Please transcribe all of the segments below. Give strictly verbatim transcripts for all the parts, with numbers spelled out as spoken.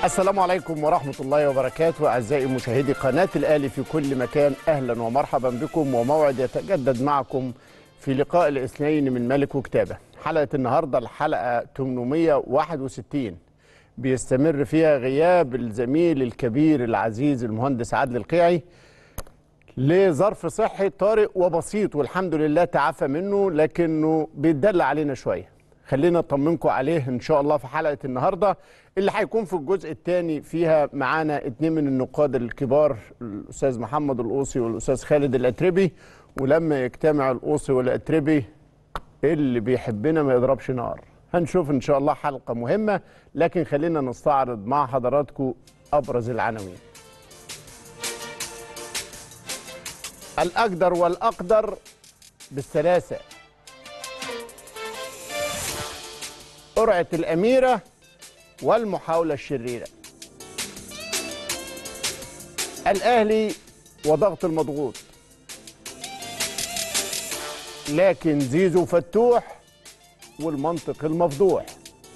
السلام عليكم ورحمة الله وبركاته. أعزائي مشاهدي قناة الأهلي في كل مكان، أهلا ومرحبا بكم وموعد يتجدد معكم في لقاء الاثنين من ملك وكتابة. حلقة النهاردة الحلقة ثمانمائة وواحد وستين، بيستمر فيها غياب الزميل الكبير العزيز المهندس عادل القيعي لظرف صحي طارئ وبسيط، والحمد لله تعافى منه، لكنه بيتدلع علينا شوية. خلينا نطمنكم عليه ان شاء الله في حلقه النهارده اللي هيكون في الجزء الثاني فيها معانا اتنين من النقاد الكبار، الاستاذ محمد القوصي والاستاذ خالد الاتربي. ولما يجتمع القوصي والاتربي اللي بيحبنا ما يضربش نار. هنشوف ان شاء الله حلقه مهمه، لكن خلينا نستعرض مع حضراتكم ابرز العناوين. الاقدر والاقدر بالثلاثه، قرعة الأميرة والمحاولة الشريرة، الأهلي وضغط المضغوط، لكن زيزو فتوح والمنطق المفضوح،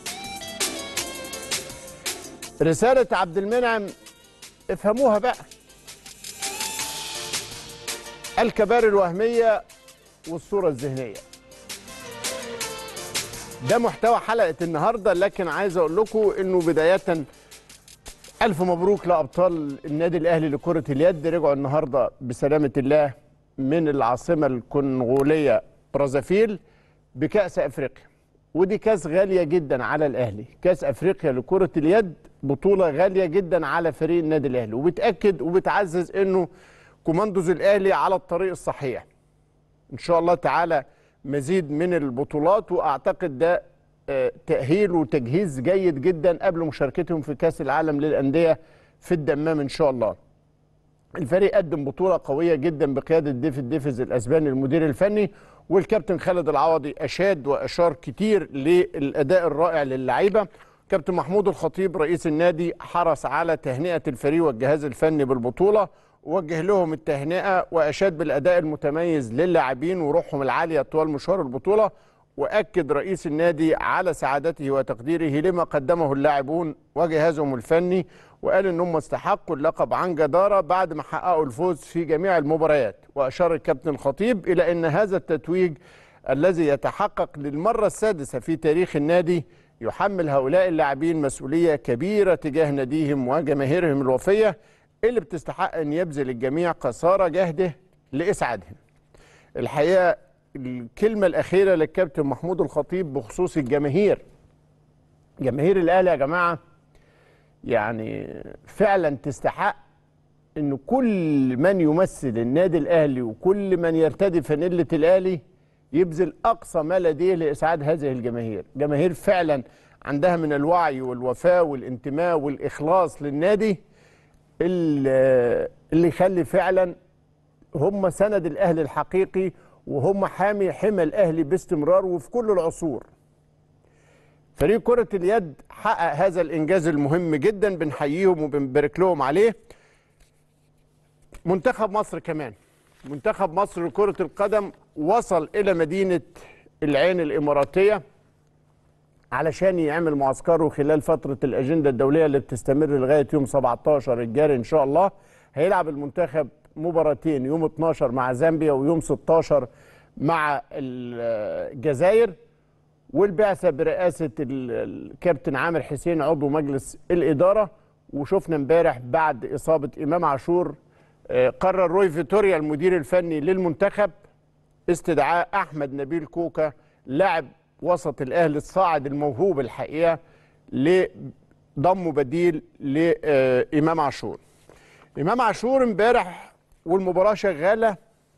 رسالة عبد المنعم افهموها بقى، الكبار الوهمية والصورة الذهنية. ده محتوى حلقة النهاردة، لكن عايز أقول لكم إنه بداية ألف مبروك لأبطال النادي الأهلي لكرة اليد. رجعوا النهاردة بسلامة الله من العاصمة الكونغولية برازافيل بكأس أفريقيا، ودي كأس غالية جدا على الأهلي. كأس أفريقيا لكرة اليد بطولة غالية جدا على فريق النادي الأهلي، وبتأكد وبتعزز إنه كوماندوز الأهلي على الطريق الصحيح. إن شاء الله تعالى مزيد من البطولات، واعتقد ده تأهيل وتجهيز جيد جدا قبل مشاركتهم في كأس العالم للأندية في الدمام إن شاء الله. الفريق قدم بطولة قوية جدا بقيادة ديفيد ديفيز الأسباني المدير الفني، والكابتن خالد العوضي أشاد وأشار كتير للأداء الرائع للعيبة. كابتن محمود الخطيب رئيس النادي حرص على تهنئة الفريق والجهاز الفني بالبطولة، وجه لهم التهنئة وأشاد بالأداء المتميز للاعبين وروحهم العالية طوال مشوار البطولة. وأكد رئيس النادي على سعادته وتقديره لما قدمه اللاعبون وجهازهم الفني، وقال إنهم استحقوا اللقب عن جدارة بعد ما حققوا الفوز في جميع المباريات. وأشار الكابتن الخطيب إلى أن هذا التتويج الذي يتحقق للمرة السادسة في تاريخ النادي يحمل هؤلاء اللاعبين مسؤولية كبيرة تجاه ناديهم وجماهيرهم الوفية اللي بتستحق أن يبذل الجميع قصارى جهده لإسعادهم. الحقيقة الكلمة الأخيرة للكابتن محمود الخطيب بخصوص الجماهير، جماهير الأهلي يا جماعة يعني فعلا تستحق أن كل من يمثل النادي الأهلي وكل من يرتدي فانيلة الأهلي يبذل أقصى ما لديه لإسعاد هذه الجماهير. جماهير فعلا عندها من الوعي والوفاء والانتماء والإخلاص للنادي اللي يخلي فعلا هم سند الأهلي الحقيقي، وهم حامي حمى الأهلي باستمرار وفي كل العصور. فريق كرة اليد حقق هذا الإنجاز المهم جدا، بنحييهم وبنبارك لهم عليه. منتخب مصر كمان، منتخب مصر لكرة القدم وصل إلى مدينة العين الإماراتية علشان يعمل معسكره خلال فترة الأجندة الدولية اللي بتستمر لغاية يوم سبعتاشر الجاري إن شاء الله. هيلعب المنتخب مباراتين، يوم اتناشر مع زامبيا ويوم ستاشر مع الجزائر، والبعثة برئاسة الكابتن عامر حسين عضو مجلس الإدارة. وشفنا امبارح بعد إصابة إمام عاشور قرر روي فيتوريا المدير الفني للمنتخب استدعاء أحمد نبيل كوكا لاعب وسط الأهلي الصاعد الموهوب الحقيقة لضمه بديل لإمام عاشور. إمام عاشور امبارح والمباراة شغالة،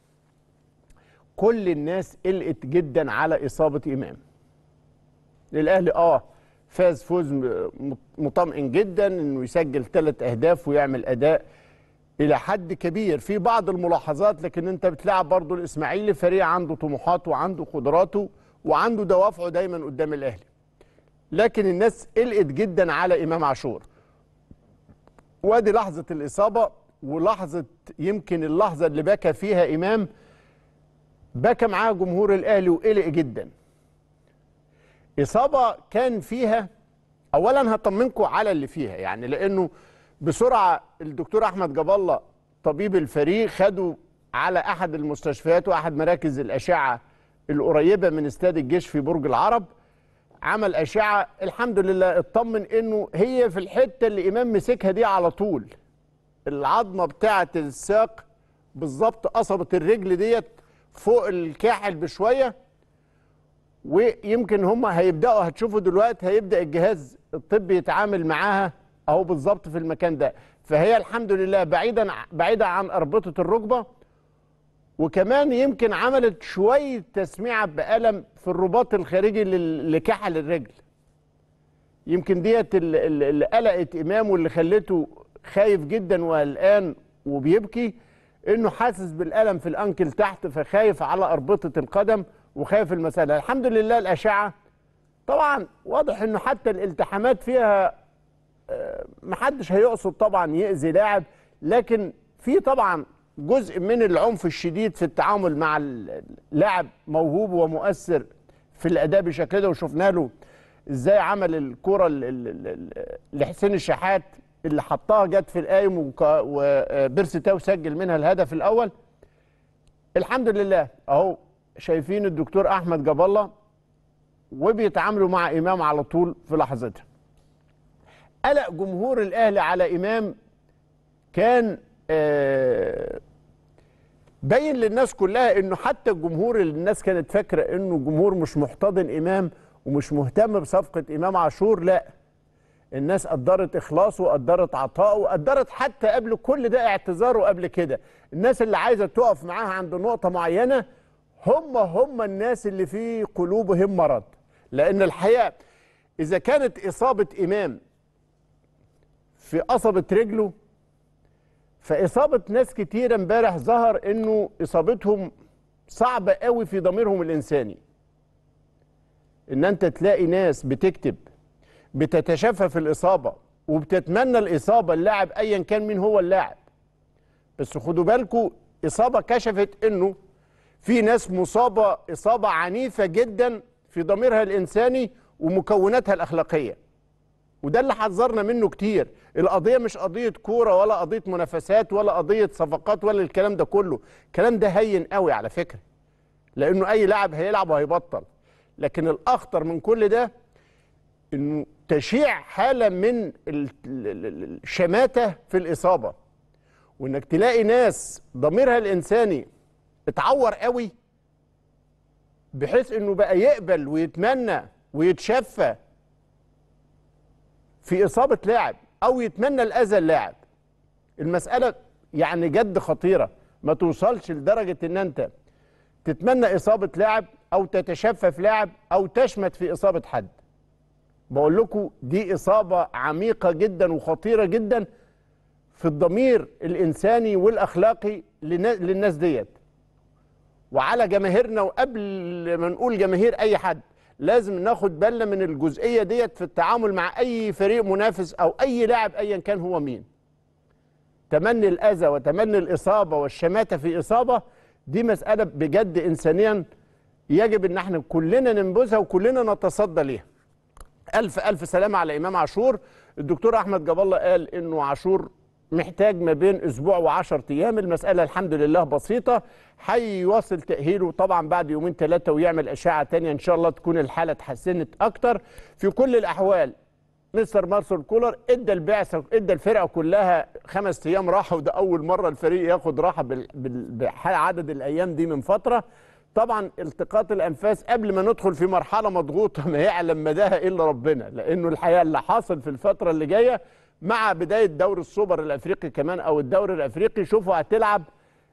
كل الناس قلقت جدا على إصابة إمام. الأهلي آه فاز فوز مطمئن جدا إنه يسجل ثلاث أهداف ويعمل أداء إلى حد كبير في بعض الملاحظات، لكن أنت بتلعب برضه الإسماعيلي فريق عنده طموحاته وعنده قدراته وعنده دوافعه دايما قدام الأهلي. لكن الناس قلقت جدا على إمام عاشور، وادي لحظة الإصابة ولحظة يمكن اللحظة اللي بكى فيها إمام، بكى معاه جمهور الأهلي وقلق جدا. إصابة كان فيها اولا هطمنكم على اللي فيها، يعني لانه بسرعه الدكتور احمد جاب الله طبيب الفريق خده على احد المستشفيات واحد مراكز الاشعه القريبه من استاد الجيش في برج العرب، عمل اشعه الحمد لله اطمن انه هي في الحته اللي امام مسكها دي على طول، العظمه بتاعه الساق بالظبط قصبه الرجل ديت فوق الكاحل بشويه، ويمكن هم هيبداوا هتشوفوا دلوقتي هيبدا الجهاز الطبي يتعامل معاها اهو بالظبط في المكان ده، فهي الحمد لله بعيدا بعيده عن اربطه الركبه، وكمان يمكن عملت شويه تسميعه بالم في الرباط الخارجي لكحل الرجل. يمكن ديت اللي قلقت امام واللي خلته خايف جدا وقلقان وبيبكي، انه حاسس بالالم في الانكل تحت، فخايف على اربطه القدم وخايف المساله. الحمد لله الاشعه طبعا واضح انه حتى الالتحامات فيها محدش هيقصد طبعا يأذي لاعب، لكن في طبعا جزء من العنف الشديد في التعامل مع اللاعب موهوب ومؤثر في الاداء بشكل ده، وشفنا له ازاي عمل الكره لحسين الشحات اللي حطها جت في القايم وبيرسي تاو سجل منها الهدف الاول. الحمد لله اهو شايفين الدكتور احمد جاب الله وبيتعاملوا مع امام على طول في لحظتها. قلق جمهور الاهلي على امام كان باين للناس كلها، انه حتى الجمهور اللي الناس كانت فاكره انه جمهور مش محتضن امام ومش مهتم بصفقه امام عاشور، لا الناس قدرت اخلاصه وقدرت عطائه وقدرت حتى قبل كل ده اعتذاره قبل كده. الناس اللي عايزه تقف معاها عند نقطه معينه هم هم الناس اللي في قلوبهم مرض، لان الحقيقه اذا كانت اصابه امام في قصبه رجله، فاصابه ناس كتيره امبارح ظهر انه اصابتهم صعبه قوي في ضميرهم الانساني. ان انت تلاقي ناس بتكتب بتتشفى في الاصابه وبتتمنى الاصابه اللاعب ايا كان مين هو اللاعب، بس خدوا بالكم اصابه كشفت انه في ناس مصابه اصابه عنيفه جدا في ضميرها الانساني ومكوناتها الاخلاقيه، وده اللي حذرنا منه كتير. القضيه مش قضيه كوره ولا قضيه منافسات ولا قضيه صفقات ولا الكلام ده كله، الكلام ده هين قوي على فكره، لانه اي لاعب هيلعب وهيبطل، لكن الاخطر من كل ده انه تشيع حاله من الشماته في الاصابه، وانك تلاقي ناس ضميرها الانساني اتعور قوي بحيث انه بقى يقبل ويتمنى ويتشفى في اصابه لاعب او يتمنى الاذى اللاعب. المساله يعني جد خطيره، ما توصلش لدرجه ان انت تتمنى اصابه لاعب او تتشفى في لاعب او تشمت في اصابه حد. بقول لكم دي اصابه عميقه جدا وخطيره جدا في الضمير الانساني والاخلاقي للناس ديت. وعلى جماهيرنا وقبل ما نقول جماهير اي حد لازم ناخد بالنا من الجزئيه ديت في التعامل مع اي فريق منافس او اي لاعب ايا كان هو مين. تمني الاذى وتمني الاصابه والشماته في اصابه دي مساله بجد انسانيا يجب ان احنا كلنا ننبذها وكلنا نتصدى ليها. الف الف سلامه على امام عاشور. الدكتور احمد جاب الله قال انه عاشور محتاج ما بين اسبوع وعشرة ايام، المساله الحمد لله بسيطه، هيواصل تاهيله طبعا بعد يومين ثلاثه ويعمل اشعه ثانيه ان شاء الله تكون الحاله اتحسنت اكتر. في كل الاحوال مستر مارسيل كولر ادى البعثه ادى الفرقه كلها خمس ايام راحه، وده اول مره الفريق ياخد راحه بعدد الايام دي من فتره. طبعا التقاط الانفاس قبل ما ندخل في مرحله مضغوطه ما يعلم مداها الا ربنا، لانه الحقيقه اللي حاصل في الفتره اللي جايه مع بدايه دوري السوبر الافريقي كمان او الدوري الافريقي، شوفوا هتلعب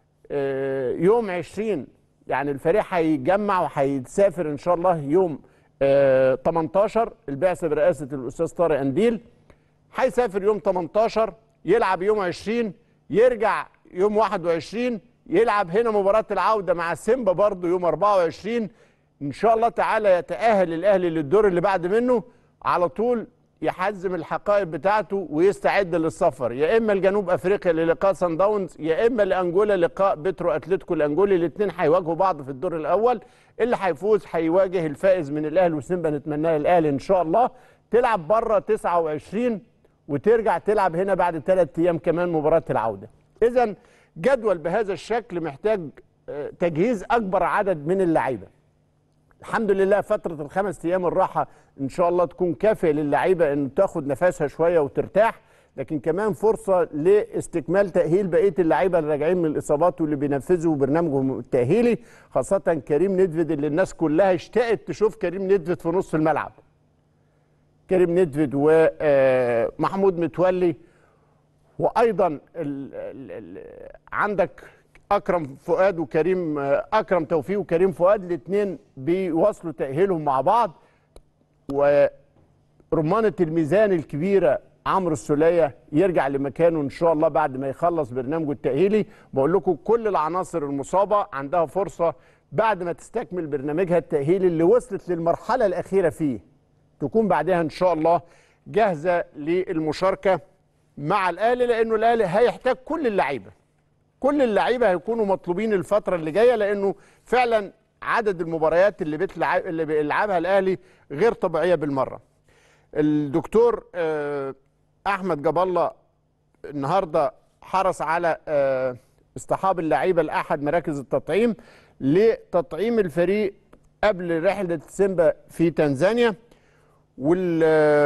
يوم عشرين، يعني الفريق هيتجمع وهيسافر ان شاء الله يوم تمنتاشر، البعثه برئاسه الاستاذ طارق انديل هيسافر يوم تمنتاشر يلعب يوم عشرين يرجع يوم واحد وعشرين يلعب هنا مباراه العوده مع سيمبا برضه يوم اربعة وعشرين ان شاء الله تعالى يتاهل الاهلي للدور اللي بعد منه على طول، يحزم الحقائب بتاعته ويستعد للسفر يا اما لجنوب افريقيا للقاء سان داونز يا اما لانجولا لقاء بترو اتلتيكو الانجولي. الاثنين هيواجهوا بعض في الدور الاول، اللي هيفوز هيواجه الفائز من الاهلي وسيمبا، نتمناه الاهلي ان شاء الله. تلعب بره تسعة وعشرين وترجع تلعب هنا بعد ثلاث ايام كمان مباراه العوده. اذا جدول بهذا الشكل محتاج تجهيز اكبر عدد من اللعيبه. الحمد لله فتره الخمس ايام الراحه ان شاء الله تكون كافيه للعيبه ان تاخد نفسها شويه وترتاح، لكن كمان فرصه لاستكمال تاهيل بقيه اللعيبه اللي راجعين من الاصابات واللي بينفذوا برنامجهم التاهيلي، خاصه كريم ندفد اللي الناس كلها اشتقت تشوف كريم ندفد في نص الملعب. كريم ندفد ومحمود متولي، وايضا ال ال ال عندك اكرم فؤاد وكريم اكرم توفيق وكريم فؤاد، الاثنين بيواصلوا تاهيلهم مع بعض. ورمانه الميزان الكبيره عمرو السوليه يرجع لمكانه ان شاء الله بعد ما يخلص برنامجه التاهيلي. بقول لكم كل العناصر المصابه عندها فرصه بعد ما تستكمل برنامجها التاهيلي اللي وصلت للمرحله الاخيره فيه تكون بعدها ان شاء الله جاهزه للمشاركه مع الاهلي، لانه الاهلي هيحتاج كل اللعيبه. كل اللعيبه هيكونوا مطلوبين الفتره اللي جايه، لانه فعلا عدد المباريات اللي بتلعب اللي بيلعبها الاهلي غير طبيعيه بالمره. الدكتور احمد جاب الله النهارده حرص على اصطحاب اللعيبه لاحد مراكز التطعيم لتطعيم الفريق قبل رحله سيمبا في تنزانيا، وال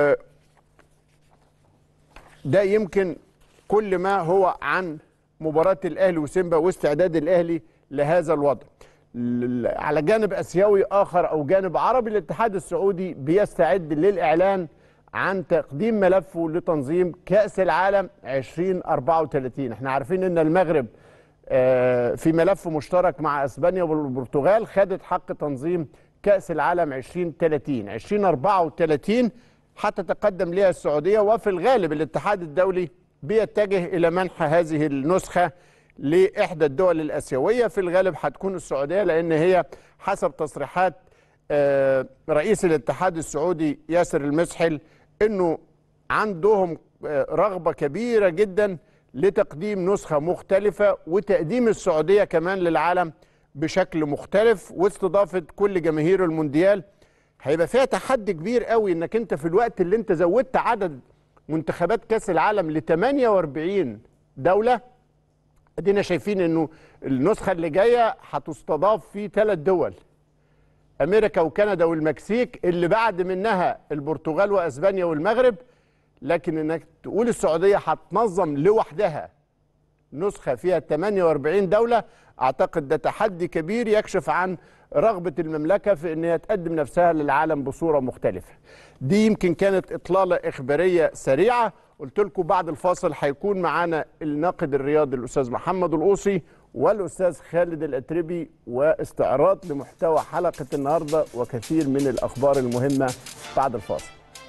ده يمكن كل ما هو عن مباراة الأهلي وسيمبا واستعداد الأهلي لهذا الوضع. على جانب آسيوي آخر أو جانب عربي، الاتحاد السعودي بيستعد للإعلان عن تقديم ملفه لتنظيم كأس العالم ألفين وأربعة وثلاثين. احنا عارفين أن المغرب في ملف مشترك مع أسبانيا والبرتغال خدت حق تنظيم كأس العالم ألفين وثلاثين ألفين وأربعة وثلاثين حتى تقدم لها السعودية، وفي الغالب الاتحاد الدولي بيتجه إلى منح هذه النسخة لإحدى الدول الآسيوية. في الغالب هتكون السعودية، لأن هي حسب تصريحات رئيس الاتحاد السعودي ياسر المسحل أنه عندهم رغبة كبيرة جدا لتقديم نسخة مختلفة وتقديم السعودية كمان للعالم بشكل مختلف واستضافة كل جماهير المونديال. هيبقى فيها تحدي كبير قوي انك انت في الوقت اللي انت زودت عدد منتخبات كاس العالم ل ثمانية وأربعين دوله. ادينا شايفين انه النسخه اللي جايه هتستضاف في ثلاث دول، امريكا وكندا والمكسيك، اللي بعد منها البرتغال واسبانيا والمغرب. لكن انك تقول السعوديه هتنظم لوحدها نسخه فيها ثمانية وأربعين دوله، اعتقد ده تحدي كبير يكشف عن رغبه المملكه في ان هي تقدم نفسها للعالم بصوره مختلفه. دي يمكن كانت اطلاله اخباريه سريعه. قلت لكم بعد الفاصل هيكون معانا الناقد الرياضي الاستاذ محمد القوصي والاستاذ خالد الاتربي، واستعراض لمحتوى حلقه النهارده وكثير من الاخبار المهمه بعد الفاصل.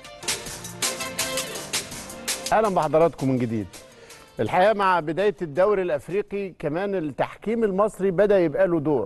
اهلا بحضراتكم من جديد. الحقيقه مع بدايه الدوري الافريقي كمان التحكيم المصري بدا يبقى له دور،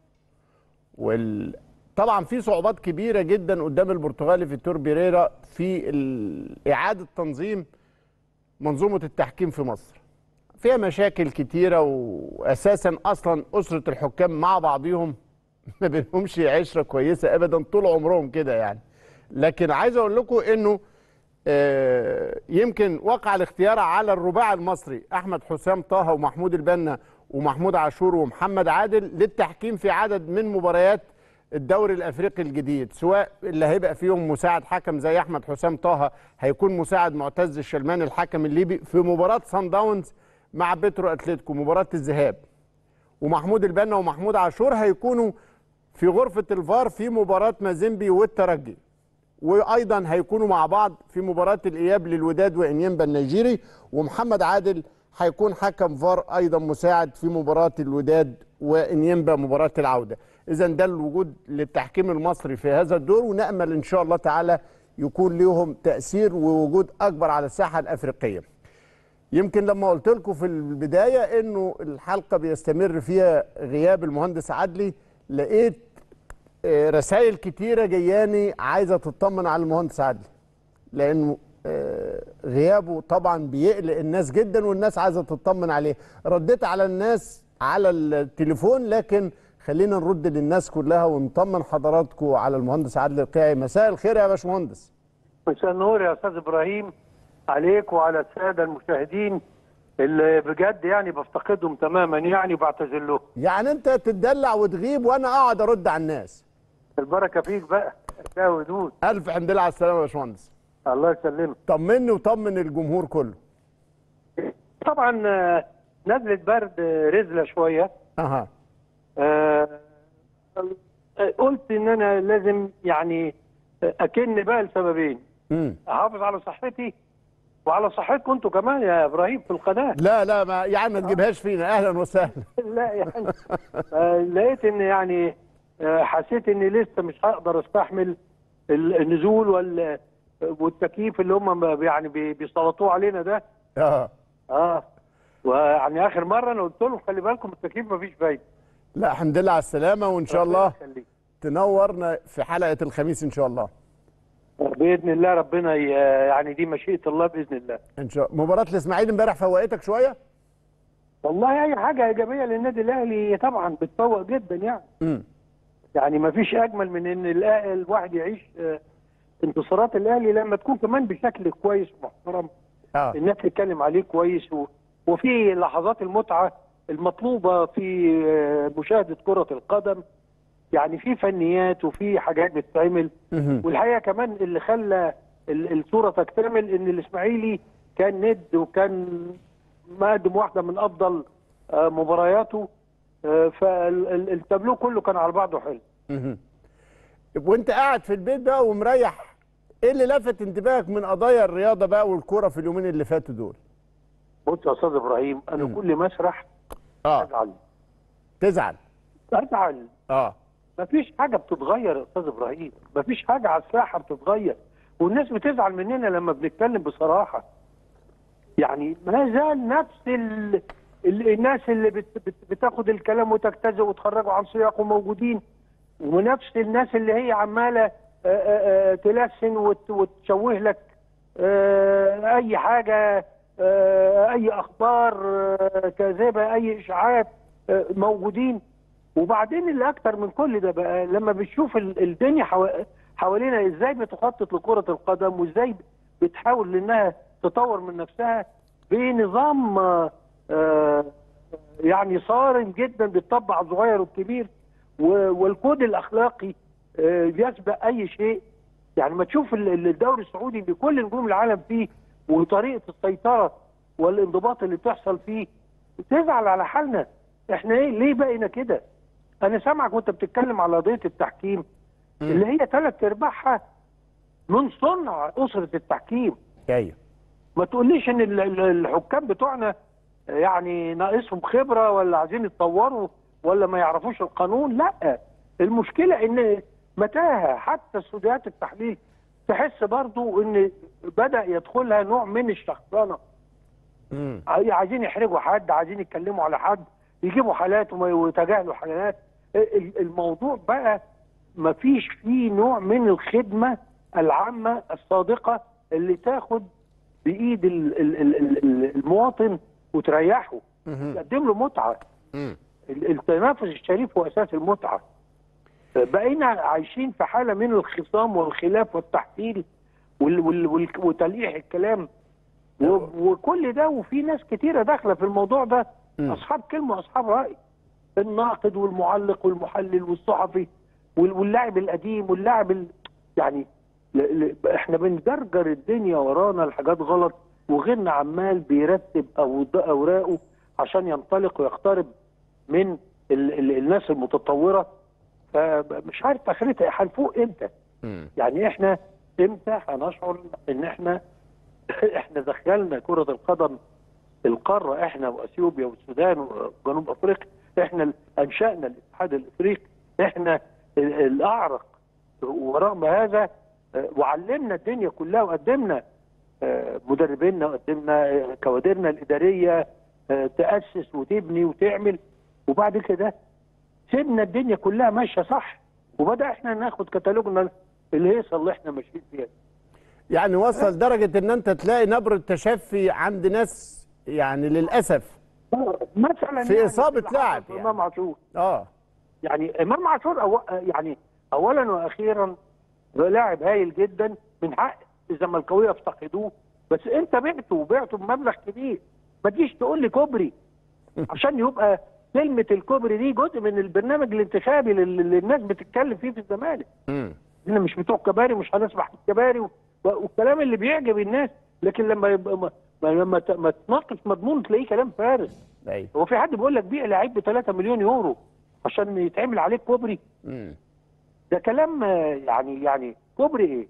وطبعا في صعوبات كبيره جدا قدام البرتغالي فيتور بيريرا في اعاده تنظيم منظومه التحكيم في مصر. فيها مشاكل كتيره، واساسا اصلا اسره الحكام مع بعضهم ما بينهمش عشره كويسه ابدا طول عمرهم كده يعني. لكن عايز اقول لكم انه آه يمكن وقع الاختيار على الرباع المصري احمد حسام طه ومحمود البنا ومحمود عاشور ومحمد عادل للتحكيم في عدد من مباريات الدوري الافريقي الجديد، سواء اللي هيبقى فيهم مساعد حكم زي احمد حسام طه هيكون مساعد معتز الشلمان الحكم الليبي في مباراه صن داونز مع بيترو اتلتيكو مباراه الذهاب، ومحمود البنا ومحمود عاشور هيكونوا في غرفه الفار في مباراه مازيمبي والترجي، وايضا هيكونوا مع بعض في مباراه الاياب للوداد وانيمبا النيجيري، ومحمد عادل هيكون حكم فار ايضا مساعد في مباراه الوداد وانيمبا مباراه العوده. اذا ده الوجود للتحكيم المصري في هذا الدور، ونامل ان شاء الله تعالى يكون لهم تاثير ووجود اكبر على الساحه الافريقيه. يمكن لما قلت لكم في البدايه انه الحلقه بيستمر فيها غياب المهندس عدلي، لقيت رسائل كتيره جياني عايزه تطمن على المهندس عدلي، لانه غيابه طبعا بيقلق الناس جدا والناس عايزه تطمن عليه. رديت على الناس على التليفون، لكن خلينا نرد للناس كلها ونطمن حضراتكم على المهندس عادل القيعي. مساء الخير يا باشمهندس. مساء النور يا استاذ ابراهيم عليك وعلى الساده المشاهدين اللي بجد يعني بفتقدهم تماما يعني وبعتذر لهم. يعني انت تتدلع وتغيب وانا اقعد ارد على الناس. البركه فيك بقى يا ودود. الف حمد لله على السلامه يا باشمهندس. الله يسلمك. طمني وطمن الجمهور كله. طبعا نزلت برد رزله شويه. اها. آه قلت ان انا لازم يعني اكن بقى لسببين. امم احافظ على صحتي وعلى صحتكم انتوا كمان يا ابراهيم في القناه. لا لا ما يعني ما تجيبهاش فينا. اهلا وسهلا. لا يعني آه لقيت ان يعني آه حسيت اني لسه مش هقدر استحمل النزول وال والتكييف اللي هم يعني بيسلطوه علينا ده. اه اه ويعني اخر مره انا قلت لهم خلي بالكم التكييف مفيش فايده. لا الحمد لله على السلامه وان شاء الله يخليك. تنورنا في حلقه الخميس ان شاء الله. باذن الله ربنا يعني دي مشيئه الله باذن الله. ان شاء الله. مباراه الاسماعيلي امبارح فوقتك شويه؟ والله اي حاجه ايجابيه للنادي الاهلي طبعا بتفوق جدا يعني. امم يعني ما فيش اجمل من ان الواحد يعيش انتصارات الاهلي لما تكون كمان بشكل كويس ومحترم. اه الناس تتكلم عليه كويس و... وفي لحظات المتعه المطلوبه في مشاهده كره القدم. يعني في فنيات وفي حاجات بتتعمل. والحقيقه كمان اللي خلى الصوره تكتمل ان الاسماعيلي كان ند وكان مقدم واحده من افضل مبارياته. فالتابلو كله كان على بعضه حلو. وانت قاعد في البيت بقى ومريح، ايه اللي لفت انتباهك من قضايا الرياضه بقى والكوره في اليومين اللي فاتوا دول؟ بص يا استاذ ابراهيم انا مم. كل ما اسرح اه ازعل. تزعل؟ ازعل. اه مفيش حاجه بتتغير يا استاذ ابراهيم، مفيش حاجه على الساحه بتتغير، والناس بتزعل مننا لما بنتكلم بصراحه. يعني ما زال نفس ال... ال... الناس اللي بت... بت... بتاخد الكلام وتجتزئ وتخرجوا عن سياقه موجودين، ونفس الناس اللي هي عماله تلسن وت... وتشوه لك اي حاجه، اي اخبار كاذبه، اي اشاعات موجودين. وبعدين اللي اكتر من كل ده بقى لما بتشوف الدنيا حوالينا ازاي بتخطط لكره القدم وازاي بتحاول انها تطور من نفسها بنظام يعني صارم جدا بيطبق على الصغير والكبير، والكود الاخلاقي بيسبق اي شيء. يعني ما تشوف الدوري السعودي بكل نجوم العالم فيه وطريقه السيطره والانضباط اللي بتحصل فيه، تزعل على حالنا. احنا ايه ليه بقينا كده؟ انا سامعك وانت بتتكلم على قضيه التحكيم اللي هي ثلاث ارباعها من صنع اسره التحكيم. ايوه. ما تقوليش ان الحكام بتوعنا يعني ناقصهم خبره ولا عايزين يتطوروا ولا ما يعرفوش القانون. لا، المشكله ان متاهه. حتى استوديوهات التحليل تحس برضو ان بدا يدخلها نوع من الشخصنه. امم عايزين يحرجوا حد، عايزين يتكلموا على حد، يجيبوا حالات ويتجاهلوا حالات. الموضوع بقى ما فيش فيه نوع من الخدمه العامه الصادقه اللي تاخد بايد المواطن وتريحه، تقدم له متعه. التنافس الشريف هو اساس المتعه. بقينا عايشين في حاله من الخصام والخلاف والتحفيل وتلقيح الكلام وكل ده، وفي ناس كتيره داخله في الموضوع ده، اصحاب كلمه واصحاب راي، الناقد والمعلق والمحلل والصحفي واللاعب القديم واللاعب ال... يعني احنا بنجرجر الدنيا ورانا الحاجات غلط، وغيرنا عمال بيرتب اوراقه عشان ينطلق ويقترب من ال ال الناس المتطوره. فمش عارف اخرتها هنفوق امتى؟ يعني احنا امتى هنشعر ان احنا احنا دخلنا كره القدم القاره، احنا واثيوبيا والسودان وجنوب افريقيا، احنا انشانا الاتحاد الافريقي، احنا الاعرق، ورغم هذا وعلمنا الدنيا كلها وقدمنا مدربينا وقدمنا كوادرنا الاداريه تاسس وتبني وتعمل، وبعد كده سيبنا الدنيا كلها ماشيه صح، وبدا احنا ناخد كتالوجنا الهيصه اللي احنا ماشيين فيها. يعني وصل درجه ان انت تلاقي نبره تشفي عند ناس يعني للاسف مثلا في يعني اصابه لاعب يعني. امام عاشور اه يعني امام عاشور أو يعني اولا واخيرا لاعب هايل جدا، من حق الزملكاويه افتقدوه، بس انت بعته وبعته بمبلغ كبير. ما تجيش تقول لي كوبري عشان يبقى كلمه الكوبري دي جزء من البرنامج الانتخابي اللي الناس بتتكلم فيه في الزمالك. احنا مش بتوع كباري، مش هنسمح بالكباري والكلام اللي بيعجب الناس، لكن لما يبقى ما لما ما تناقش مضمون تلاقيه كلام فارغ. ايوه. هو في حد بيقول لك بيع لعيب ب ثلاثة مليون يورو عشان يتعمل عليه كوبري؟ امم ده كلام يعني يعني كوبري ايه؟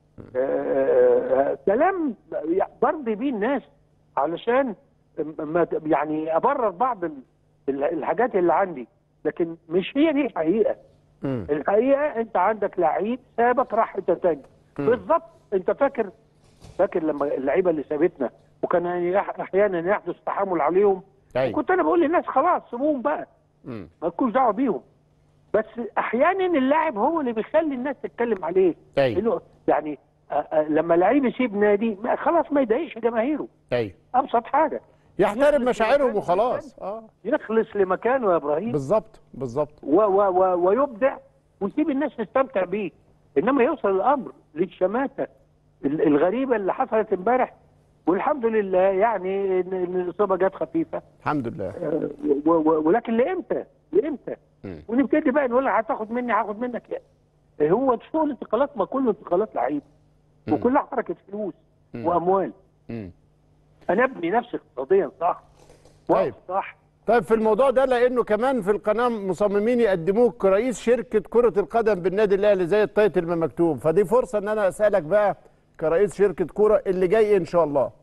آه كلام برضي بيه الناس علشان ما يعني ابرر بعض الحاجات اللي عندي، لكن مش هي دي الحقيقه. مم. الحقيقه انت عندك لعيب سابك راح حته ثانيه بالظبط. انت فاكر فاكر لما اللعيبه اللي سابتنا وكان يعني احيانا يحدث تحامل عليهم، أيوة. كنت انا بقول للناس خلاص سيبوهم بقى، مم. ما تكونش دعوه بيهم. بس احيانا اللاعب هو اللي بيخلي الناس تتكلم عليه. أيوة. انه يعني آآ آآ لما لعيب يسيب نادي خلاص ما يضايقش جماهيره. ايوه. ابسط حاجه يحترم مشاعرهم وخلاص. اه يخلص لمكانه يا ابراهيم. بالظبط بالظبط. و و و ويبدع ويسيب الناس تستمتع بيه. انما يوصل الامر للشماته الغريبه اللي حصلت امبارح، والحمد لله يعني ان الاصابه جت خفيفه الحمد لله. ولكن لامتى؟ لامتى؟ ونبتدي بقى نقول هتاخد مني هاخد منك يعني. هو شغل الانتقالات ما كله انتقالات لعيب وكلها حركه فلوس مم. واموال. مم. انا ابني نفسي اقتصاديا صح. طيب صح. طيب في الموضوع ده، لانه كمان في القناه مصممين يقدموك كرئيس شركه كره القدم بالنادي الاهلي زي التايتل ما مكتوب، فدي فرصه ان انا اسالك بقى كرئيس شركه كوره اللي جاي ان شاء الله.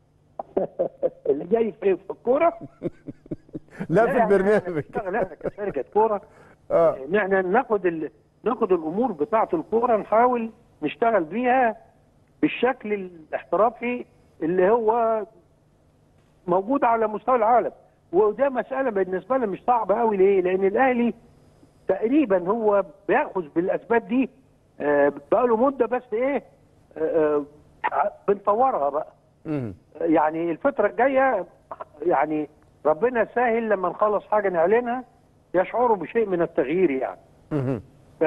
اللي جاي في الكوره؟ لا في البرنامج. لا كشركه كوره اه ان احنا ناخد ال... ناخد الامور بتاعه الكوره نحاول نشتغل بيها بالشكل الاحترافي اللي هو موجود على مستوى العالم. وده مساله بالنسبه لنا مش صعبه قوي. ليه؟ لان الاهلي تقريبا هو بياخذ بالاسباب دي آه بقى له مده، بس ايه آه آه بنطورها بقى. امم يعني الفتره الجايه يعني ربنا يسهل لما نخلص حاجه نعلنها يشعروا بشيء من التغيير يعني. امم ف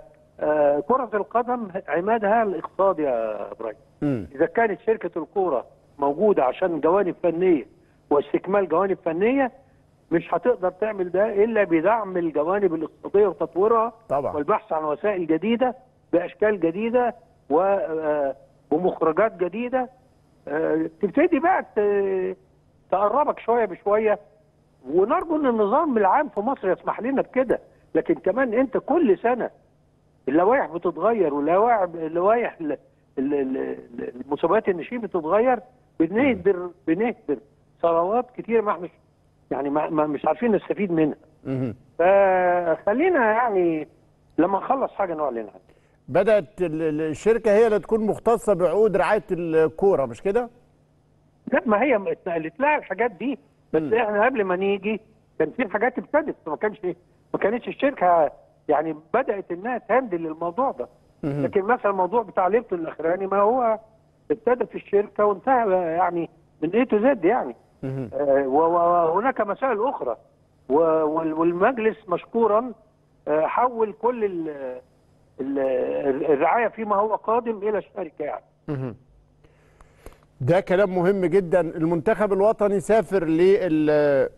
كرة القدم عمادها الاقتصادي يا ابراهيم. اذا كانت شركه الكوره موجوده عشان جوانب فنيه واستكمال جوانب فنيه، مش هتقدر تعمل ده الا بدعم الجوانب الاقتصاديه وتطويرها طبعا، والبحث عن وسائل جديده باشكال جديده ومخرجات جديده تبتدي بقى تقربك شويه بشويه. ونرجو ان النظام العام في مصر يسمح لنا بكده. لكن كمان انت كل سنه اللوائح بتتغير، واللوائح اللوائح المسابقات الناشئين بتتغير، بنهدر بنهدر ثروات كتير ما احنا يعني ما مش عارفين نستفيد منها. فخلينا يعني لما نخلص حاجه نعلن عنها. بدات الشركه هي اللي تكون مختصه بعقود رعايه الكوره مش كده؟ لا، ما هي اتقالت لها الحاجات دي، بس م. احنا قبل ما نيجي كان في حاجات ابتدت، ما كانش ما كانتش الشركه يعني بدات انها تهندل الموضوع ده. م. لكن مثلا الموضوع بتاع ليبتو الاخراني ما هو ابتدى في الشركه وانتهى يعني من اي تو زد يعني. آه وهناك مسائل اخرى، والمجلس مشكورا آه حول كل ال ال الرعايه فيما هو قادم الى الشركه يعني. م. ده كلام مهم جدا. المنتخب الوطني سافر للعين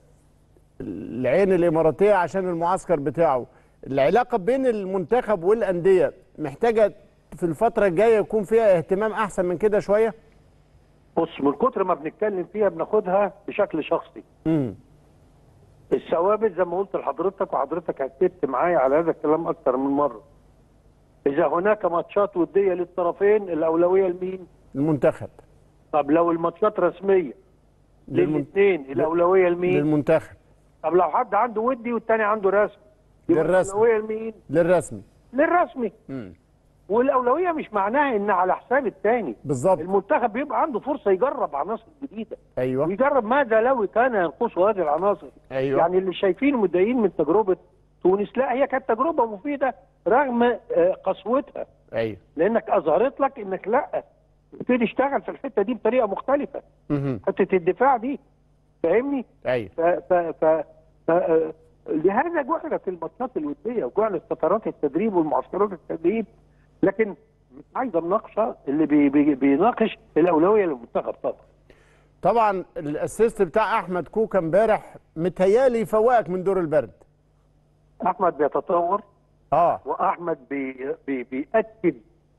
الاماراتيه عشان المعسكر بتاعه. العلاقه بين المنتخب والانديه محتاجه في الفتره الجايه يكون فيها اهتمام احسن من كده شويه. بص، من كتر ما بنتكلم فيها بناخدها بشكل شخصي. امم الثوابت زي ما قلت لحضرتك، وحضرتك اكدت معايا على هذا الكلام اكثر من مره. اذا هناك ماتشات وديه للطرفين الاولويه لمين؟ المنتخب. طب لو الماتشات رسميه للاثنين الاولويه لمين؟ للمنتخب. طب لو حد عنده ودي والثاني عنده رسمي للرسمي. الاولويه لمين؟ للرسمي. للرسمي. امم والاولويه مش معناها ان على حساب الثاني. بالظبط. المنتخب بيبقى عنده فرصه يجرب عناصر جديده. ايوه. ويجرب ماذا لو كان ينقصه هذه العناصر. ايوه. يعني اللي شايفين متضايقين من تجربه تونس، لا هي كانت تجربه مفيده رغم قسوتها. ايوه. لانك اظهرت لك انك لا تبتدي تشتغل في الحته دي بطريقه مختلفه. اها. حته الدفاع دي فاهمني؟ ايوه. ف ف ف, ف... لهذا جعلت الماتشات الوديه وجعلت فترات التدريب والمعسكرات التدريب. لكن مش عايزه مناقشه، اللي بي بي بيناقش الاولويه للمنتخب طبعا. طبعا الاسيست بتاع احمد كوكا امبارح متهيالي يفوقك من دور البرد. احمد بيتطور، اه واحمد بي بي بيأكد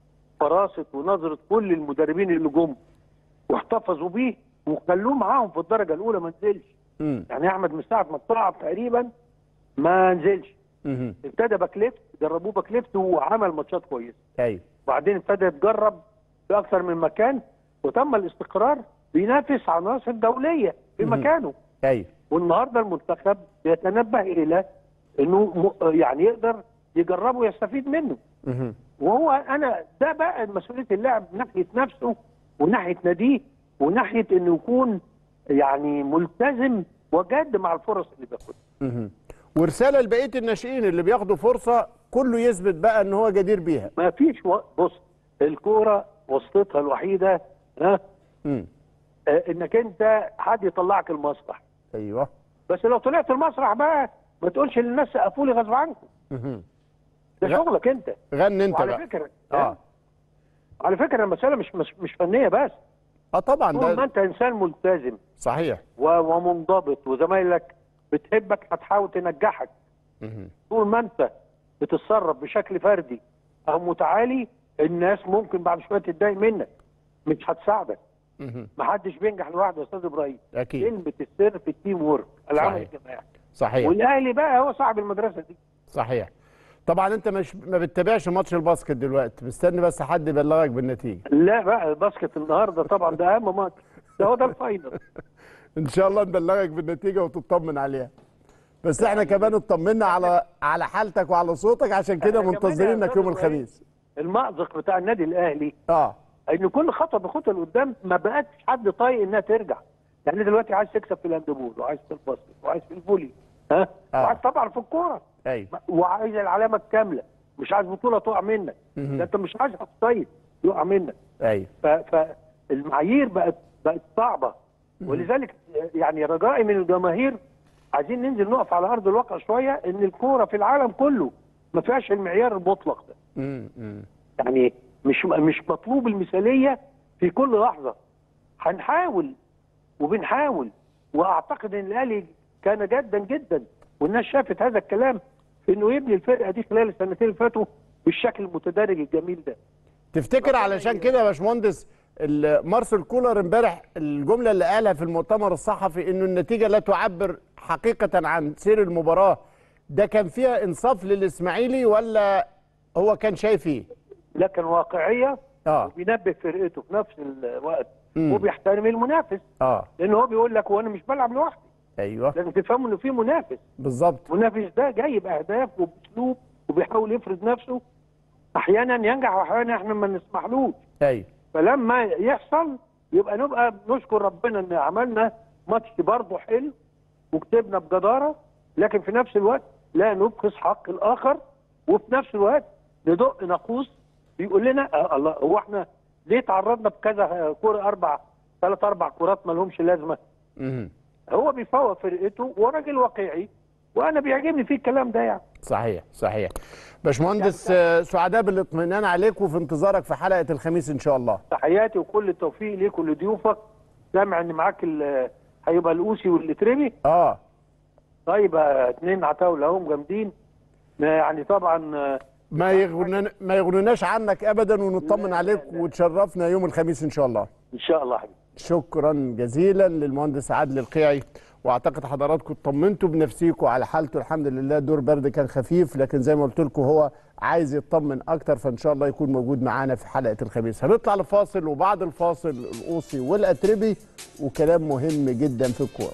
فراسه ونظره كل المدربين اللي جم واحتفظوا بيه وخلوه معاهم في الدرجه الاولى ما نزلش. امم يعني احمد من ساعه ما اتلعب تقريبا ما نزلش. امم ابتدى باك ليفت، جربوه باك ليفت وعمل ماتشات كويسه. ايوه. بعدين ابتدى يتجرب في اكثر من مكان وتم الاستقرار، بينافس عناصر دوليه في مهم. مكانه. ايوه. والنهارده المنتخب يتنبه الى انه م- يعني يقدر يجربه ويستفيد منه. مهم. وهو انا ده بقى مسؤوليه اللاعب من ناحيه نفسه وناحيه ناديه وناحيه انه يكون يعني ملتزم وجاد مع الفرص اللي بياخدها. مهم. ورساله لبقيه الناشئين اللي بياخدوا فرصه كله يثبت بقى ان هو جدير بيها. ما فيش و... بص، الكوره وسطتها الوحيده ها امم آه، انك انت حد يطلعك المسرح. ايوه. بس لو طلعت المسرح بقى ما تقولش للناس سقفوا لي غصب عنكم. مهم. ده غ- شغلك انت. غني انت وعلى بقى. فكره اه على فكره المساله مش مش, مش فنيه بس. اه طبعا طول ما ده انت انسان ملتزم صحيح. و- ومنضبط وزمايلك بتحبك هتحاول تنجحك. مهم. طول ما انت بتتصرف بشكل فردي او متعالي الناس ممكن بعد شويه تتضايق منك، مش هتساعدك. مهم. محدش بينجح لوحده يا استاذ ابراهيم. اكيد. كلمه السر في التيم وورك، العمل صحيح. الجماعي. صحيح. والاهلي بقى هو صاحب المدرسه دي. صحيح. طبعا انت مش ما بتتابعش ماتش الباسكت دلوقتي، مستني بس حد يبلغك بالنتيجه. لا بقى الباسكت النهارده طبعا ده اهم ماتش، ده هو ده الفاينل. ان شاء الله نبلغك بالنتيجه وتطمن عليها. بس احنا كمان اطمنا على على حالتك وعلى صوتك، عشان كده إحنا كمان يا منتظرينك أستاذ يوم إبراهيم الخميس. المأزق بتاع النادي الاهلي اه ان كل خطوه بخطوه لقدام ما بقتش حد طايق انها ترجع. يعني دلوقتي عايز تكسب في الهاندبول وعايز في الباسكت وعايز في الفولي ها آه. وعايز طبعا في الكوره ايوه. وعايز العلامه الكامله، مش عايز بطوله تقع منك. مهم. ده انت مش عايز تصيد يقع منك. ايوه. ف- فالمعايير بقت بقت صعبه. ولذلك يعني رجائي من الجماهير عايزين ننزل نقف على ارض الواقع شويه، ان الكوره في العالم كله ما فيهاش المعيار المطلق ده. امم يعني مش مش مطلوب المثاليه في كل لحظه. هنحاول وبنحاول، واعتقد ان الاهلي كان جدا جدا والناس شافت هذا الكلام في انه يبني الفرقه دي خلال السنتين اللي فاتوا بالشكل المتدرج الجميل ده. تفتكر علشان كده يا باشمهندس ال- مارسيل كولر امبارح الجمله اللي قالها في المؤتمر الصحفي انه النتيجه لا تعبر حقيقه عن سير المباراه، ده كان فيها انصاف للاسماعيلي ولا هو كان شايف ايه؟ لكن واقعيه اه وبينبه فرقته في نفس الوقت مم. وبيحترم المنافس، اه لان هو بيقول لك وانا مش بلعب لوحدي. ايوه لازم تفهموا انه في منافس. بالظبط. المنافس ده جاي باهداف وباسلوب وبيحاول يفرض نفسه. احيانا ينجح واحيانا احنا ما نسمحلوش. ايوه. فلما يحصل يبقى نبقى نشكر ربنا ان عملنا ماتش برضه حلو وكسبنا بجداره، لكن في نفس الوقت لا نبخس حق الاخر، وفي نفس الوقت ندق ناقوس بيقول لنا آه الله، هو احنا ليه تعرضنا بكذا كوره اربع ثلاث اربع كورات ما لهمش لازمه؟ مهم. هو بيفوق فرقته وراجل واقعي، وانا بيعجبني فيه الكلام ده يعني. صحيح صحيح. باشمهندس آه، سعداء بالاطمئنان عليك وفي انتظارك في حلقه الخميس ان شاء الله. تحياتي وكل التوفيق ليك ولضيوفك. سامع ان معاك ال- هيبقى الاوسي والاتربي. اه طيب آه، اتنين عتاوله اهم جامدين يعني طبعا. آه، ما يغنن ما يغنناش عنك ابدا ونطمن لا، عليك لا، لا. وتشرفنا يوم الخميس ان شاء الله. ان شاء الله حبيبي. شكرا جزيلا للمهندس عادل القيعي، واعتقد حضراتكم اطمنتوا بنفسيكم على حالته. الحمد لله دور برد كان خفيف، لكن زي ما قلت لكم هو عايز يطمن اكتر، فان شاء الله يكون موجود معانا في حلقه الخميس. هنطلع لفاصل وبعد الفاصل القوصي والاتربي وكلام مهم جدا في الكوره.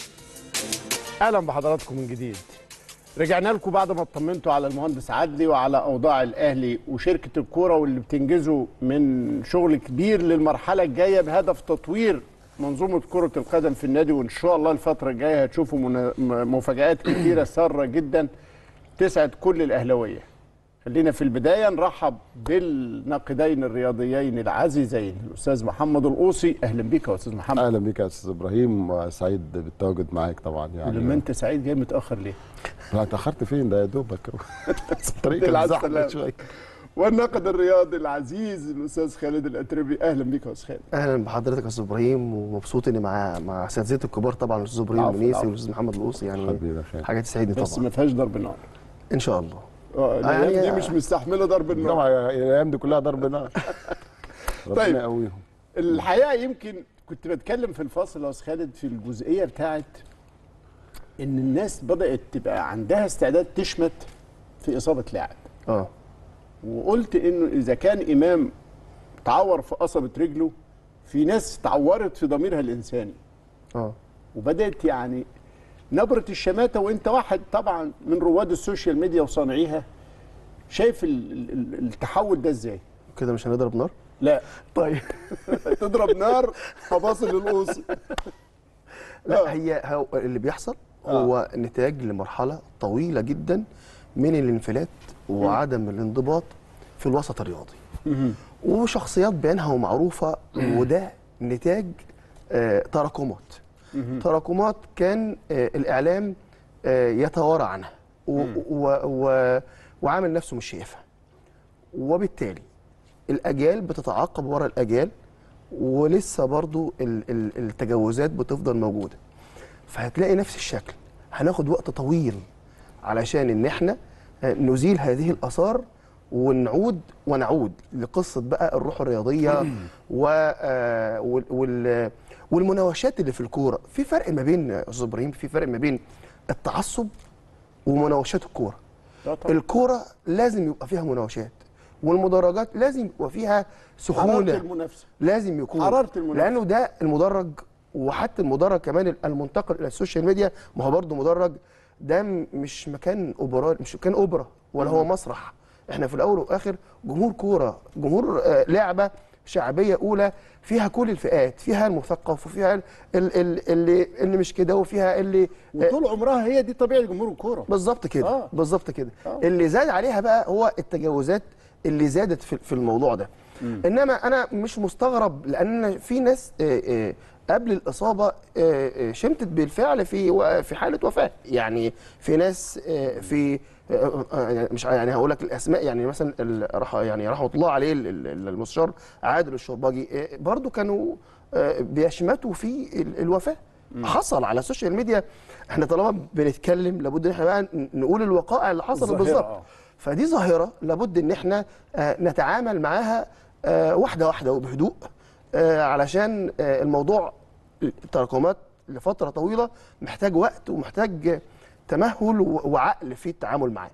اهلا بحضراتكم من جديد. رجعنا لكم بعد ما اطمنتوا على المهندس عدلي وعلى اوضاع الاهلي وشركه الكوره واللي بتنجزه من شغل كبير للمرحله الجايه بهدف تطوير منظومه كره القدم في النادي، وان شاء الله الفتره الجايه هتشوفوا منا- م- مفاجآت كثيره ساره جدا تسعد كل الاهلاويه. خلينا في البدايه نرحب بالناقدين الرياضيين العزيزين الاستاذ محمد القوصي. اهلا بيك يا استاذ محمد. اهلا بيك يا استاذ ابراهيم، وسعيد بالتواجد معاك طبعا. يعني ولما انت سعيد جاي متاخر ليه؟ لا اتاخرت فين؟ ده يا دوبك الطريق كان بالعكس زحمه سلام. شويه. والناقد الرياضي العزيز الاستاذ خالد الاتربي. اهلا بك يا استاذ خالد. اهلا بحضرتك يا استاذ ابراهيم، ومبسوط اني مع مع اساتذتي الكبار طبعا، الاستاذ ابراهيم عفو، المنيسي عفو. والاستاذ محمد القوصي، يعني حبيبي يا خالد. حاجه تسعدني بس طبعا ما فيهاش ضرب نار. ان شاء الله. اه يعني- الايام دي مش مستحمله ضرب النار. طبعا الايام دي كلها ضرب نار. طيب. ربنا يقويهم. الحقيقه يمكن كنت بتكلم في الفاصل يا استاذ خالد في الجزئيه بتاعت ان الناس بدات تبقى عندها استعداد تشمت في اصابه لاعب، اه وقلت انه اذا كان امام تعور في قصبه رجله، في ناس تعورت في ضميرها الانساني، اه وبدات يعني نبره الشماته. وانت واحد طبعا من رواد السوشيال ميديا وصانعيها، شايف ال- ال- التحول ده ازاي؟ كده مش هنضرب نار. لا طيب تضرب نار فباصل للقوس. لا، هي هو اللي بيحصل هو نتاج لمرحله طويله جدا من الانفلات وعدم الانضباط في الوسط الرياضي، وشخصيات بعينها ومعروفه، وده نتاج آه تراكمات تراكمات كان آه الاعلام آه يتوارى عنها و و و وعامل نفسه مش شايفها، وبالتالي الاجيال بتتعاقب ورا الاجيال، ولسه برضو ال- ال- التجاوزات بتفضل موجوده. فهتلاقي نفس الشكل، هناخد وقت طويل علشان ان احنا آه، نزيل هذه الاثار ونعود ونعود لقصه بقى الروح الرياضيه و آه، وال- وال- والمناوشات اللي في الكوره. في فرق ما بين يا استاذ ابراهيم، في فرق ما بين التعصب ومناوشات الكوره. الكوره لازم يبقى فيها مناوشات، والمدرجات لازم يبقى فيها حرارة سخونه، المنافسه. لازم يكون حرارة المنافسة. لانه ده المدرج، وحتى المدرج كمان المنتقل الى السوشيال ميديا، ما هو برضه مدرج، ده م- مش مكان اوبرا، مش مكان اوبرا ولا هو مسرح. احنا في الاول والاخر جمهور كوره، جمهور آه، لعبه شعبيه اولى، فيها كل الفئات، فيها المثقف وفيها ال- ال- ال- اللي اللي مش كده، وفيها اللي آه، وطول عمرها هي دي طبيعه جمهور الكوره. بالظبط كده آه. بالظبط كده آه. اللي زاد عليها بقى هو التجاوزات اللي زادت في في الموضوع ده. انما انا مش مستغرب، لان في ناس آه، آه، قبل الاصابه آه، آه، شمتت بالفعل في و- في حاله وفاه. يعني في ناس آه، في آه، آه، يعني مش يعني هقول لك الاسماء، يعني مثلا ال- رح يعني رحمه الله عليه ال- ال- المستشار عادل الشرباجي، آه، برضو كانوا آه، بيشمتوا في ال- الوفاه. حصل على السوشيال ميديا. احنا طالما بنتكلم لابد ان احنا بقى ن- نقول الوقائع اللي حصلت الظاهرة، بالظبط. آه. فدي ظاهره لابد ان احنا آه، نتعامل معاها آه، واحده واحده وبهدوء، آه، علشان آه، الموضوع التراكمات لفتره طويله محتاج وقت ومحتاج تمهل و- وعقل في التعامل معاه.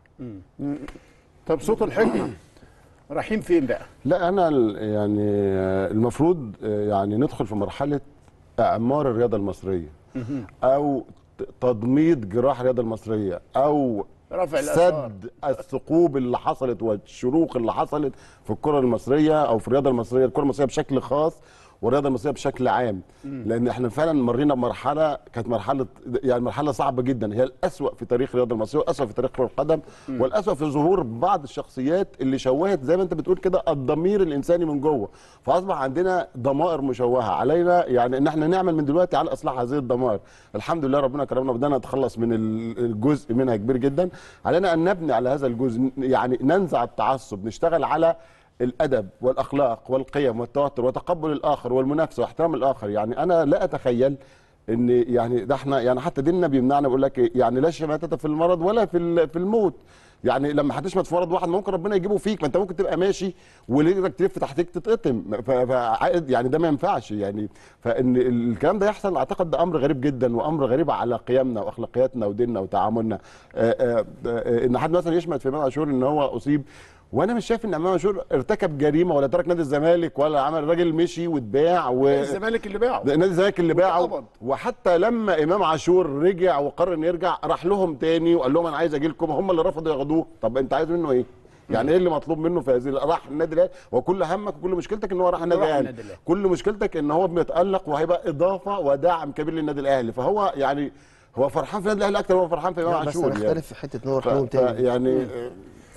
طب صوت الحكمه رايحين فين بقى؟ لا انا ال- يعني آه، المفروض آه، يعني ندخل في مرحله اعمار الرياضه المصريه، او ت- تضميد جراح الرياضه المصريه، او رفع الأسعار. سد الثقوب اللي حصلت والشروخ اللي حصلت في الكره المصريه او في الرياضه المصريه، الكره المصريه بشكل خاص والرياضه المصريه بشكل عام. لان احنا فعلا مرينا بمرحله كانت مرحله يعني مرحله صعبه جدا، هي الاسوأ في تاريخ الرياضه المصريه والاسوأ في تاريخ كره القدم، والاسوأ في ظهور بعض الشخصيات اللي شوهت زي ما انت بتقول كده الضمير الانساني من جوه. فاصبح عندنا ضمائر مشوهه، علينا يعني ان احنا نعمل من دلوقتي على اصلاح هذه الضمائر. الحمد لله ربنا كرمنا وبدانا نتخلص من ال- الجزء منها كبير جدا. علينا ان نبني على هذا الجزء، يعني ننزع التعصب، نشتغل على الادب والاخلاق والقيم والتوتر وتقبل الاخر والمنافسه واحترام الاخر. يعني انا لا اتخيل ان يعني ده احنا يعني حتى ديننا بيمنعنا، بيقول لك إيه؟ يعني لا شماتة في المرض ولا في ال- في الموت. يعني لما هتشمت في مرض واحد ممكن ربنا يجيبه فيك، ما انت ممكن تبقى ماشي ورجلك تلف تحتك تتقطم، ف- فعائد يعني ده ما ينفعش. يعني فان الكلام ده يحصل اعتقد ده امر غريب جدا، وامر غريب على قيمنا واخلاقياتنا وديننا وتعاملنا. آآ آآ آآ ان حد مثلا يشمت في امام عاشور ان هو اصيب، وانا مش شايف ان امام عاشور ارتكب جريمه ولا ترك نادي الزمالك ولا عمل، راجل مشي واتباع و الزمالك اللي باعه، نادي الزمالك اللي باعه. واتقبض. وحتى لما امام عاشور رجع وقرر انه يرجع راح لهم تاني وقال لهم انا عايز اجي لكم، هم اللي رفضوا ياخدوه. طب انت عايز منه ايه؟ يعني ايه اللي مطلوب منه في هذه؟ راح النادي الاهلي وكل همك وكل مشكلتك ان هو راح النادي راح الاهلي، النادي الأهلي. كل مشكلتك ان هو بيتالق وهيبقى اضافه وداعم كبير للنادي الاهلي. فهو يعني هو فرحان في النادي الاهلي اكتر ما هو فرحان في امام لا، بس عاشور. انا يعني اختلف في حته ان هو ف- راح لهم ف- تاني. يعني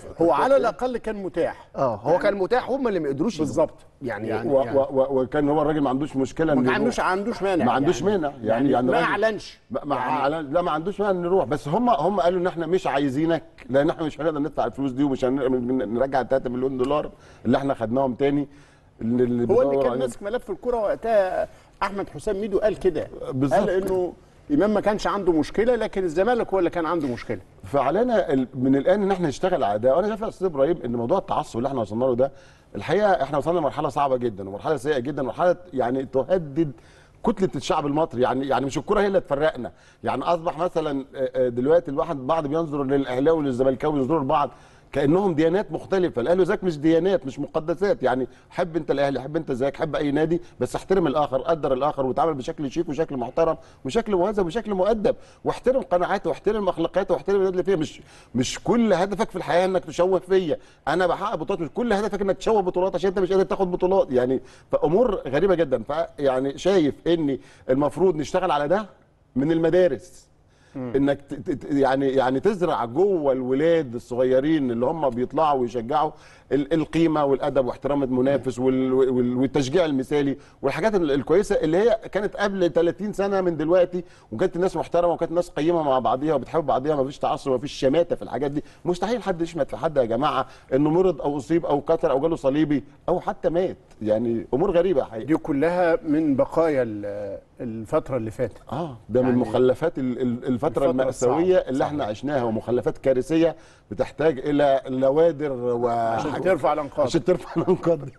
هو على الاقل كان متاح. اه هو يعني كان متاح، هم اللي ما قدروش بالظبط يعني, يعني, يعني, يعني وكان هو الراجل ما عندوش مشكله، ما عندوش عندوش مانع، ما عندوش يعني مانع يعني, يعني, يعني ما الراجل- اعلنش ما يعني يعني لا ما عندوش مانع نروح، بس هم هم قالوا ان احنا مش عايزينك لان احنا مش هنقدر ندفع الفلوس دي ومش هنقدر نرجع ثلاثة مليون دولار اللي احنا خدناهم تاني. اللي اللي هو اللي بيدور كان عليهم. ماسك ملف الكرة وقتها احمد حسام ميدو قال كده، بالظبط. قال انه امام ما كانش عنده مشكله لكن الزمالك هو اللي كان عنده مشكله. فعلينا ال- من الان ان احنا نشتغل على ده. وانا شايف يا استاذ ابراهيم ان موضوع التعصب اللي احنا وصلنا له ده الحقيقه احنا وصلنا لمرحله صعبه جدا ومرحله سيئه جدا ومرحله يعني تهدد كتله الشعب المصري. يعني يعني مش الكره هي اللي تفرقنا، يعني اصبح مثلا آه، آه، دلوقتي الواحد بعض بينظر للاهلاوي وللزملكاوي ينظروا لبعض كانهم ديانات مختلفه. الاهلي والزمالك مش ديانات، مش مقدسات. يعني حب انت الاهلي، حب انت الزمالك، حب اي نادي، بس احترم الاخر، قدر الاخر وتعامل بشكل شيك وشكل محترم وشكل مهذب وشكل مؤدب، واحترم قناعاته واحترم اخلاقياته واحترم النادي اللي فيها. مش مش كل هدفك في الحياه انك تشوه فيا. انا بحقق بطولات، مش كل هدفك انك تشوه بطولات عشان انت مش قادر تاخد بطولات. يعني فامور غريبه جدا. فيعني شايف ان المفروض نشتغل على ده من المدارس. انك ت- ت- يعني يعني تزرع جوه الولاد الصغيرين اللي هم بيطلعوا ويشجعوا ال- القيمه والادب واحترام المنافس وال- وال- والتشجيع المثالي والحاجات ال- الكويسه اللي هي كانت قبل ثلاثين سنه من دلوقتي، وكانت الناس محترمه وكانت الناس قيمه مع بعضيها وبتحب بعضيها، ما فيش تعصب وما فيش شماته في الحاجات دي. مستحيل حد يشمت في حد يا جماعه انه مرض او اصيب او كسر او جاله صليبي او حتى مات. يعني امور غريبه حقيقه. دي كلها من بقايا ال- الفتره اللي فاتت. اه ده يعني من مخلفات ال- ال- الفتره الفترة المأساويه الصعبة. اللي صحيح. احنا عشناها، ومخلفات كارثيه بتحتاج الى لوادر و عشان ترفع الانقاض. عشان ترفع الانقاض دي.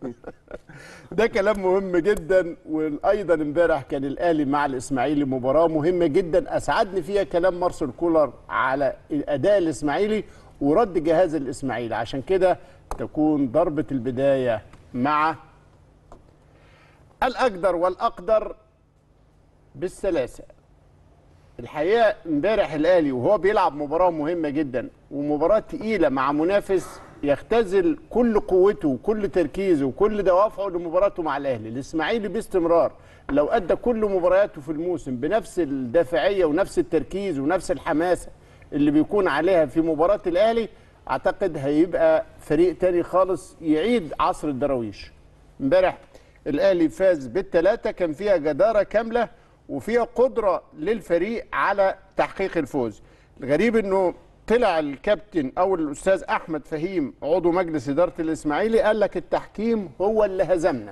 ده كلام مهم جدا. وايضا امبارح كان الاهلي مع الاسماعيلي مباراه مهمه جدا اسعدني فيها كلام مارسيل كولر على اداء الاسماعيلي ورد جهاز الاسماعيلي. عشان كده تكون ضربه البدايه مع الاقدر والاقدر بالسلاسه. الحقيقه امبارح الاهلي وهو بيلعب مباراه مهمه جدا ومباراه تقيله مع منافس يختزل كل قوته وكل تركيزه وكل دوافعه لمباراته مع الاهلي. الاسماعيلي باستمرار لو ادى كل مبارياته في الموسم بنفس الدافعيه ونفس التركيز ونفس الحماسه اللي بيكون عليها في مباراه الاهلي، اعتقد هيبقى فريق تاني خالص يعيد عصر الدراويش. امبارح الاهلي فاز بالثلاثه، كان فيها جداره كامله وفيها قدره للفريق على تحقيق الفوز. الغريب انه طلع الكابتن او الاستاذ احمد فهيم عضو مجلس اداره الاسماعيلي قال لك التحكيم هو اللي هزمنا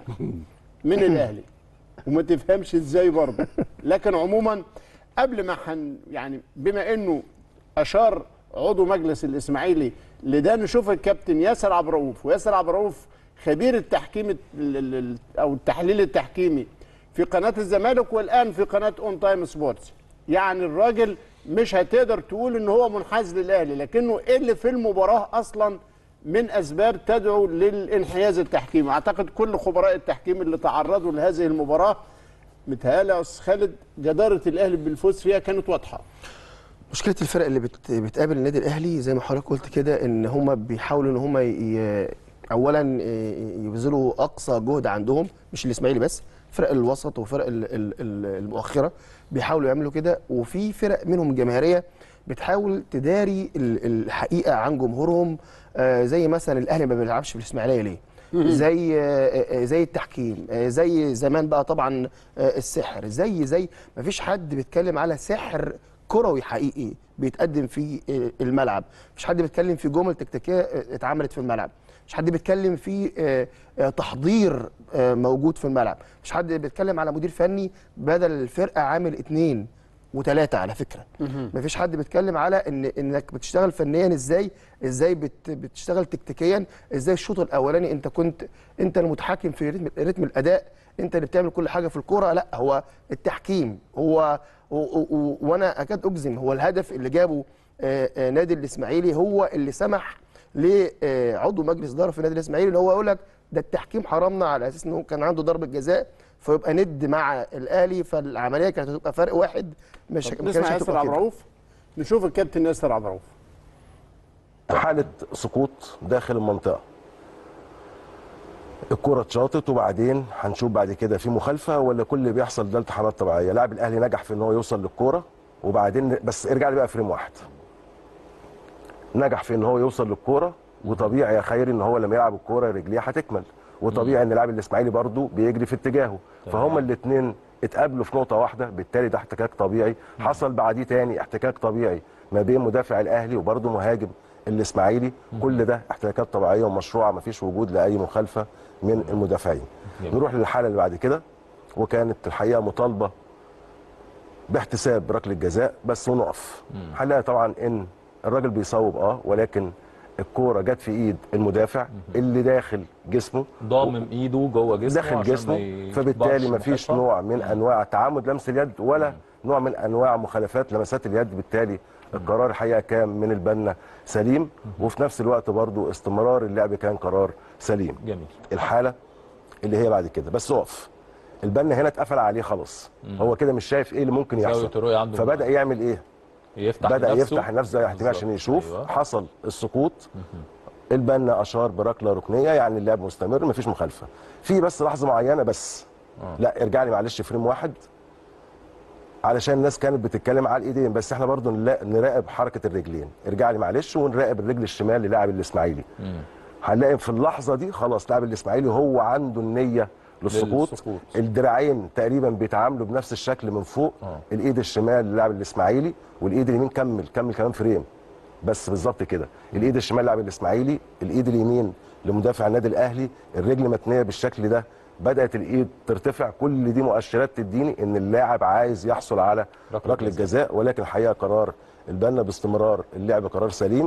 من الاهلي، وما تفهمش ازاي برضه. لكن عموما قبل ما حن يعني بما انه اشار عضو مجلس الاسماعيلي لده، نشوف الكابتن ياسر عبد الرؤوف. وياسر عبد الرؤوف خبير التحكيم ال- ال- ال- او التحليل التحكيمي في قناه الزمالك والان في قناه اون تايم سبورتس. يعني الراجل مش هتقدر تقول ان هو منحاز للاهلي، لكنه ايه اللي في المباراه اصلا من اسباب تدعو للانحياز التحكيمي. اعتقد كل خبراء التحكيم اللي تعرضوا لهذه المباراه متهيألي يا استاذ خالد جداره الاهلي بالفوز فيها كانت واضحه. مشكله الفرق اللي بت... بتقابل النادي الاهلي زي ما حضرتك قلت كده ان هم بيحاولوا ان هم ي... اولا يبذلوا اقصى جهد عندهم، مش الاسماعيلي بس، فرق الوسط وفرق ال- ال- ال- المؤخره بيحاولوا يعملوا كده. وفي فرق منهم جماهيريه بتحاول تداري ال- الحقيقه عن جمهورهم، آه، زي مثلا الاهلي ما بيلعبش في الاسماعيليه ليه؟ زي آه، آه، زي التحكيم، آه، زي زمان بقى طبعا آه، السحر، زي زي ما فيش حد بيتكلم على سحر كروي حقيقي بيتقدم في آه، الملعب، مفيش حد بيتكلم في جمل تكتيكيه آه، اتعملت في الملعب، مش حد بيتكلم في آه، آه، تحضير آه، موجود في الملعب، مش حد بيتكلم على مدير فني بدل الفرقه عامل اتنين وثلاثه على فكره. مفيش حد بيتكلم على ان انك بتشتغل فنيا ازاي، ازاي بت بتشتغل تكتيكيا، ازاي الشوط الاولاني انت كنت انت المتحكم في رتم, رتم الاداء، انت اللي بتعمل كل حاجه في الكوره. لا، هو التحكيم هو و- و- و- وانا اكاد اجزم هو الهدف اللي جابه آه، آه، نادي الاسماعيلي هو اللي سمح لعضو مجلس اداره في النادي الاسماعيلي اللي هو يقول لك ده التحكيم حرمنا على اساس انه كان عنده ضربه جزاء فيبقى ند مع الاهلي، فالعمليه كانت هتبقى فرق واحد، مش ما كانتش نسمع ياسر هتبقى عبد كده. الرؤوف، نشوف الكابتن ياسر عبد الرؤوف. حالة سقوط داخل المنطقة، الكرة اتشاطت وبعدين هنشوف بعد كده في مخالفة ولا كل اللي بيحصل ده التحامات طبيعية. لاعب الأهلي نجح في إن هو يوصل للكرة وبعدين بس ارجع لي بقى فريم واحد، نجح في إن هو يوصل للكرة وطبيعي يا خيري ان هو لما يلعب الكوره رجليه هتكمل، وطبيعي ان لاعب الاسماعيلي برضو بيجري في اتجاهه، فهم الاثنين اتقابلوا في نقطه واحده، بالتالي ده احتكاك طبيعي. حصل بعديه تاني احتكاك طبيعي ما بين مدافع الاهلي وبرضو مهاجم الاسماعيلي، كل ده احتكاكات طبيعيه ومشروعه، ما فيش وجود لاي مخالفه من المدافعين. نروح للحاله اللي بعد كده، وكانت الحقيقه مطالبه باحتساب ركله جزاء بس ونقف. هنلاقي طبعا ان الراجل بيصوب اه ولكن الكوره جت في ايد المدافع اللي داخل جسمه، ضامم ايده جوه جسمه داخل جسمه، فبالتالي ما فيش نوع من انواع تعمد لمس اليد ولا مم. نوع من انواع مخالفات لمسات اليد. بالتالي القرار الحقيقه كان من البنا سليم، مم. وفي نفس الوقت برضو استمرار اللعب كان قرار سليم. جميل. الحاله اللي هي بعد كده بس اقف، البنا هنا اتقفل عليه خلاص، مم. هو كده مش شايف ايه اللي ممكن يحصل، فبدا يعمل ايه؟ يفتح بدا نفسه. يفتح نفسه زي احتمال عشان يشوف. أيوة. حصل السقوط، البنا اشار بركله ركنيه، يعني اللعب مستمر مفيش مخالفه. في بس لحظه معينه بس آه. لا ارجع لي معلش فريم واحد، علشان الناس كانت بتتكلم على الايدين، بس احنا برضو نراقب حركه الرجلين. ارجع لي معلش ونراقب الرجل الشمال للاعب الاسماعيلي. هنلاقي في اللحظه دي خلاص لاعب الاسماعيلي هو عنده النيه للسقوط، للسقوط. الدراعين تقريبا بيتعاملوا بنفس الشكل من فوق. آه. الايد الشمال للاعب الاسماعيلي والايد اليمين كمل كمل كمان فريم بس بالظبط كده. الايد الشمال لاعب الاسماعيلي، الايد اليمين لمدافع النادي الاهلي، الرجل متنيه بالشكل ده، بدات الايد ترتفع. كل دي مؤشرات تديني ان اللاعب عايز يحصل على ركله جزاء، ولكن الحقيقه قرار البنا باستمرار اللعب قرار سليم.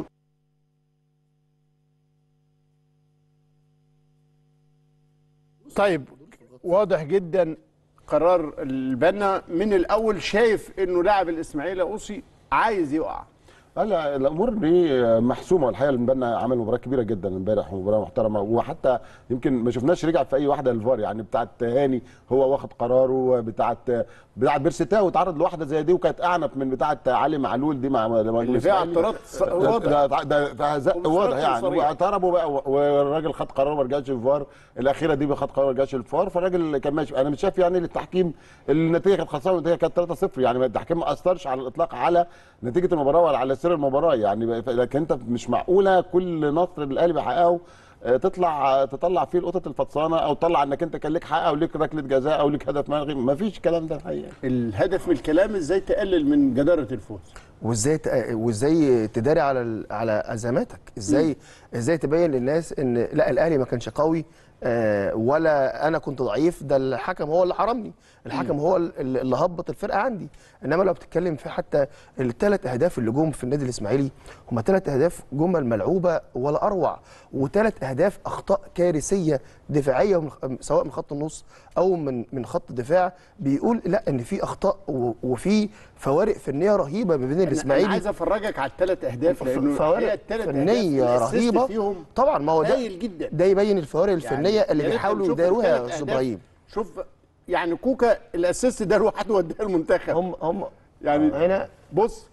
طيب واضح جدا قرار البنا من الاول، شايف انه لاعب الاسماعيلي اوصي عايز يقع. لا الامور دي محسومه، والحقيقه البنا عمل مباراه كبيره جدا امبارح ومباراه محترمه، وحتى يمكن ما شفناش رجع في اي واحده للفار، يعني بتاعه هاني هو واخد قراره، بتاعه بتاعه بيرستاو اتعرض لواحده زي دي وكانت اعنف من بتاعه علي معلول دي مع اللي فيها اعتراض واضح. ده ده واضح يعني، واعترضوا بقى والراجل خد قرار ما رجعش الفار، الاخيره دي خد قرار ما رجعش الفار، فالراجل كان ماشي. انا مش شايف يعني التحكيم النتيجه كانت خساره، النتيجه كانت ثلاثة صفر، يعني التحكيم ما اثرش على الاطلاق على نتيجه المباراه ولا على سير المباراه، يعني لكن انت مش معقوله كل نصر الاهلي بيحققه تطلع تطلع فيه القطط الفطسانه، او تطلع انك انت كان ليك حق او ليك ركله جزاء او ليك هدف ملغي، ما فيش الكلام ده الحقيقه. الهدف من الكلام ازاي تقلل من جداره الفوز، وازاي وازاي تداري على على ازماتك، ازاي م. ازاي تبين للناس ان لا الاهلي ما كانش قوي آه ولا انا كنت ضعيف، ده الحكم هو اللي حرمني، الحكم هو اللي هبط الفرقه عندي. انما لو بتتكلم في حتى الثلاث اهداف اللي جم في النادي الاسماعيلي هم ثلاث اهداف جمل ملعوبه ولا اروع، وثلاث اهداف اخطاء كارثيه دفاعيه سواء من خط النص او من من خط الدفاع، بيقول لا ان في اخطاء وفي فوارق فنيه رهيبه ما بين الاسماعيلي. انا عايز افرجك على الثلاث اهداف لانه فوارق فنيه رهيبه طبعا، ما هو ده جدا. ده يبين الفوارق الفنيه يعني اللي بيحاولوا يداروها يا استاذ ابراهيم. شوف يعني كوكا الاسيست ده لوحده وداه المنتخب. هم هم يعني هنا بص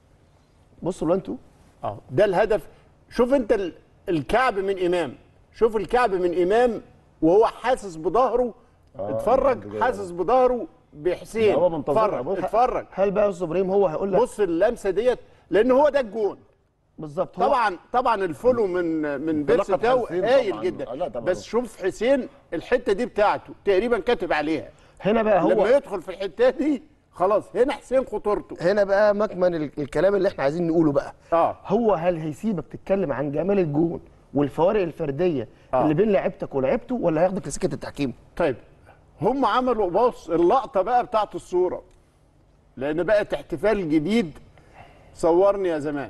بصوا انتوا اه ده الهدف. شوف انت الكعب من امام، شوف الكعب من امام وهو حاسس بظهره. آه اتفرج حاسس بظهره بحسين. هو منتظر. اتفرج اتفرج. هل بقى يا استاذ ابراهيم هو هيقول لك بص اللمسه ديت لان هو ده الجون بالظبط. طبعا طبعا الفولو من من بيرستاو هايل جدا، بس شوف حسين الحته دي بتاعته تقريبا كاتب عليها هنا بقى. هو لما يدخل في الحته دي خلاص هنا حسين خطورته. هنا بقى مكمن الكلام اللي احنا عايزين نقوله بقى. اه هو هل هيسيبك تتكلم عن جمال الجون والفوارق الفرديه آه. اللي بين لعيبتك ولعيبته، ولا هياخدك لسكه التحكيم؟ طيب هم عملوا بص اللقطه بقى بتاعت الصوره، لان بقت احتفال جديد. صورني يا زمان،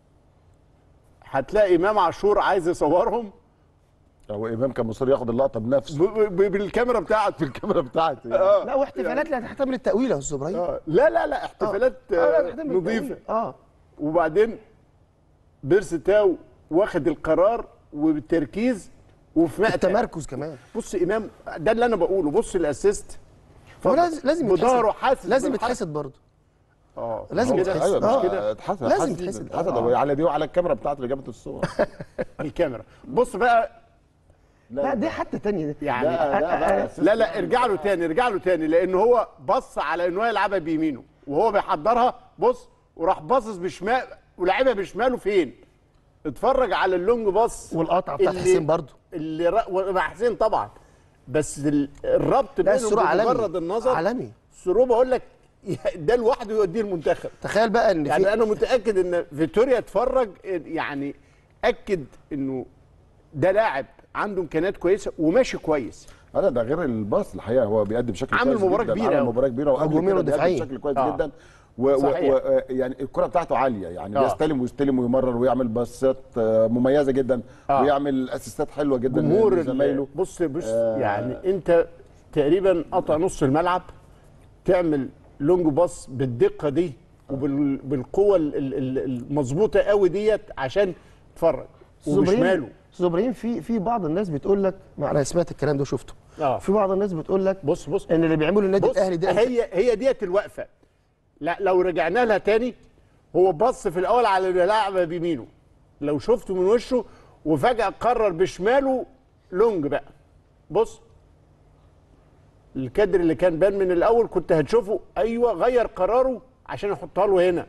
هتلاقي امام عاشور عايز يصورهم. هو امام كان مصر ياخد اللقطه بنفسه بالكاميرا بتاعته بالكاميرا بتاعته يعني. آه. لا واحتفالات لا تحتمل التأويل يا استاذ ابراهيم. آه. لا لا لا احتفالات آه. آه. لا نظيفه. اه وبعدين بيرستاو واخد القرار وبالتركيز وفي مقتل التمركز كمان. بص امام ده اللي انا بقوله، بص الاسيست لازم بظهره حاسس لازم يتحسد برضه. اه لازم يتحسد. ايوه مش كده اتحسد لازم يتحسد آه. على دي وعلى الكاميرا بتاعته اللي جابت الصور. الكاميرا بص بقى. لا, لا دي حتى تانية دي. يعني لا لا, لا, لا ارجع له تاني ارجع له تاني لان هو بص على ان هو يلعبها بيمينه وهو بيحضرها، بص وراح باصص بشمال ولعبها بشماله فين؟ اتفرج على اللونج باص والقطعه بتاعت اللي- حسين برضو. اللي ر... ومع حسين طبعا، بس ال- الربط لا بينهم الصوره عالمي بمجرد النظر. عالمي. الثرو بقول لك ده لوحده يوديه المنتخب. تخيل بقى ان يعني في انا متاكد ان فيتوريا اتفرج يعني اكد انه ده لاعب عنده امكانيات كويسه وماشي كويس. لا ده غير الباص الحقيقه هو بيقدم بشكل عامل كويس مباراة جدا. كبيرة عامل أوي. مباراه كبيره وقبل هجوميا كده بيقدم ودفاعيا. بشكل كويس آه. جدا و و صحيح. و يعني الكره بتاعته عاليه يعني آه. بيستلم ويستلم ويمرر ويعمل باصات آه، مميزه جدا آه. ويعمل اسيستات حلوه جدا جمهور لزمايله. ال- بص بص آه. يعني انت تقريبا قطع نص الملعب تعمل لونج باص بالدقه دي وبالقوه المظبوطه قوي ديت عشان تتفرج وبشماله. استاذ ابراهيم في في بعض الناس بتقول لك، ما انا سمعت الكلام ده وشفته. اه في بعض الناس بتقول لك بص بص ان اللي بيعمله النادي بص الاهلي ده هي هي ديت الوقفه. لا لو رجعنا لها تاني، هو بص في الاول على اللاعب بيمينه، لو شفته من وشه وفجاه قرر بشماله لونج بقى. بص الكادر اللي كان بان من الاول كنت هتشوفه ايوه غير قراره عشان يحطها له هنا.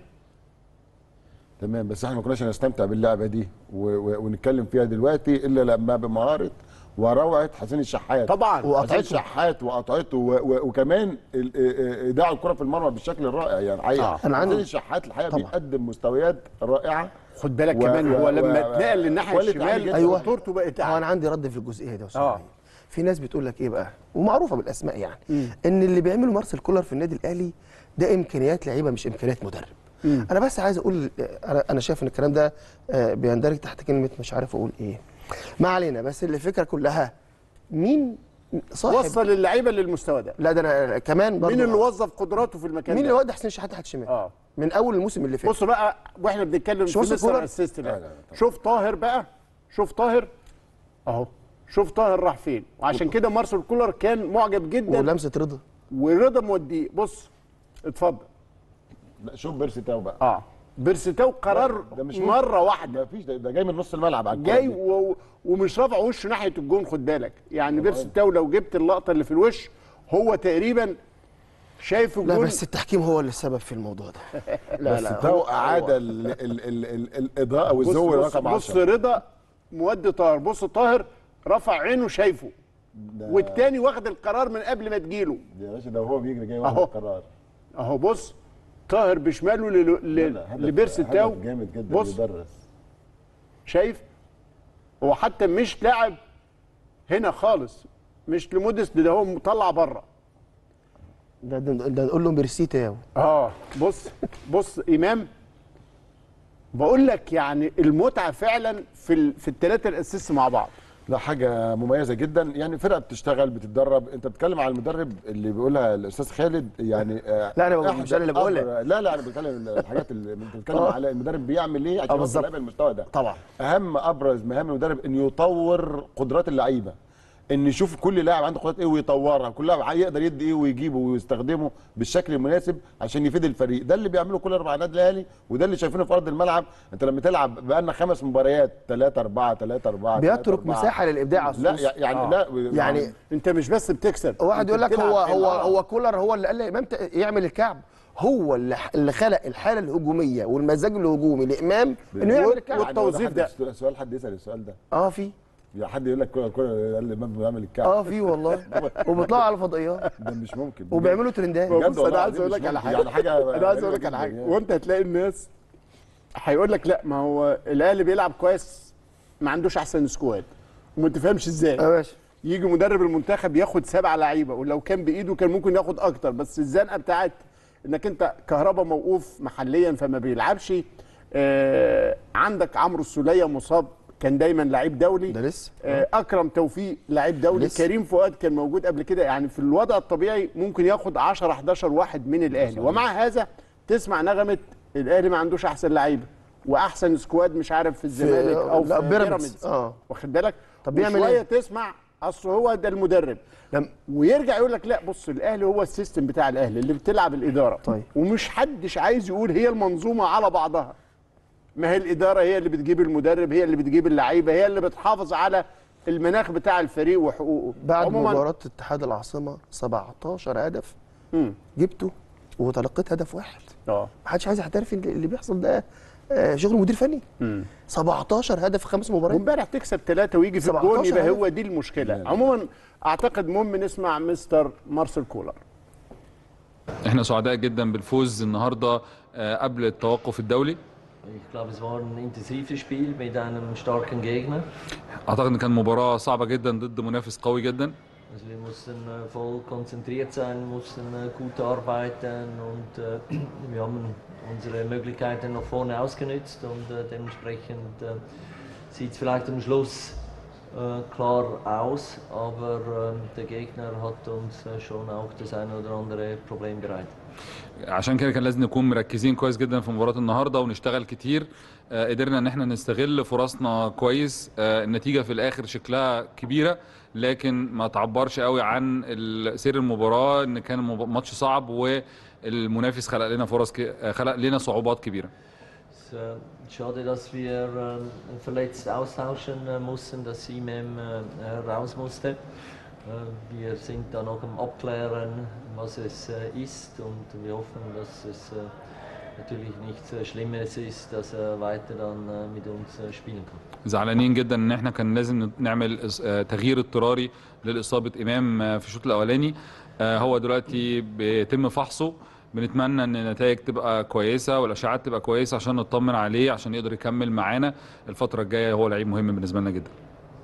تمام، بس احنا ما كناش هنستمتع باللعبه دي و و ونتكلم فيها دلوقتي الا لما بمهاره وروعه حسين الشحات. طبعا حسين وقطعته. الشحات وقطعته و و وكمان ال- ا- ا- ايداع الكره في المرمى بالشكل الرائع يعني حقيقه. آه. أنا عندي- حسين الشحات الحقيقه طبعا. بيقدم مستويات رائعه. خد بالك و- كمان هو و- لما و- اتنقل للناحيه كواليتي عالي الشمال جدا. أيوة. خطورته بقت هو انا اعلى. عندي رد في الجزئيه دي يا استاذ آه. إبراهيم. في ناس بتقول لك ايه بقى، ومعروفه بالاسماء يعني، ان اللي بيعمله مارسيل كولر في النادي الاهلي ده امكانيات لعيبه مش امكانيات مدرب. انا بس عايز اقول، انا انا شايف ان الكلام ده آه، بيندرج تحت كلمه مش عارف اقول ايه. ما علينا، بس الفكره كلها مين صاحب. وصل اللعيبه للمستوى ده. لا ده انا كمان برضه. مين اللي وظف قدراته في المكان مين ده؟ اللي ودى حسين شحاته تحت الشمال؟ اه من اول الموسم اللي فات. بص بقى واحنا بنتكلم في مش مستر كولر؟ اسيست لا، لا، ده. لا، طبعا. شوف طاهر بقى، شوف طاهر اهو، شوف طاهر راح فين. وعشان كده مارسيل كولر كان معجب جدا ولمسه رضا. ورضا موديه. بص اتفضل. لا، شوف بيرسي تاو بقى. اه بيرسيتاو قرار ده مش مره واحده ما فيش ده, ده جاي من نص الملعب على الكرة جاي دي. و... ومش رافع وشه ناحيه الجون. خد بالك يعني بيرسيتاو لو جبت اللقطه اللي في الوش هو تقريبا شايف لا الجون. بس التحكيم هو اللي السبب في الموضوع ده. لا بس لا تاو اعاد ال ال ال ال الاضاءه بص والزو بص, رقم بص عشرة. رضا مودي طاهر. بص طاهر رفع عينه شايفه، والتاني واخد القرار من قبل ما تجيله. يا باشا ده هو بيجري جاي واخد أهو. القرار. اهو بص طاهر بشماله ل- لا، ل- لا، هدف- لبيرسيتاو. هدف جامد جدا بص بيدرس. شايف هو حتى مش لاعب هنا خالص، مش لموديس ده هو مطلع بره. ده ده, ده نقول له ميرسي تاو. اه بص بص امام، بقول لك يعني المتعه فعلا في ال... في الثلاثه الاسيست مع بعض. لا حاجه مميزه جدا يعني فرقه بتشتغل بتتدرب. انت بتتكلم على المدرب اللي بيقولها الاستاذ خالد يعني آه، لا، أنا إحدى مش أنا اللي بقولها. أبر- لا لا انا بتكلم الحاجات اللي انت بتتكلم آه. على المدرب بيعمل ايه عشان آه، يوصل بالظبط. اللعيبه المستوى ده. طبعا. اهم ابرز مهام المدرب انه يطور قدرات اللعيبه، ان يشوف كل لاعب عنده قدرات ايه ويطورها، كل لاعب يقدر يدي ايه ويجيبه ويستخدمه بالشكل المناسب عشان يفيد الفريق. ده اللي بيعمله كل اربع نادي الاهلي وده اللي شايفينه في ارض الملعب. انت لما تلعب بقالنا خمس مباريات ثلاثة أربعة ثلاثة أربعة بيترك مساحه للابداع. لا يعني آه. لا يعني انت مش بس بتكسب، واحد أنت يقول لك بتلعب هو حلو. هو آه. هو كولر هو اللي قال لامام ت- يعمل الكعب. هو اللي اللي خلق الحاله الهجوميه والمزاج الهجومي لامام انه يعمل الكعب. والتوظيف ده. سؤال حد يسال السؤال ده، اه في يا حد يقول لك كل كل الامام بيعمل الكعب. اه في والله. وبيطلعوا على الفضائيات ده مش ممكن وبيعملوا ترندات. بجد بص والله انا عايز العظيم اقول مش لك على ممكن. حاجه يعني حاجه انا عايز اقول لك غريبة على حاجه جداً يعني. وانت هتلاقي الناس هيقول لك لا ما هو الاهلي بيلعب كويس ما عندوش احسن سكواد وما تفهمش ازاي. يا باشا يجي مدرب المنتخب ياخد سبع لعيبه ولو كان بايده كان ممكن ياخد اكتر، بس الزنقه بتاعت انك انت كهربا موقوف محليا فما بيلعبش. آه عندك عمرو السوليه مصاب كان دايما لعيب دولي. ده لسه آه اكرم توفيق لعيب دولي. لسه. كريم فؤاد كان موجود قبل كده. يعني في الوضع الطبيعي ممكن ياخد عشرة حداشر واحد من الاهلي، ومع هذا تسمع نغمه الاهلي ما عندوش احسن لعيبه واحسن سكواد مش عارف في الزمالك او لا، في بيراميدز. بيراميدز. اه واخد بالك؟ طب بيعمل وشويه ايه؟ تسمع اصل هو ده المدرب لم ويرجع يقول لك لا بص الاهلي هو السيستم بتاع الاهلي اللي بتلعب الاداره. طيب. ومش حدش عايز يقول هي المنظومه على بعضها. ما هي الاداره هي اللي بتجيب المدرب، هي اللي بتجيب اللعيبه، هي اللي بتحافظ على المناخ بتاع الفريق وحقوقه. بعد عموماً- مباراه اتحاد العاصمه سبعتاشر هدف مم. جبته وتلقيت هدف واحد. اه ما حدش عايز يعترف ان اللي بيحصل ده آه شغل مدير فني. سبعتاشر هدف في خمس مباريات، وامبارح تكسب ثلاثة ويجي في الجون، يبقى هو دي المشكله. عموما اعتقد مهم نسمع مستر مارسيل كولر. احنا سعداء جدا بالفوز النهارده قبل التوقف الدولي. Ich glaube, es war ein intensives Spiel mit einem starken Gegner. اعتقد ان كان مباراه صعبه جدا ضد منافس قوي جدا. Also wir mussten voll konzentriert sein, mussten gut arbeiten und wir haben unsere Möglichkeiten nach vorne ausgenutzt und dementsprechend sieht es vielleicht am Schluss klar aus, aber der Gegner hat uns schon auch das eine oder andere Problem bereitet. عشان كده كان لازم نكون مركزين كويس جدا في مباراه النهارده ونشتغل كتير. آه قدرنا ان احنا نستغل فرصنا كويس. آه النتيجه في الاخر شكلها كبيره لكن ما تعبرش قوي عن سير المباراه، ان كان ماتش صعب والمنافس خلق لنا فرص ك... خلق لنا صعوبات كبيره. Schade, dass wir verletzt austauschen mussten, dass Simem raus musste. Wir sind da noch am Abklären, was es ist und wir hoffen, dass es natürlich nichts Schlimmes ist, dass er weiter dann mit uns spielen kann. زعلانين جدا ان احنا كان لازم نعمل تغيير اضطراري للاصابه امام في الشوط الاولاني. هو دلوقتي بيتم فحصه، بنتمنى ان النتائج تبقى كويسه والاشعاعات تبقى كويسه عشان نطمن عليه عشان يقدر يكمل معانا الفتره الجايه. هو لعيب مهم بالنسبه لنا جدا.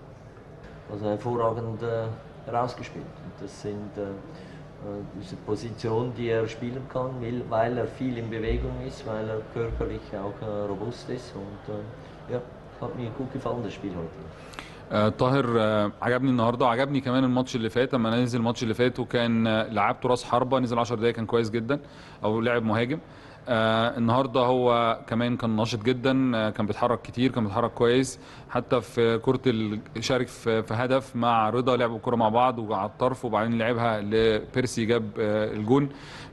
Also hervorragend rausgespielt. Das sind äh, diese Position, die er spielen kann, weil er viel in Bewegung ist, weil er körperlich auch äh, robust ist und äh, ja, hat mir gut gefallen das Spiel heute. آه طاهر آه عجبني النهارده وعجبني كمان الماتش اللي فات. اما نزل الماتش اللي فات وكان آه لعبته راس حربه، نزل عشر دقايق كان كويس جدا او لعب مهاجم. آه النهارده هو كمان كان ناشط جدا، آه كان بيتحرك كتير، كان بيتحرك كويس. حتى في كره شارك في, في هدف مع رضا، لعبوا الكره مع بعض وعلى الطرف وبعدين لعبها لبيرسي جاب آه الجون.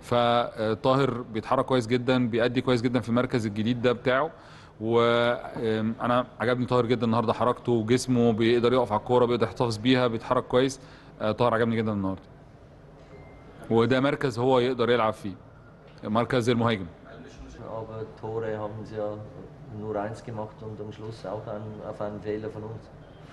فطاهر بيتحرك كويس جدا، بيأدي كويس جدا في المركز الجديد ده بتاعه. وانا عجبني طاهر جدا النهارده، حركته وجسمه، بيقدر يقف على الكوره، بيقدر يحتفظ بيها، بيتحرك كويس. آه طاهر عجبني جدا النهارده، وده مركز هو يقدر يلعب فيه، مركز المهاجم. Aber Tore haben sie ja nur eins gemacht und am Schluss auch ein, auf einen Fehler von uns.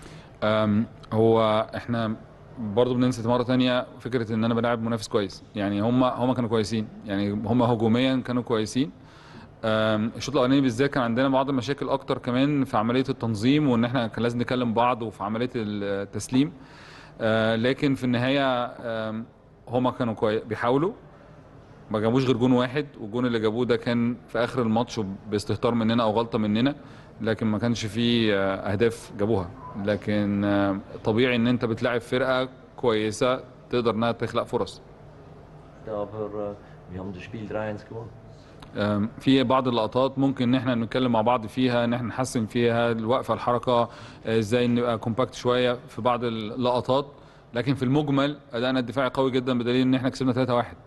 هو احنا برضه بننسى مره ثانيه فكره ان انا بلاعب منافس كويس. يعني هم هم كانوا كويسين، يعني هم هجوميا كانوا كويسين. الشوط الاولاني بالذات كان عندنا بعض المشاكل اكتر كمان في عمليه التنظيم، وان احنا كان لازم نكلم بعض وفي عمليه التسليم. لكن في النهايه هم كانوا كويس بيحاولوا، ما جابوش غير جون واحد، والجون اللي جابوه ده كان في اخر الماتش باستهتار مننا او غلطه مننا، لكن ما كانش فيه اهداف جابوها. لكن طبيعي ان انت بتلاعب فرقه كويسه تقدر انها تخلق فرص. في بعض اللقطات ممكن ان احنا نتكلم مع بعض فيها، ان احنا نحسن فيها الوقفه، الحركه، ازاي نبقى كومباكت شويه في بعض اللقطات. لكن في المجمل ادائنا الدفاعي قوي جدا، بدليل ان احنا كسبنا ثلاثة واحد.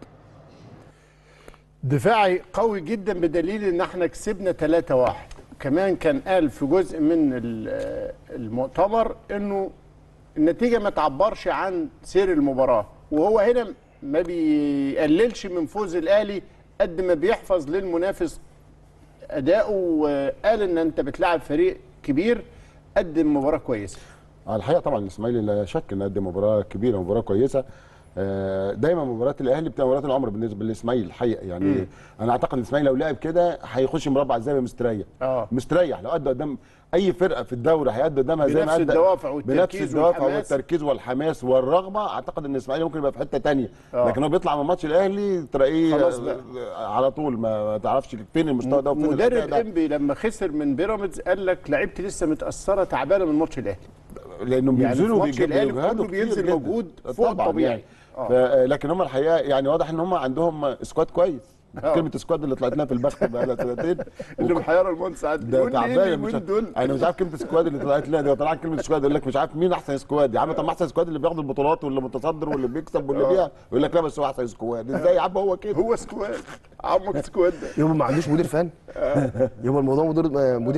دفاعي قوي جدا بدليل ان احنا كسبنا ثلاثة واحد. كمان كان قال في جزء من المؤتمر انه النتيجه ما تعبرش عن سير المباراه، وهو هنا ما بيقللش من فوز الاهلي قد ما بيحفظ للمنافس اداؤه، وقال ان انت بتلعب فريق كبير قدم مباراه كويسه. الحقيقه طبعا الاسماعيلي لا شك انه قدم مباراه كبيره ومباراه كويسه. دايما مباريات الاهلي بتبقى مباريات العمر بالنسبه للاسماعيلي الحقيقه. يعني مم. انا اعتقد الاسماعيلي لو لعب كده هيخش مربع الذهبي مستريح. اه مستريح لو ادى قدام اي فرقه في الدوري هيأدي قدامها زي ما ادى، بنفس الدوافع والتركيز بنفس الدوافع والتركيز والحماس والرغبه. اعتقد ان الاسماعيلي ممكن يبقى في حته ثانيه، لكن هو بيطلع من ماتش الاهلي تلاقيه على طول ما تعرفش فين المستوى ده وفين مدرب انبي لما خسر من بيراميدز قال لك لعيبتي لسه متاثره تعبانه من ماتش الاهلي، لانهم بينزلوا يعني بيجهدوا بينزل مجهود فوق الطبيعي. يعني. لكن هم الحقيقه يعني واضح ان هم عندهم سكواد كويس. أوه. كلمه سكواد اللي طلعت لنا في البخت بقى لها سنتين اللي محيره المهندس عادل ده تعبان. مش انا مش عارف كلمه سكواد اللي طلعت لنا دي، طلعت كلمه سكواد يقول لك مش عارف مين احسن سكواد. يا عم طب ما احسن سكواد اللي بياخد البطولات واللي متصدر واللي بيكسب واللي بيها، يقول لك لا بس هو احسن سكواد. ازاي يا عم هو كده؟ هو سكواد عمك سكواد ده يبقى ما عندوش مدير فن، يبقى الموضوع مدير مدير فن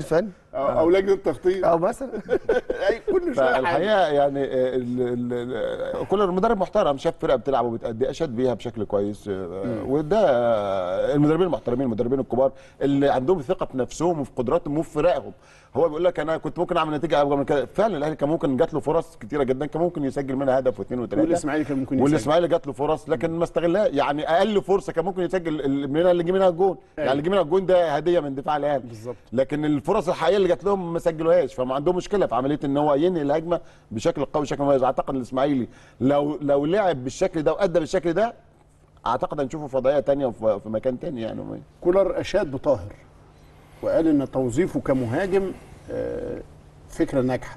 او, أو لجنه تخطيط او مثلا اي كل شويه حاجه. فالحقيقه يعني ال- ال- ال- كل المدرب محترم، شاف فرقه بتلعب وبتأدي، اشاد بيها بشكل كويس. آه، وده آه، المدربين المحترمين، المدربين الكبار اللي عندهم ثقه في نفسهم وفي قدراتهم وفي فرقهم. هو بيقول لك انا كنت ممكن اعمل نتيجه افضل من كده. فعلا الاهلي كان ممكن جات له فرص كتيره جدا، كان ممكن يسجل منها هدف واثنين وثلاثه، والاسماعيلي كان ممكن يسجل، والاسماعيلي جات له فرص لكن ما استغلها. يعني اقل فرصه كان ممكن يسجل ال- منها اللي جه منها الجون. يعني اللي جه منها الجون ده هديه من دفاع الاهلي بالظبط. لكن الفرص الحقيقيه اللي جات لهم ما سجلوهاش، فما عندهم مشكله في عمليه ان هو ينهي الهجمه بشكل قوي بشكل مميز. اعتقد الاسماعيلي لو لو لعب بالشكل ده وادى بالشكل ده اعتقد هنشوفه في وضعيه ثانيه وفي في مكان ثاني يعني. كولر اشاد بطاهر وقال ان توظيفه كمهاجم آه، فكره ناجحه.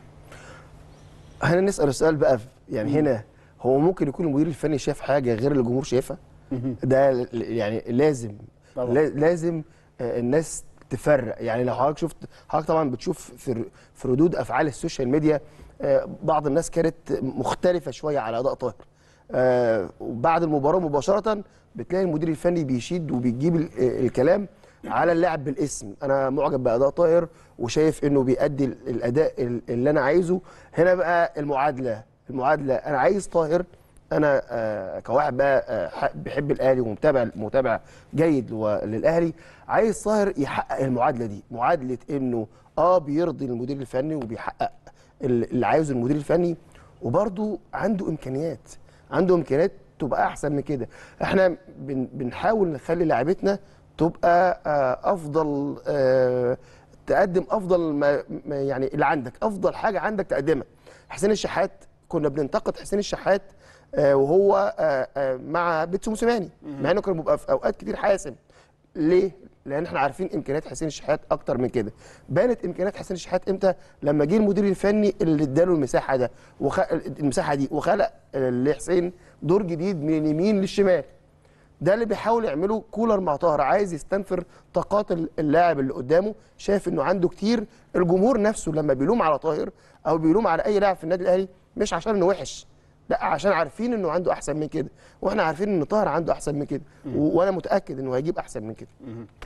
هنا نسال السؤال بقى، يعني هنا هو ممكن يكون المدير الفني شايف حاجه غير اللي الجمهور شايفها؟ ده ل- يعني لازم طبعا. لا- لازم آه، الناس تفرق. يعني لو حضرتك شفت، حضرتك طبعا بتشوف في في ردود افعال السوشيال ميديا آه، بعض الناس كانت مختلفه شويه على اداء طاهر. آه، وبعد المباراه مباشره بتلاقي المدير الفني بيشيد وبيجيب ال- الكلام على اللاعب بالاسم. انا معجب باداء طاهر وشايف انه بيأدي ال- الاداء ال- اللي انا عايزه. هنا بقى المعادله المعادله انا عايز طاهر، انا آه كواحد بقى آه ح- بيحب الاهلي ومتابع متابع جيد و- للاهلي، عايز طاهر يحقق المعادله دي، معادله انه اه بيرضي المدير الفني وبيحقق ال- اللي عايزه المدير الفني، وبرده عنده امكانيات، عنده امكانيات تبقى احسن من كده. احنا بن بنحاول نخلي لعيبتنا تبقى آه افضل، آه تقدم افضل ما ما يعني اللي عندك، افضل حاجه عندك تقدمها. حسين الشحات كنا بننتقد حسين الشحات آه وهو آه آه مع بيتسو موسيماني، مع انه كان بيبقى في اوقات كتير حاسم. ليه؟ لان احنا عارفين امكانيات حسين الشحات اكتر من كده. بانت امكانيات حسين الشحات امتى؟ لما جه المدير الفني اللي اداله المساحه ده وخ... المساحه دي وخلق لحسين دور جديد من اليمين للشمال. ده اللي بيحاول يعمله كولر مع طاهر، عايز يستنفر طاقات اللاعب اللي قدامه، شايف انه عنده كتير. الجمهور نفسه لما بيلوم على طاهر او بيلوم على اي لاعب في النادي الاهلي مش عشان انه وحش، لا عشان عارفين انه عنده احسن من كده، واحنا عارفين ان طاهر عنده احسن من كده، و- وانا متاكد انه هيجيب احسن من كده.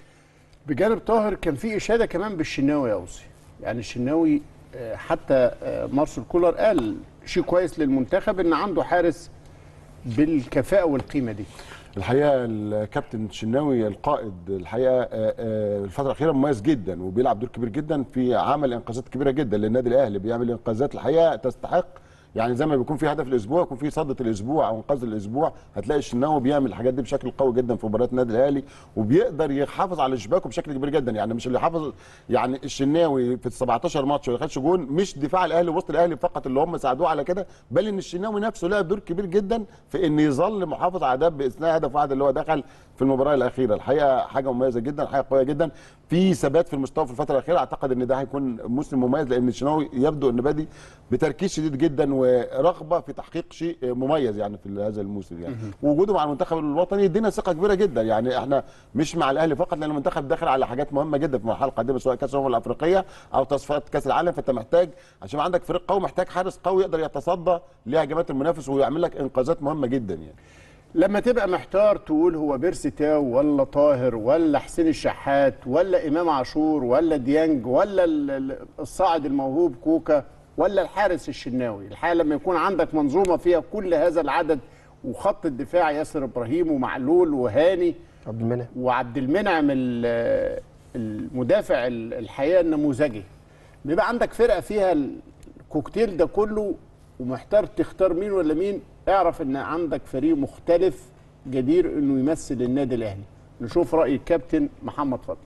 بجانب طاهر كان في اشاده كمان بالشناوي يا اوصي. يعني الشناوي آه، حتى آه، مارسيل كولر قال شيء كويس للمنتخب ان عنده حارس بالكفاءه والقيمه دي. الحقيقه الكابتن شناوي القائد الحقيقه آه، آه، الفتره الاخيره مميز جدا وبيلعب دور كبير جدا في عمل انقاذات كبيره جدا للنادي الاهلي. بيعمل انقاذات الحقيقه تستحق، يعني زي ما بيكون في هدف الاسبوع يكون في صدة الاسبوع او انقاذ الاسبوع، هتلاقي الشناوي بيعمل الحاجات دي بشكل قوي جدا في مباريات النادي الاهلي، وبيقدر يحافظ على شباكه بشكل كبير جدا. يعني مش اللي حافظ، يعني الشناوي في ال سبعتاشر ماتش ما خدش جون، مش دفاع الاهلي وسط الاهلي فقط اللي هم ساعدوه على كده، بل ان الشناوي نفسه لعب دور كبير جدا في ان يظل محافظ على ده باثناء هدف واحد اللي هو دخل في المباراه الاخيره. الحقيقه حاجه مميزه جدا، حاجه قويه جدا، في ثبات في المستوى في الفتره الاخيره. اعتقد ان ده هيكون موسم مميز لان الشناوي يبدو ان بادي بتركيز شديد جدا ورغبه في تحقيق شيء مميز يعني في هذا الموسم. يعني وجوده مع المنتخب الوطني يدينا ثقه كبيره جدا. يعني احنا مش مع الاهلي فقط لان المنتخب داخل على حاجات مهمه جدا في المرحله القادمه سواء كاس الامم الافريقيه او تصفيات كاس العالم، فانت محتاج عشان عندك فريق قوي محتاج حارس قوي يقدر يتصدى لهجمات المنافس ويعمل لك انقاذات مهمه جدا. يعني لما تبقى محتار تقول هو بيرسي تاو ولا طاهر ولا حسين الشحات ولا امام عاشور ولا ديانج ولا ال- ال- الصاعد الموهوب كوكا ولا الحارس الشناوي، الحقيقه لما يكون عندك منظومه فيها كل هذا العدد وخط الدفاع ياسر ابراهيم ومعلول وهاني عبد المنعم وعبد المنعم ال- المدافع ال- الحقيقه النموذجي، بيبقى عندك فرقه فيها الكوكتيل ده كله ومحتار تختار مين ولا مين، اعرف ان عندك فريق مختلف جدير انه يمثل النادي الاهلي. نشوف راي الكابتن محمد فضل.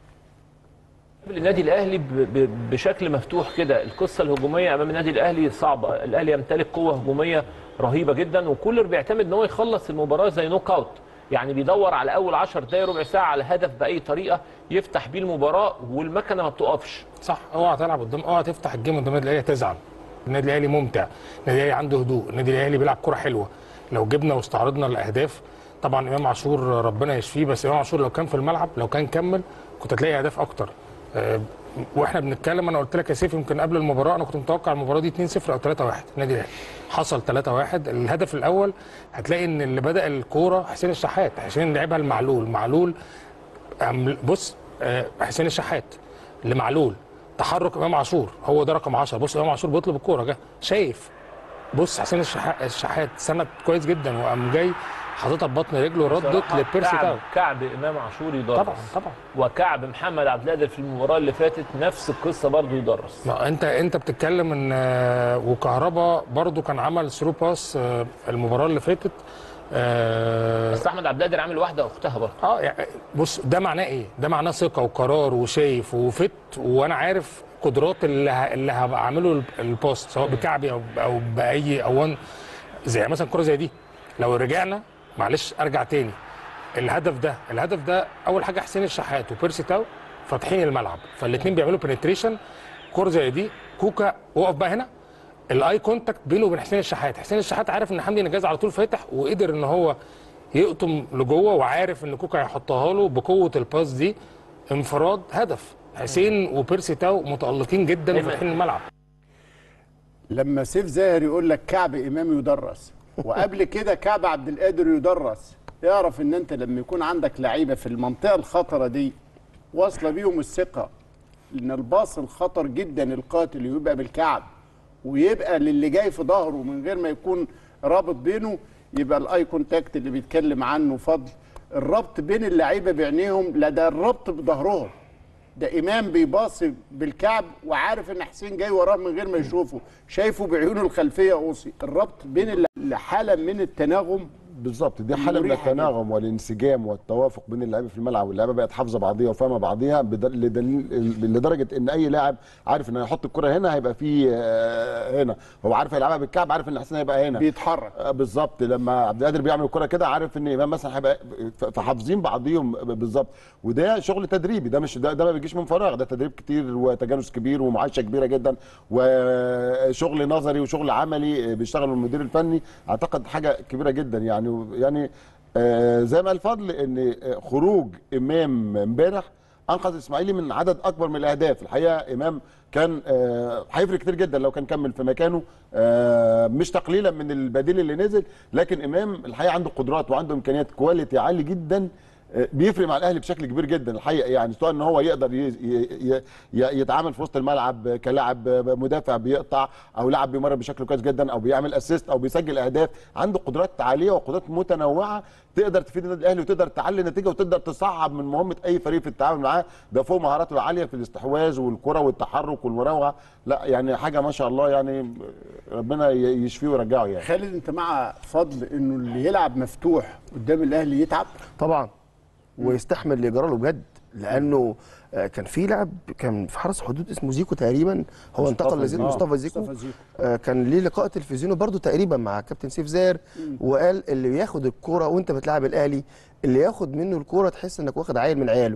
النادي الاهلي ب- ب- بشكل مفتوح كده. القصه الهجوميه امام النادي الاهلي صعبه، الاهلي يمتلك قوه هجوميه رهيبه جدا، وكولر بيعتمد ان هو يخلص المباراه زي نوك اوت، يعني بيدور على اول عشر دقائق ربع ساعه على هدف باي طريقه يفتح بيه المباراه، والمكنه ما بتقفش. صح، اوعى تلعب قدام، اوعى تفتح الجيم قدام النادي الاهلي تزعل. النادي الاهلي ممتع، النادي الاهلي عنده هدوء، النادي الاهلي بيلعب كره حلوه. لو جبنا واستعرضنا الاهداف، طبعا امام عاشور ربنا يشفيه، بس امام عاشور لو كان في الملعب لو كان كمل كنت هتلاقي اهداف اكتر. أه واحنا بنتكلم انا قلت لك يا سيف يمكن قبل المباراه انا كنت متوقع المباراه دي اتنين صفر او تلاتة واحد النادي الاهلي، حصل تلاتة واحد. الهدف الاول هتلاقي ان اللي بدا الكوره حسين الشحات، حسين لعبها المعلول، معلول بص أه حسين الشحات لمعلول، تحرك امام عاشور، هو ده رقم عشرة. بص امام عاشور بيطلب الكوره، جه شايف، بص حسين الشحات الشحات سند كويس جدا وقام جاي حاططها ببطن رجله وردت لبيرسي تاو. كعب امام عاشور يدرس طبعا طبعا، وكعب محمد عبد القادر في المباراه اللي فاتت نفس القصه برضه يدرس. ما انت انت بتتكلم ان وكهربا برضه كان عمل ثرو باس المباراه اللي فاتت. بس احمد عبد القادر عامل واحده اختها برضه. اه يعني بص ده معناه ايه؟ ده معناه ثقه وقرار وشايف وفت، وانا عارف قدرات اللي ه... اللي هبقى اعمله البوست سواء بكعبي او او باي اوان. زي مثلا كره زي دي لو رجعنا معلش ارجع تاني، الهدف ده الهدف ده اول حاجه حسين الشحات وبيرسي تاو فاتحين الملعب، فالاثنين بيعملوا بنتريشن. كره زي دي كوكا وقف بقى هنا، الاي كونتاكت بينه وبين حسين الشحات، حسين الشحات عارف ان حمدي نجاز على طول فاتح وقدر ان هو يقطم لجوه، وعارف ان كوكا هيحطها له بقوه الباس دي، انفراد هدف. حسين وبيرسي تاو متالقين جدا وفاتحين الملعب. لما سيف زاهر يقول لك كعب امام يدرس وقبل كده كعب عبد القادر يدرس، اعرف ان انت لما يكون عندك لعيبه في المنطقه الخطره دي واصله بيهم الثقه، ان الباص الخطر جدا القاتل يبقى بالكعب ويبقى للي جاي في ظهره من غير ما يكون رابط بينه، يبقى الاي كونتاكت اللي بيتكلم عنه فضل الربط بين اللعيبه بعينيهم، لا ده الربط بظهرهم. ده امام بيباصي بالكعب وعارف ان حسين جاي وراه من غير ما يشوفه، شايفه بعيونه الخلفيه قوسي. الربط بين حاله من التناغم بالظبط، دي حاله من التناغم والانسجام والتوافق بين اللعيبه في الملعب، واللعيبه بقت حافظه بعضيها وفاهمه بعضيها لدرجه ان اي لاعب عارف ان هيحط الكره هنا هيبقى في هنا، هو عارف هيلعبها بالكعب، عارف ان حسين هيبقى هنا بيتحرك بالظبط. لما عبد القادر بيعمل الكره كده عارف ان امام مثلا هيبقى، فحافظين بعضيهم بالظبط. وده شغل تدريبي، ده مش ده, ده ما بيجيش من فراغ، ده تدريب كتير وتجانس كبير ومعايشه كبيره جدا وشغل نظري وشغل عملي بيشتغل المدير الفني. اعتقد حاجه كبيره جدا يعني يعني آه زي ما الفضل ان خروج امام امبارح انقذ الاسماعيلي من عدد اكبر من الاهداف. الحقيقه امام كان آه هيفرق كتير جدا لو كان كمل في مكانه، آه مش تقليلا من البديل اللي نزل، لكن امام الحقيقه عنده قدرات وعنده امكانيات كواليتي عالي جدا بيفرق مع الاهلي بشكل كبير جدا الحقيقه. يعني سواء ان هو يقدر يتعامل في وسط الملعب كلاعب مدافع بيقطع، او لاعب بيمرر بشكل كويس جدا، او بيعمل اسيست، او بيسجل اهداف. عنده قدرات عاليه وقدرات متنوعه تقدر تفيد النادي الاهلي وتقدر تعلي نتيجه وتقدر تصعب من مهمه اي فريق في التعامل معاه. ده فوق مهاراته العاليه في الاستحواذ والكره والتحرك والمراوغه. لا يعني حاجه ما شاء الله، يعني ربنا يشفيه ويرجعه. يعني خالد انت مع فضل انه اللي يلعب مفتوح قدام الاهلي يتعب طبعا ويستحمل اللي يجرى له بجد، لانه كان في لاعب كان في حرس حدود اسمه زيكو تقريبا، هو انتقل لزيكو، مصطفى زيكو, زيكو. كان ليه لقاء تلفزيوني برضو تقريبا مع كابتن سيف زاهر، وقال اللي بياخد الكوره وانت بتلعب الاهلي، اللي ياخد منه الكوره تحس انك واخد عيل من عياله.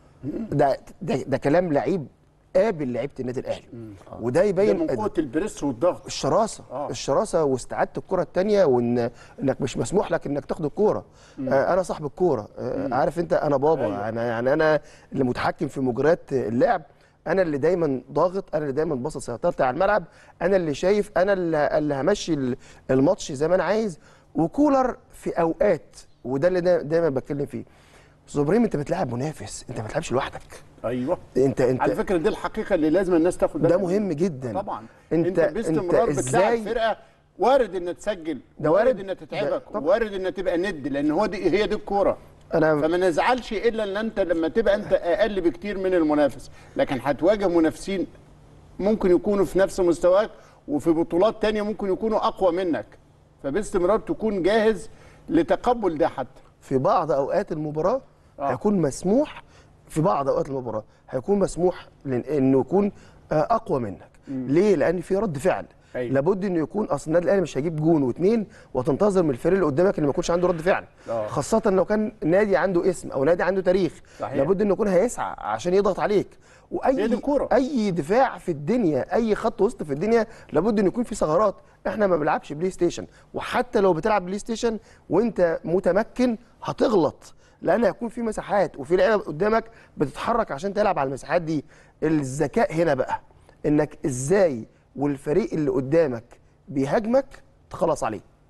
ده ده, ده كلام لعيب قابل لعيبه النادي الاهلي، وده يبين من قوه البريس والضغط، الشراسه آه. الشراسه واستعاده الكره الثانيه، وان انك مش مسموح لك انك تاخد الكوره. آه انا صاحب الكوره، آه عارف انت، انا بابا. أيوة. انا يعني انا اللي متحكم في مجريات اللعب، انا اللي دايما ضاغط، انا اللي دايما باصص سيطرتي على الملعب، انا اللي شايف، انا اللي, اللي همشي الماتش زي ما انا عايز. وكولر في اوقات، وده اللي دايما بتكلم فيه، استاذ ابراهيم، انت بتلاعب منافس، انت ما بتلعبش لوحدك. ايوه انت انت على فكره دي الحقيقه اللي لازم الناس تاخد بالها، ده مهم جدا طبعا. انت انت باستمرار بتلاعب فرقه وارد انها تسجل، وارد انها تتعبك، وارد انها تبقى ند، لان هو دي هي دي الكوره. أنا فما نزعلش الا ان انت لما تبقى انت اقل بكتير من المنافس، لكن هتواجه منافسين ممكن يكونوا في نفس مستواك، وفي بطولات تانية ممكن يكونوا اقوى منك، فباستمرار تكون جاهز لتقبل ده. حتى في بعض اوقات المباراه آه. هيكون مسموح، في بعض اوقات المباراه هيكون مسموح انه يكون اقوى منك. مم. ليه؟ لان في رد فعل. أيوة. لابد انه يكون، اصل النادي الاهلي مش هيجيب جون واثنين وتنتظر من الفريق اللي قدامك اللي ما يكونش عنده رد فعل. أوه. خاصه لو كان نادي عنده اسم او نادي عنده تاريخ. صحيح. لابد انه يكون هيسعى عشان يضغط عليك. واي اي دفاع في الدنيا، اي خط وسط في الدنيا، لابد انه يكون في ثغرات. احنا ما بنلعبش بلاي ستيشن، وحتى لو بتلعب بلاي ستيشن وانت متمكن هتغلط، لان هيكون في مساحات وفي لعيبه قدامك بتتحرك عشان تلعب على المساحات دي. الذكاء هنا بقى انك ازاي والفريق اللي قدامك بيهاجمك تخلص عليه.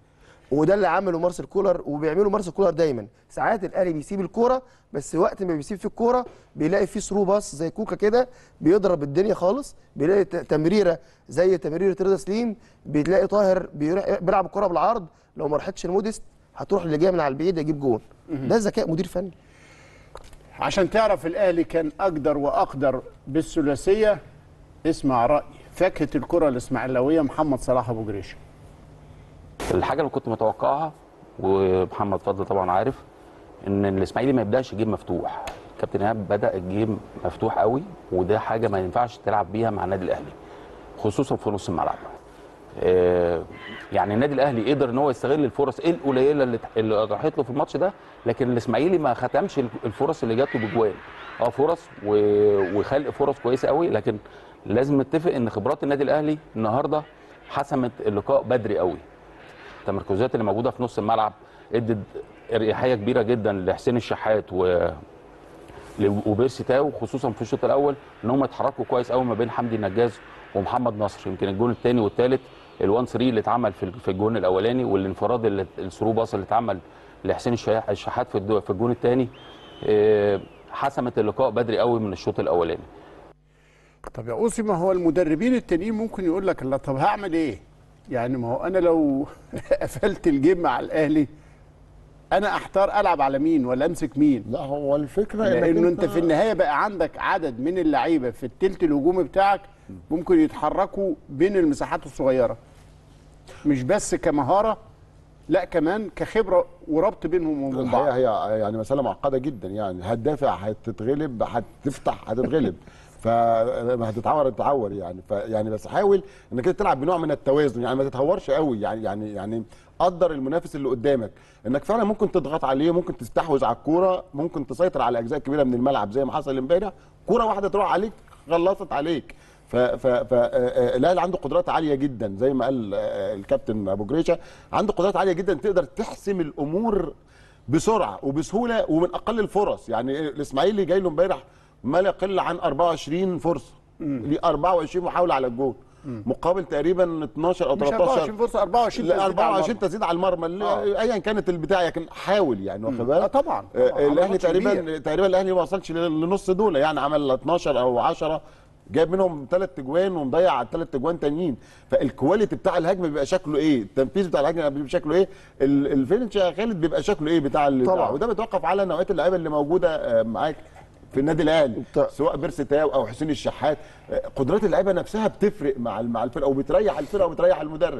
وده اللي عمله مارسيل كولر وبيعمله مارسيل كولر دايما. ساعات الاهلي بيسيب الكوره، بس وقت ما بيسيب في الكوره بيلاقي في ثرو باص زي كوكا كده بيضرب الدنيا خالص، بيلاقي تمريره زي تمريره رضا سليم، بتلاقي طاهر بيلعب الكوره بالعرض، لو ما راحتش المودست هتروح اللي جايه من على البعيد يجيب جون. ده ذكاء مدير فني. عشان تعرف الاهلي كان اقدر واقدر بالثلاثيه، اسمع راي فاكهه الكره الاسماعيلاويه محمد صلاح ابو جريشه. الحاجه اللي كنت متوقعها ومحمد فضل طبعا عارف ان الاسماعيلي ما يبداش الجيم مفتوح. كابتن ايهاب بدا الجيم مفتوح قوي، وده حاجه ما ينفعش تلعب بيها مع النادي الاهلي خصوصا في نص الملعب. آه يعني النادي الاهلي قدر ان هو يستغل الفرص ايه القليله اللي اللي راحت له في الماتش ده، لكن الاسماعيلي ما ختمش الفرص اللي جات له بجوان. اه فرص وخلق فرص كويسه قوي، لكن لازم نتفق ان خبرات النادي الاهلي النهارده حسمت اللقاء بدري قوي. التمركزات اللي موجوده في نص الملعب ادت اريحيه كبيره جدا لحسين الشحات و وبيرسي تاو، خصوصا في الشوط الاول ان هم اتحركوا كويس قوي ما بين حمدي النجاز ومحمد نصر. يمكن الجون الثاني والثالث الوان ثلاثة اللي اتعمل في الجون الاولاني، والانفراد اللي الثرو باص اللي اتعمل لحسين الشحات في في الجون الثاني حسمت اللقاء بدري قوي من الشوط الاولاني. طب يا اوصي، ما هو المدربين التانيين ممكن يقول لك لا طب هعمل ايه؟ يعني ما هو انا لو قفلت الجيم مع الاهلي انا احتار العب على مين ولا امسك مين؟ لا هو الفكره لانه انت في النهايه بقى عندك عدد من اللعيبه في الثلث الهجومي بتاعك ممكن يتحركوا بين المساحات الصغيره، مش بس كمهاره، لا كمان كخبره وربط بينهم وبين بعض. هي يعني مساله معقده جدا، يعني هتدافع هتتغلب هتفتح هتتغلب فما هتتعور هتتعور يعني فيعني بس حاول انك كده تلعب بنوع من التوازن، يعني ما تتهورش قوي، يعني يعني يعني قدر المنافس اللي قدامك انك فعلا ممكن تضغط عليه، ممكن تستحوذ على الكوره، ممكن تسيطر على اجزاء كبيره من الملعب زي ما حصل امبارح. كوره واحده تروح عليك خلصت عليك. ف ف ف الاهلي عنده قدرات عاليه جدا زي ما قال الكابتن ابو جريشه، عنده قدرات عاليه جدا تقدر تحسم الامور بسرعه وبسهوله ومن اقل الفرص. يعني الاسماعيلي جاي له امبارح ما لا يقل عن أربعة وعشرين فرصه، دي أربعة وعشرين محاوله على الجول مقابل تقريبا اتناشر او تلتاشر. مش أربعة وعشرين فرصه، أربعة وعشرين لا أربعة وعشرين تسديد على المرمى آه. ايا كانت البتاع، لكن حاول يعني واخد بالك. اه طبعا, طبعًا. الاهلي تقريبا تقريبا الاهلي ما وصلش لنص دول، يعني عمل اتناشر او عشرة، جايب منهم ثلاث اجوان ومضيع على ثلاث اجوان تانيين. فالكواليتي بتاع الهجمه بيبقى شكله ايه؟ التنفيذ بتاع الهجمه بيبقى شكله ايه؟ الفينش يا خالد بيبقى شكله ايه بتاع طبعا. وده بيتوقف على نوعيه اللعيبه اللي موجوده معاك في النادي الاهلي، سواء بيرسي تاو او حسين الشحات. قدرات اللعيبه نفسها بتفرق مع مع الفرقه وبتريح الفرقه وبتريح المدرب.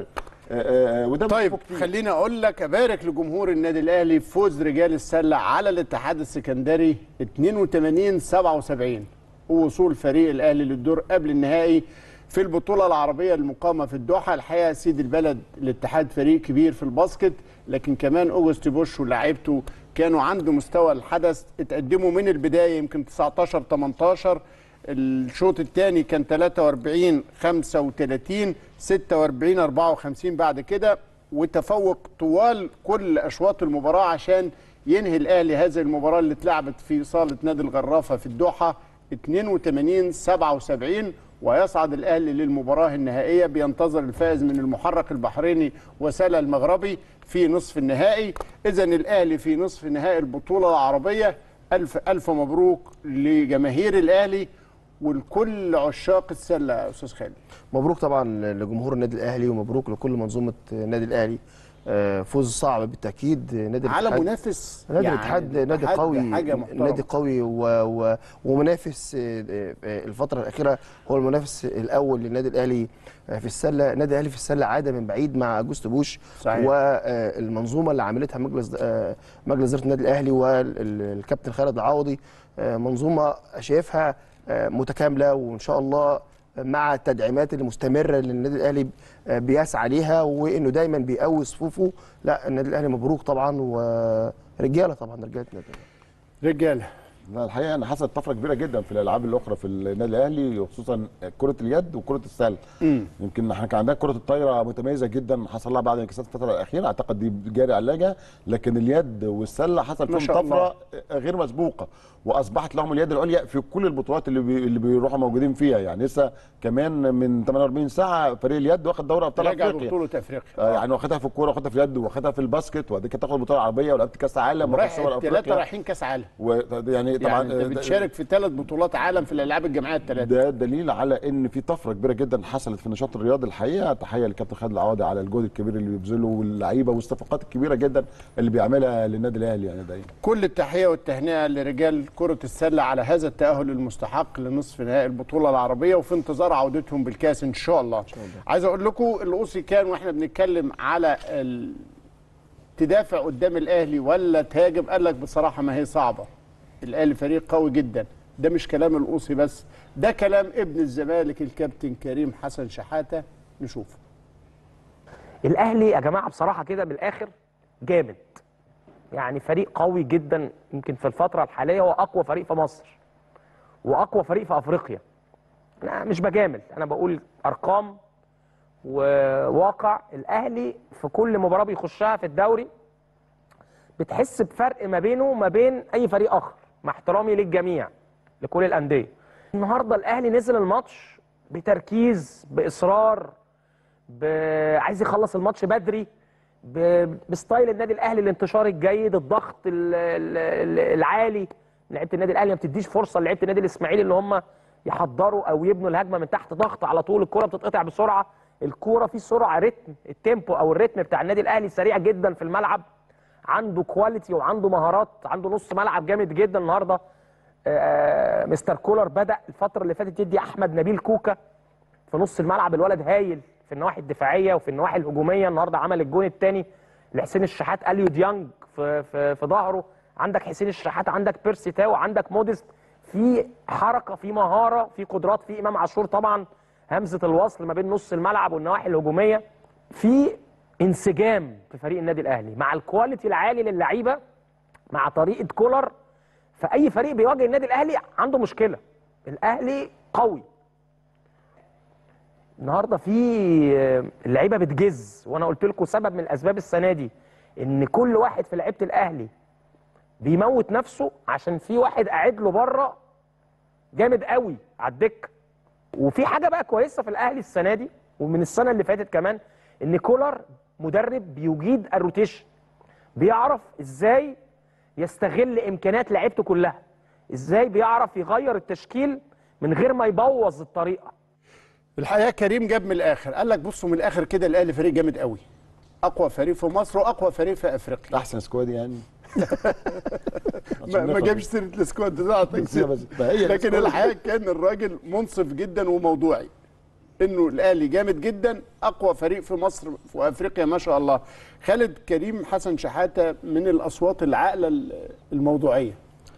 وده طيب خليني اقول لك ابارك لجمهور النادي الاهلي في فوز رجال السله على الاتحاد السكندري اتنين وتمانين سبعة وسبعين، ووصول فريق الاهلي للدور قبل النهائي في البطوله العربيه المقامه في الدوحه. الحقيقه سيد البلد الاتحاد فريق كبير في الباسكت، لكن كمان اوجست بوش ولاعيبته كانوا عند مستوى الحدث، اتقدموا من البدايه يمكن تسعتاشر تمنتاشر، الشوط الثاني كان تلاتة واربعين خمسة وتلاتين ستة واربعين اربعة وخمسين بعد كده، وتفوق طوال كل اشواط المباراه عشان ينهي الاهلي هذه المباراه اللي اتلعبت في صاله نادي الغرافه في الدوحه اتنين وتمانين سبعة وسبعين، ويصعد الاهلي للمباراه النهائيه. بينتظر الفائز من المحرق البحريني وسلا المغربي في نصف النهائي. اذا الاهلي في نصف نهائي البطوله العربيه. الف الف مبروك لجماهير الاهلي ولكل عشاق السله يا استاذ خالد. مبروك طبعا لجمهور النادي الاهلي ومبروك لكل منظومه النادي الاهلي. فوز صعب بالتاكيد. نادي على منافس نادي الاتحاد يعني نادي قوي، نادي قوي و... و... ومنافس الفتره الاخيره هو المنافس الاول للنادي الاهلي في السله. النادي الاهلي في السله عاده من بعيد مع اوجست بوش صحيح. والمنظومه اللي عملتها مجلس مجلس اداره النادي الاهلي والكابتن خالد العوضي منظومه شايفها متكامله، وان شاء الله مع التدعيمات المستمره اللي النادي الاهلي بيسعى ليها وانه دايما بيقوي صفوفه. لا النادي الاهلي مبروك طبعا، ورجاله طبعا رجاله النادي رجاله. لا الحقيقه ان حصلت طفره كبيره جدا في الالعاب الاخرى في النادي الاهلي، وخصوصا كره اليد وكره السله. يمكن احنا كان عندنا كره الطايره متميزه جدا حصل لها بعد انكسارات الفتره الاخيره، اعتقد دي جاري علاجها، لكن اليد والسله حصل فيهم طفره غير مسبوقه، واصبحت لهم اليد العليا في كل البطولات اللي بي اللي بيروحوا موجودين فيها. يعني لسه كمان من ثمانية وأربعين ساعه فريق اليد واخد دوري ابطال افريقيا، بطوله افريقيا آه يعني واخدها في الكوره واخدها في اليد واخدها في الباسكت، وبعد كده تاخد بطوله عربيه ولعبت كاس عالم ثلاثه رايحين كاس عالم، ويعني طبعا يعني انت بتشارك في ثلاث بطولات عالم في الالعاب الجماعيه الثلاثه. ده دليل على ان في طفره كبيره جدا حصلت في النشاط الرياضي. الحقيقه تحيه للكابتن خالد العوضي على الجهد الكبير اللي بيبذله واللعيبه والصفقات الكبيره جدا اللي بيعملها للنادي الاهلي يعني دايما. كل التحيه والتهنئه لرجال كره السله على هذا التاهل المستحق لنصف نهائي البطوله العربيه، وفي انتظار عودتهم بالكاس ان شاء الله. إن شاء الله. عايز اقول لكم القوسي كان واحنا بنتكلم على ال... تدافع قدام الاهلي ولا تهاجم، قال لك بصراحه ما هي صعبه. الاهلي فريق قوي جدا، ده مش كلام القوسي بس، ده كلام ابن الزمالك الكابتن كريم حسن شحاته. نشوف. الاهلي يا جماعه بصراحه كده من الاخر جامد، يعني فريق قوي جدا، يمكن في الفتره الحاليه هو اقوى فريق في مصر واقوى فريق في افريقيا. انا مش بجامل، انا بقول ارقام وواقع. الاهلي في كل مباراه بيخشها في الدوري بتحس بفرق ما بينه وما بين اي فريق اخر، مع احترامي للجميع لكل الانديه. النهارده الاهلي نزل الماتش بتركيز، باصرار، ب... عايز يخلص الماتش بدري، ب... بستايل النادي الاهلي، الانتشار الجيد، الضغط ال... ال... العالي. لعيبه النادي الاهلي ما بتديش فرصه لعيبه النادي الاسماعيلي ان هم يحضروا او يبنوا الهجمه من تحت، ضغط على طول، الكره بتتقطع بسرعه، الكره في سرعه، رتم، التيمبو او الريتم بتاع النادي الاهلي سريع جدا في الملعب، عنده كواليتي وعنده مهارات، عنده نص ملعب جامد جدا. النهارده آه مستر كولر بدأ الفتره اللي فاتت يدي احمد نبيل كوكا في نص الملعب، الولد هايل في النواحي الدفاعيه وفي النواحي الهجوميه. النهارده عمل الجون الثاني لحسين الشحات، اليو ديانج في في في ظهره، عندك حسين الشحات، عندك بيرسي تاو، عندك موديست، في حركه، في مهاره، في قدرات، في امام عاشور طبعا، همزه الوصل ما بين نص الملعب والنواحي الهجوميه، في انسجام في فريق النادي الاهلي مع الكواليتي العالي للعيبه، مع طريقه كولر. فاي فريق بيواجه النادي الاهلي عنده مشكله. الاهلي قوي النهارده، في اللعيبه بتجز، وانا قلت لكم سبب من الاسباب السنه دي ان كل واحد في لعيبه الاهلي بيموت نفسه عشان في واحد قاعد له بره جامد قوي على الدكه. وفي حاجه بقى كويسه في الاهلي السنه دي ومن السنه اللي فاتت كمان، ان كولر مدرب بيجيد الروتيشن، بيعرف ازاي يستغل امكانيات لعيبته كلها، ازاي بيعرف يغير التشكيل من غير ما يبوظ الطريقه. الحقيقه كريم جاب من الاخر، قال لك بصوا من الاخر كده الاهلي فريق جامد قوي، اقوى فريق في مصر واقوى فريق في افريقيا. احسن سكواد يعني. ما, ما جابش سيره السكواد ده لكن الحقيقه كان الراجل منصف جدا وموضوعي، انه الاهلي جامد جدا، اقوى فريق في مصر وافريقيا ما شاء الله. خالد كريم حسن شحاته من الاصوات العاقله الموضوعيه.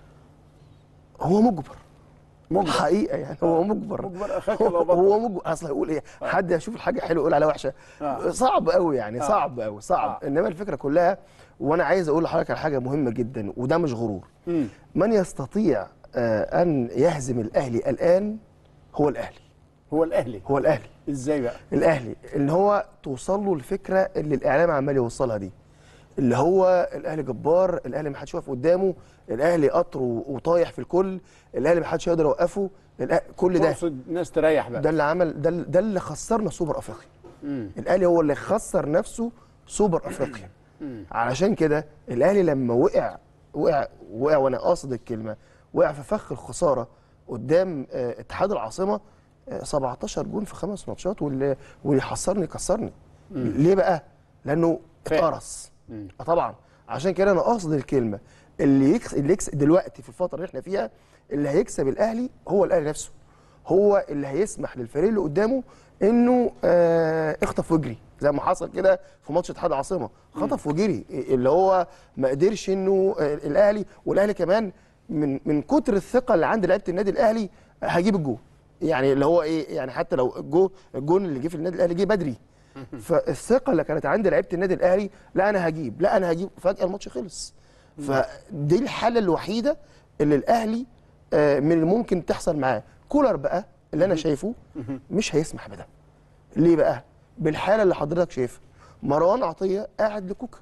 هو مجبر مجبر حقيقه يعني، هو مجبر مجبر اخاك هو, هو مجبر. اصل هيقول ايه؟ حد يشوف الحاجه حلوه يقول عليها وحشه؟ آه. صعب قوي يعني، آه. صعب قوي صعب. آه. انما الفكره كلها، وانا عايز اقول لحضرتك على حاجه مهمه جدا وده مش غرور. م. من يستطيع آه ان يهزم الاهلي الان هو الاهلي. هو الاهلي هو الاهلي ازاي بقى؟ الاهلي اللي هو توصل له الفكره اللي الاعلام عمال يوصلها دي، اللي هو الاهلي جبار، الاهلي ما حدش واقف قدامه، الاهلي قطر وطايح في الكل، الاهلي ما حدش يقدر يوقفه، كل ده الناس تريح بقى. ده اللي عمل، ده, ده اللي خسرنا سوبر افريقيا. الاهلي هو اللي خسر نفسه سوبر افريقيا. علشان كده الاهلي لما وقع وقع وقع وانا قاصد الكلمه، وقع في فخ الخساره قدام اه اتحاد العاصمه، اه سبعتاشر جون في خمس ماتشات، واللي يحصرني كسرني. ليه بقى؟ لانه اتقرص. اه طبعا. عشان كده انا قاصد الكلمه، اللي يكسب اللي يكسب دلوقتي في الفتره اللي احنا فيها، اللي هيكسب الاهلي هو الاهلي نفسه، هو اللي هيسمح للفريق اللي قدامه انه اه اخطف واجري، زي ما حصل كده في ماتش اتحاد العاصمه، خطف وجري، اللي هو ما قدرش انه اه الاهلي، والاهلي كمان من من كتر الثقه اللي عند لعيبه النادي الاهلي هجيب الجول، يعني اللي هو ايه، يعني حتى لو الجول الجون اللي جه في النادي الاهلي جه بدري، فالثقه اللي كانت عند لعيبه النادي الاهلي، لا انا هجيب، لا انا هجيب، فجاه الماتش خلص. فدي الحاله الوحيده اللي الاهلي آه، من الممكن تحصل معاه. كولر بقى اللي انا شايفه مش هيسمح بده. ليه بقى؟ بالحاله اللي حضرتك شايفها، مروان عطيه قاعد لكوكا،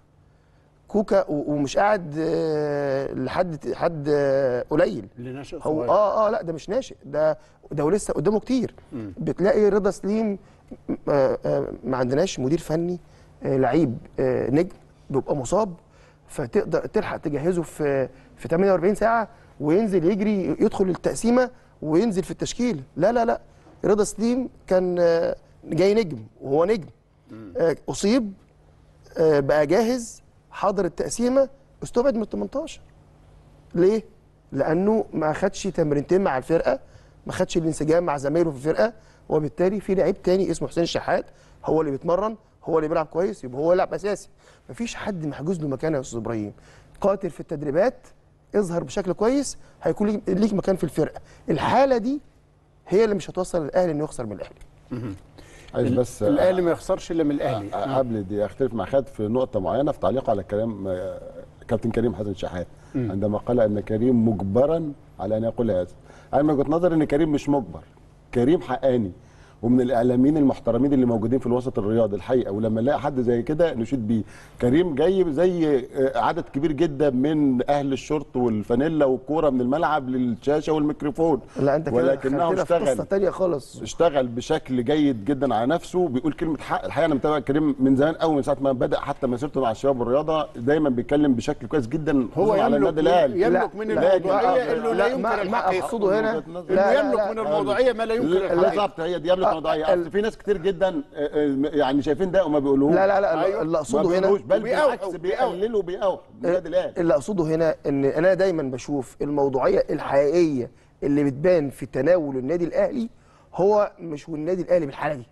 كوكا و- ومش قاعد آه، لحد حد آه، قليل. اللي ناشئ هو صغير. اه اه لا ده مش ناشئ، ده ده ولسه قدامه كتير. بتلاقي رضا سليم آه آه ما عندناش مدير فني آه لعيب آه نجم بيبقى مصاب، فتقدر تلحق تجهزه في في ثمانية وأربعين ساعه وينزل يجري يدخل التقسيمه وينزل في التشكيل. لا لا لا، رضا سليم كان آه جاي نجم وهو نجم، آه اصيب، آه بقى جاهز، حاضر التقسيمه، استبعد من ال تمنتاشر. ليه؟ لانه ما خدش تمرينتين مع الفرقه، ما خدش الانسجام مع زمايله في الفرقه، وبالتالي في لعيب تاني اسمه حسين الشحات هو اللي بيتمرن، هو اللي بيلعب كويس، يبقى هو يلعب اساسي. مفيش حد محجوز له مكان يا استاذ ابراهيم. قاتل في التدريبات، اظهر بشكل كويس، هيكون ليك- ليك مكان في الفرقه. الحاله دي هي اللي مش هتوصل الاهلي انه يخسر من الاهلي. عايز بس الاهلي ما يخسرش الا من الاهلي. آه. قبل دي اختلف مع خالد في نقطه معينه في تعليقه على كلام آه، كابتن كريم حسن شحات عندما قال ان كريم مجبرا على ان يقول هذا. انا من وجهه نظري ان كريم مش مجبر، كريم حقاني ومن الاعلاميين المحترمين اللي موجودين في الوسط الرياضي الحقيقه، ولما نلاقي حد زي كده نشيد بيه. كريم جاي زي آه، عدد كبير جدا من اهل الشرط والفانيلا والكوره من الملعب للشاشه والميكروفون، لا انت كده ولكنه دخلتنا في قصه اشتغل ثانيه خالص. اشتغل بشكل جيد جدا على نفسه، بيقول كلمه حق. الحقيقه انا متابع كريم من زمان قوي، من ساعه ما بدا حتى مسيرته مع الشباب والرياضه، دايما بيتكلم بشكل كويس جدا هو على يملك النادي الاهلي. يملك من لا، الموضوعيه انه لا لا، ينكر ما- ما الحقيقه. أقصده هنا- انه لا، لا، يملك لا. من الموضوعيه ما لا ينكر لا، الحقيقه. بالظبط، هي دي يملك آه، موضوعيه. ال- اصل في ناس كتير جدا آه، آه، يعني شايفين ده وما بيقولوهوش. لا لا لا أيوة. اللي ما اقصده هنا بيقولوهوش، بل وبيقاوحوا- بالعكس بيقللوا وبيقاوحوا النادي الاهلي. اللي اقصده هنا ان انا دايما بشوف الموضوعيه الحقيقيه اللي بتبان في تناول النادي الاهلي هو مش والنادي الاهلي بالحاله دي.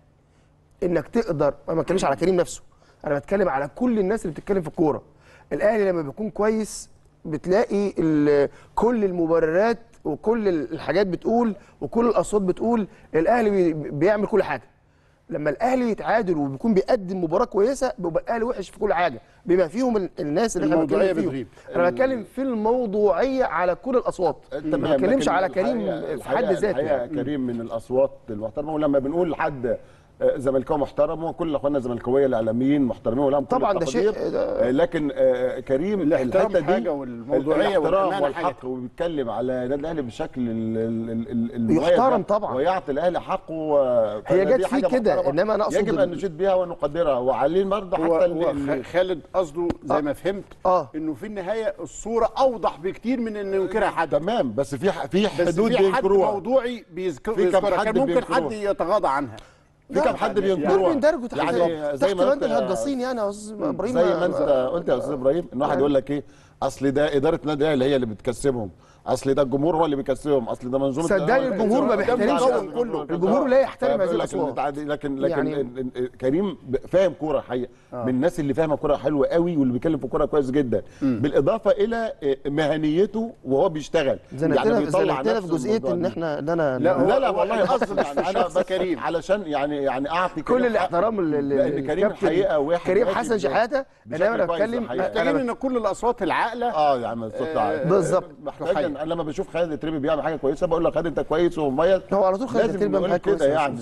انك تقدر، انا ما بتكلمش على كريم نفسه، انا بتكلم على كل الناس اللي بتتكلم في الكوره. الاهلي لما بيكون كويس بتلاقي ال- كل المبررات وكل الحاجات بتقول وكل الاصوات بتقول الاهلي بي- بيعمل كل حاجه. لما الاهلي يتعادل وبيكون بيقدم مباراه كويسه بيبقى الاهلي وحش في كل حاجه، بما فيهم ال- الناس اللي احنا الموضوعية بنتكلم بتغيب. فيهم. انا بتكلم في الموضوعيه على كل الاصوات، ما تمام، بتكلمش لكن على كريم الحقيقة- في حد الحقيقة- ذاته الحقيقة يعني. كريم من الاصوات المحترمه، ولما بنقول لحد آه، زملكاوي محترم، وكل اخواننا الزملكاويه الاعلاميين محترمين ولهم كل طبعاً ده التقدير. شيء- ده- آه، لكن آه، كريم الاحترام الحته دي حاجة والموضوعية الاحترام والأمانة حاجة. والحق، وبيتكلم على النادي الاهلي بالشكل ال- ال- ال- ال- المميز يحترم ده، طبعاً. ويعطي الاهلي حقه. آه، هي فدي جت فيه حاجة كده، محترمة. إنما أنا أقصد يجب ال- ان نشيد بها ونقدرها، وعليه برضه هو حتى هو اللي خ- خالد قصده زي ما فهمت اه انه في النهايه الصوره اوضح بكتير من انه ينكرها حد. تمام، بس في ح- في بس حدود في حد بينكروها. موضوعي بيذكر في كم بيذكرها. حد كان ممكن بينكروها. حد يتغاضى عنها. في كم حد بينكروها. من درجه تحت يعني زي تحت ما بند انت الهجاصين يعني يا استاذ ابراهيم. زي ما انت قلت يا استاذ ابراهيم، ان واحد يقول لك ايه، اصل ده اداره النادي الاهلي هي اللي بتكسبهم، اصل ده الجمهور هو اللي بيكسبهم، اصل ده منظومه صدقني الجمهور ما بيحترمش الإعلام كله. الجمهور لا يحترم هذه فبيقول لك الاصوات. التعدي- لكن لكن يعني- ال- ال- كريم ب- فاهم كوره حقيقه، من الناس اللي فاهمه كوره حلوه قوي، واللي بيتكلم في كوره كويس جدا، بالاضافه الى مهنيته وهو بيشتغل. زنقتنا بيطلع زنقتنا في نفسه جزئيه الموضوع ان ده. احنا ان انا لا، لا لا هو والله القصد مش يعني في انا شخص بس كريم. علشان يعني يعني اعطي كل كريم الاحترام حقه، لل- لان كريم للكابتن حقيقه واحد كريم ماشي حسن ب- شحاته. انما انا بشكل كويس بتكلم الحقيقة. محتاجين ان كل الاصوات العاقله اه يا عم الصوت عالي. بالظبط. محتاج إن- انا لما بشوف خالد التريبي بيعمل حاجه كويسه بقول له خالد انت كويس ومميز. هو على طول خالد لازم التريبي بيعمل نقول حاجة كده كويسة يا يعني.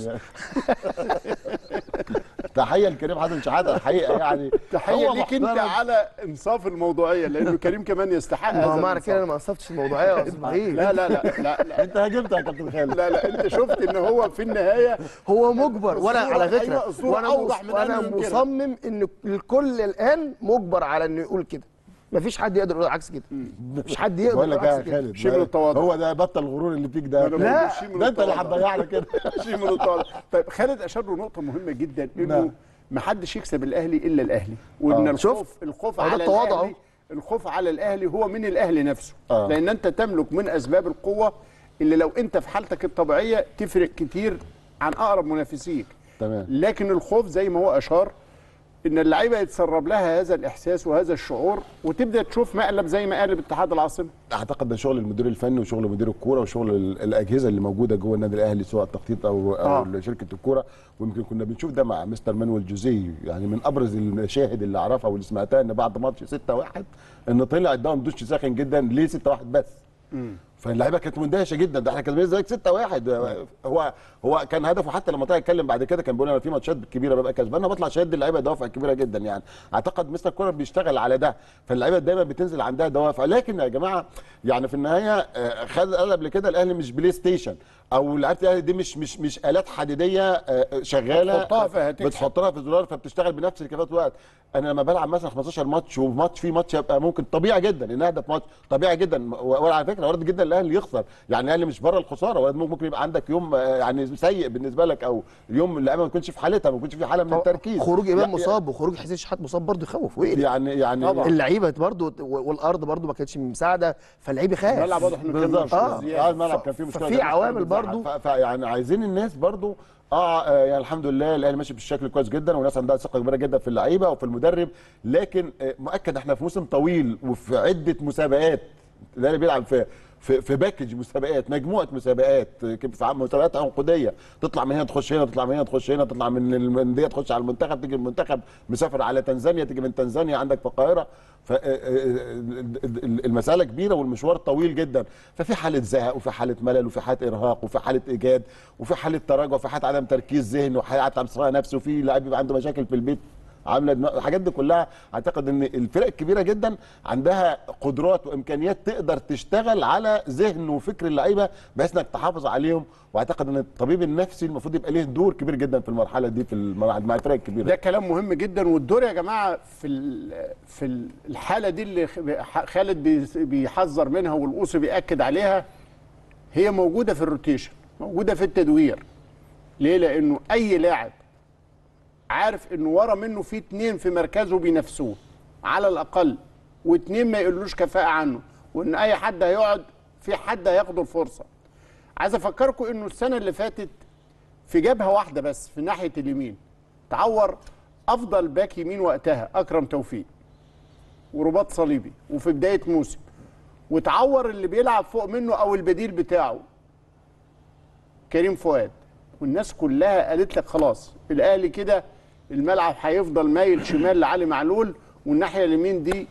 أستاذ. تحيه لكريم حسن شحاته الحقيقه يعني. تحيه هو ليك انت محترم. على انصاف الموضوعيه، لانه كريم كمان يستحق ما هذا هو معنى الإنصاف. كده انا ما قصفتش الموضوعيه يا استاذ ابراهيم. لا لا لا لا لا انت هاجمتها يا كابتن خالد. لا لا انت شفت ان هو في النهايه هو مجبر، وانا الصورة- على فكره أيوة، الصورة وانا أوضح مص- من وانا أنه ينكرها. مصمم ان الكل الان مجبر على انه يقول كده. مفيش حد يقدر يقول عكس كده. مفيش حد يقدر بقول يقول لك عكس يا كده. خالد شيء من التواضع. هو ده بطل الغرور اللي فيك ده. أنا لا بقول شيء من ده انت اللي التواضع. هتضيعنا كده. شيء من التواضع. طيب خالد اشار له نقطه مهمه جدا، انه نعم. ما حدش يكسب الاهلي الا الاهلي، وان آه. الخوف الخوف هو ده على التواضع الاهلي الخوف على الاهلي هو من الاهلي نفسه. آه. لان انت تملك من اسباب القوه اللي لو انت في حالتك الطبيعيه تفرق كتير عن اقرب منافسيك. تمام. لكن الخوف زي ما هو اشار ان اللعيبه يتسرب لها هذا الاحساس وهذا الشعور، وتبدا تشوف مقلب زي ما قلب اتحاد العاصمه. اعتقد ده شغل المدير الفني وشغل مدير الكوره وشغل ال- الاجهزه اللي موجوده جوه النادي الاهلي، سواء التخطيط او او آه. شركه الكوره. ويمكن كنا بنشوف ده مع مستر مانويل جوزيه، يعني من ابرز المشاهد اللي اعرفها واللي سمعتها ان بعد ماتش ستة واحد ان طلع اداهم دش ساخن جدا. ليه ستة واحد بس؟ فاللعيبه كانت مندهشه جدا، ده احنا كسبانين الزمالك ستة واحد. هو هو كان هدفه حتى لما طلع يتكلم بعد كده كان بيقول انا في ماتشات كبيره ببقى كسبان بطلع شاد اللعيبه دوافع كبيره جدا يعني. اعتقد مستر كولر بيشتغل على ده، فاللعيبه دايما بتنزل عندها دوافع. لكن يا جماعه يعني في النهايه خد قال قبل كده الاهلي مش بلاي ستيشن، او لعيبه الاهلي دي مش مش مش الات حديديه شغاله بتحطها فهتكسب. بتحطها في زرار فبتشتغل بنفس الكفاءه الوقت. انا لما بلعب مثلا خمستاشر ماتش وماتش فيه ماتش يبقى ممكن طبيعي جدا ان اهدف ماتش طبيعي جدا، وعلى فكره وارد جدا الاهلي يخسر، يعني الاهلي مش بره الخساره، وارد ممكن يبقى عندك يوم يعني سيء بالنسبه لك، او اليوم اللعيبه ما تكونش في حالتها، ما تكونش في حاله من التركيز. خروج امام يعني مصاب وخروج حسين شحات مصاب برضه يخوف ويقلق. يعني يعني اللعيبه برضه والارض برضه ما كانتش مساعده، فاللعيب يخاف. الملعب واضح انه كان بالظبط. مشكله اه الملعب كان فيه مشكله، في عوامل برضه. فيعني عايزين الناس برضه اه يعني الحمد لله الاهلي ماشي بالشكل كويس جدا، والناس عندها ثقه كبيره جدا في اللعيبه وفي المدرب، لكن آه مؤكد احنا في موسم طويل وفي عده مسابقات الاهلي بيلعب في في في باكج مسابقات، مجموعه مسابقات، في مسابقات عنقوديه، تطلع من هنا تخش هنا، تطلع من هنا تخش هنا، تطلع من الانديه تخش على المنتخب، تيجي المنتخب مسافر على تنزانيا، تيجي من تنزانيا عندك في القاهره. فالمساله كبيره والمشوار طويل جدا، ففي حاله زهق وفي حاله ملل وفي حاله ارهاق وفي حاله اجهاد وفي حاله تراجع وفي حاله عدم تركيز ذهني وحاله عدم صحه نفسي، وفي لاعب بيبقى عنده مشاكل في البيت عامله الحاجات دي كلها. اعتقد ان الفرق الكبيره جدا عندها قدرات وامكانيات تقدر تشتغل على ذهن وفكر اللعيبه بحيث انك تحافظ عليهم، واعتقد ان الطبيب النفسي المفروض يبقى ليه دور كبير جدا في المرحله دي في المراحل مع الفرق الكبيره. ده كلام مهم جدا، والدور يا جماعه في في الحاله دي اللي خالد بيحذر منها والقوصي بياكد عليها، هي موجوده في الروتيشن، موجوده في التدوير. ليه؟ لانه اي لاعب عارف انه ورا منه في اتنين في مركزه بينافسوه على الاقل، واتنين ما يقولوش كفاءه عنه، وان اي حد هيقعد في حد هياخد الفرصه. عايز افكركم انه السنه اللي فاتت في جبهه واحده بس في ناحيه اليمين تعور افضل باك يمين وقتها اكرم توفيق ورباط صليبي وفي بدايه موسم، وتعور اللي بيلعب فوق منه او البديل بتاعه كريم فؤاد، والناس كلها قالت لك خلاص الاهلي كده الملعب هيفضل مايل شمال لعلي معلول، والناحيه اليمين دي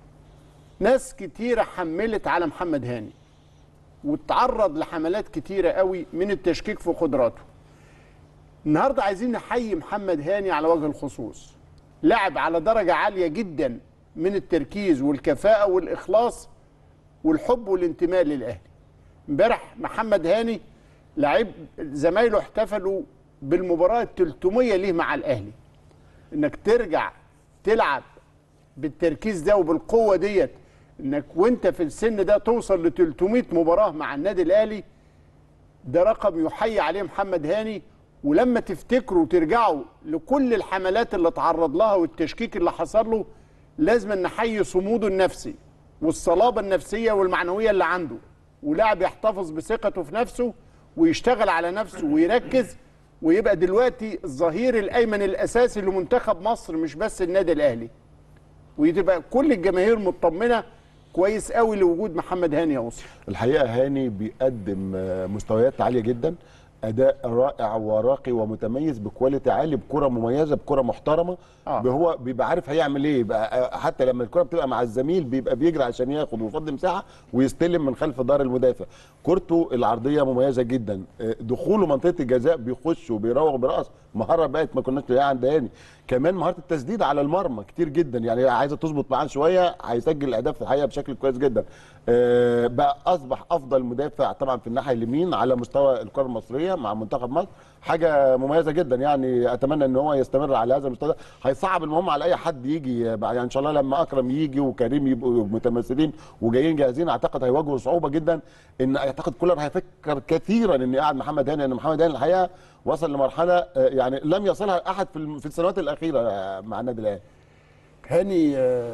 ناس كتيره حملت على محمد هاني واتعرض لحملات كتيره قوي من التشكيك في قدراته. النهارده عايزين نحيي محمد هاني على وجه الخصوص، لاعب على درجه عاليه جدا من التركيز والكفاءه والاخلاص والحب والانتماء للاهلي. امبارح محمد هاني لعيب زمايله احتفلوا بالمباراه الثلاثمية ليه مع الاهلي. انك ترجع تلعب بالتركيز ده وبالقوه ديت، انك وانت في السن ده توصل ل ثلاثمية مباراه مع النادي الاهلي، ده رقم يحيي عليه محمد هاني. ولما تفتكروا وترجعوا لكل الحملات اللي تعرض لها والتشكيك اللي حصل له، لازم نحيي صموده النفسي والصلابه النفسيه والمعنويه اللي عنده، ولاعب يحتفظ بثقته في نفسه ويشتغل على نفسه ويركز، ويبقى دلوقتي الظهير الايمن الاساسي لمنتخب مصر مش بس النادي الاهلي، ويبقى كل الجماهير مطمنه كويس قوي لوجود محمد هاني يا وصل. الحقيقه هاني بيقدم مستويات عاليه جدا، اداء رائع وراقي ومتميز بكواليتي عالي، بكره مميزه، بكره محترمه. آه. هو بيبقى عارف هيعمل ايه، بقى حتى لما الكره بتبقى مع الزميل بيبقى بيجري عشان ياخد ويفضي مساحه ويستلم من خلف ظهر المدافع. كورته العرضيه مميزه جدا، دخوله منطقه الجزاء بيخش وبيراوغ برأس، مهاره بقت ما كناش نلاقيها عند هاني. كمان مهاره التسديد على المرمى كتير جدا، يعني عايزه تظبط معاه شويه هيسجل الاهداف في الحقيقه بشكل كويس جدا. آه بقى اصبح افضل مدافع طبعا في الناحيه اليمين على مستوى الكره المصريه مع منتخب مصر، حاجه مميزه جدا. يعني اتمنى ان هو يستمر على هذا المستوى، هيصعب المهم على اي حد يجي يعني ان شاء الله لما اكرم يجي وكريم يبقوا متمثلين وجايين جاهزين، اعتقد هيواجهوا صعوبه جدا. ان اعتقد كولر هيفكر كثيرا ان يقعد محمد هاني، لان محمد هاني الحقيقه وصل لمرحله يعني لم يصلها احد في السنوات الاخيره مع النادي الاهلي. هاني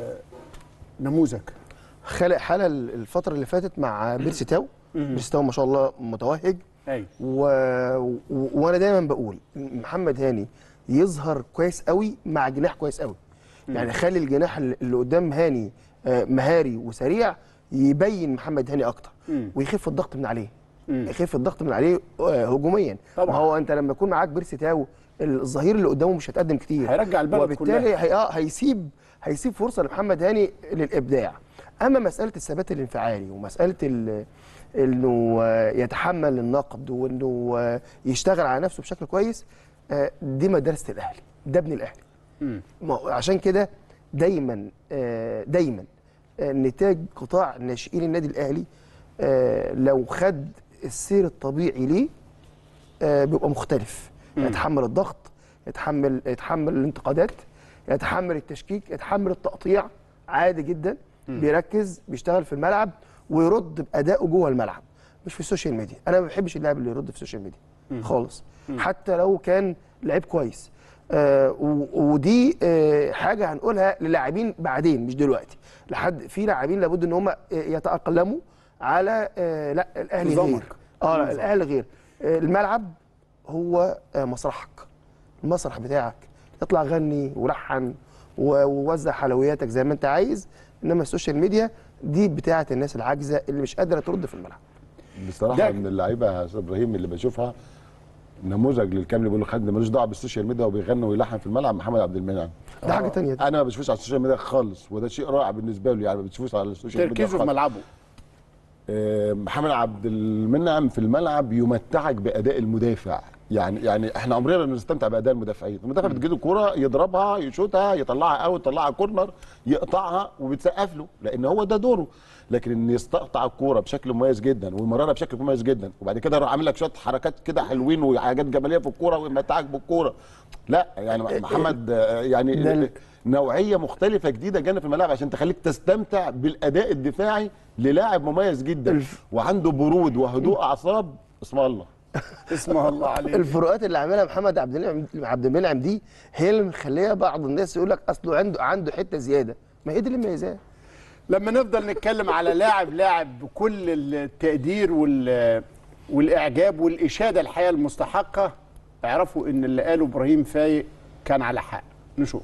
نموذج خلق حاله الفتره اللي فاتت مع بيرسي تاو. بيرسي تاو ما شاء الله متوهج. ايوه و... و... وانا دايما بقول محمد هاني يظهر كويس قوي مع جناح كويس قوي. يعني خلي الجناح اللي قدام هاني مهاري وسريع، يبين محمد هاني اكتر ويخف الضغط من عليه. مم. يخف الضغط من عليه هجوميا. طبعا هو انت لما يكون معاك بيرسي تاو الظهير اللي قدامه مش هتقدم كتير، هيرجع البلد وبالتالي هي... هيسيب هيسيب فرصه لمحمد هاني للابداع. اما مساله الثبات الانفعالي ومساله ال- انه آه، يتحمل النقد وانه آه، يشتغل على نفسه بشكل كويس، آه، دي مدرسه الاهلي، ده ابن الاهلي. ما هو عشان كده دايما آه، دايما آه، نتاج قطاع ناشئين النادي الاهلي آه، لو خد السير الطبيعي ليه آه، بيبقى مختلف. يتحمل الضغط، يتحمل يتحمل الانتقادات، يتحمل التشكيك، يتحمل التقطيع عادي جدا. بيركز، بيشتغل في الملعب ويرد بادائه جوه الملعب، مش في السوشيال ميديا. انا ما بحبش اللاعب اللي يرد في السوشيال ميديا خالص، حتى لو كان لعيب كويس. آه و- ودي آه حاجه هنقولها للاعبين بعدين مش دلوقتي. لحد في لاعبين لابد ان هم آه، يتاقلموا على آه لا الاهلي نظامك. غير. اه لا، الاهلي غير. آه الملعب هو آه مسرحك، المسرح بتاعك، اطلع غني ولحن و- ووزع حلوياتك زي ما انت عايز. انما السوشيال ميديا دي بتاعه الناس العاجزه اللي مش قادره ترد في الملعب. بصراحه ده- من اللعيبه يا استاذ ابراهيم اللي بشوفها نموذج للكامل، بيقول له خد ملوش دعوه بالسوشيال ميديا وبيغني ويلحن في الملعب، محمد عبد المنعم. ده حاجه ثانيه. انا ما بشوفش على السوشيال ميديا خالص، وده شيء رائع بالنسبه له، يعني ما بتشوفوش على السوشيال ميديا تركيزه في خالص. ملعبه. آه، محمد عبد المنعم في الملعب يمتعك باداء المدافع، يعني يعني احنا عمرنا ما بنستمتع باداء المدافعين. المدافع بتجيله الكوره يضربها، يشوطها، يطلعها اوت، يطلعها كورنر، يقطعها وبتسقف له لان هو ده دوره. لكن ان يستقطع الكوره بشكل مميز جدا ويمررها بشكل مميز جدا وبعد كده يروح عامل لك شويه حركات كده حلوين وحاجات جماليه في الكوره ويمتعك بالكوره، لا يعني محمد آه، يعني ده- نوعيه مختلفه جديده جانا في الملعب عشان تخليك تستمتع بالاداء الدفاعي للاعب مميز جدا الف- وعنده برود وهدوء اعصاب اسم الله. اسم الله عليك. الفروقات اللي عاملها محمد عبد المنعم عبد المنعم دي هي اللي مخليه بعض الناس يقول لك اصله عنده عنده حته زياده، ما هي دي اللي مميزاه. لما نفضل نتكلم على لاعب لاعب بكل التقدير وال والاعجاب والاشاده الحقيقه المستحقه، اعرفوا ان اللي قاله ابراهيم فايق كان على حق. نشوف.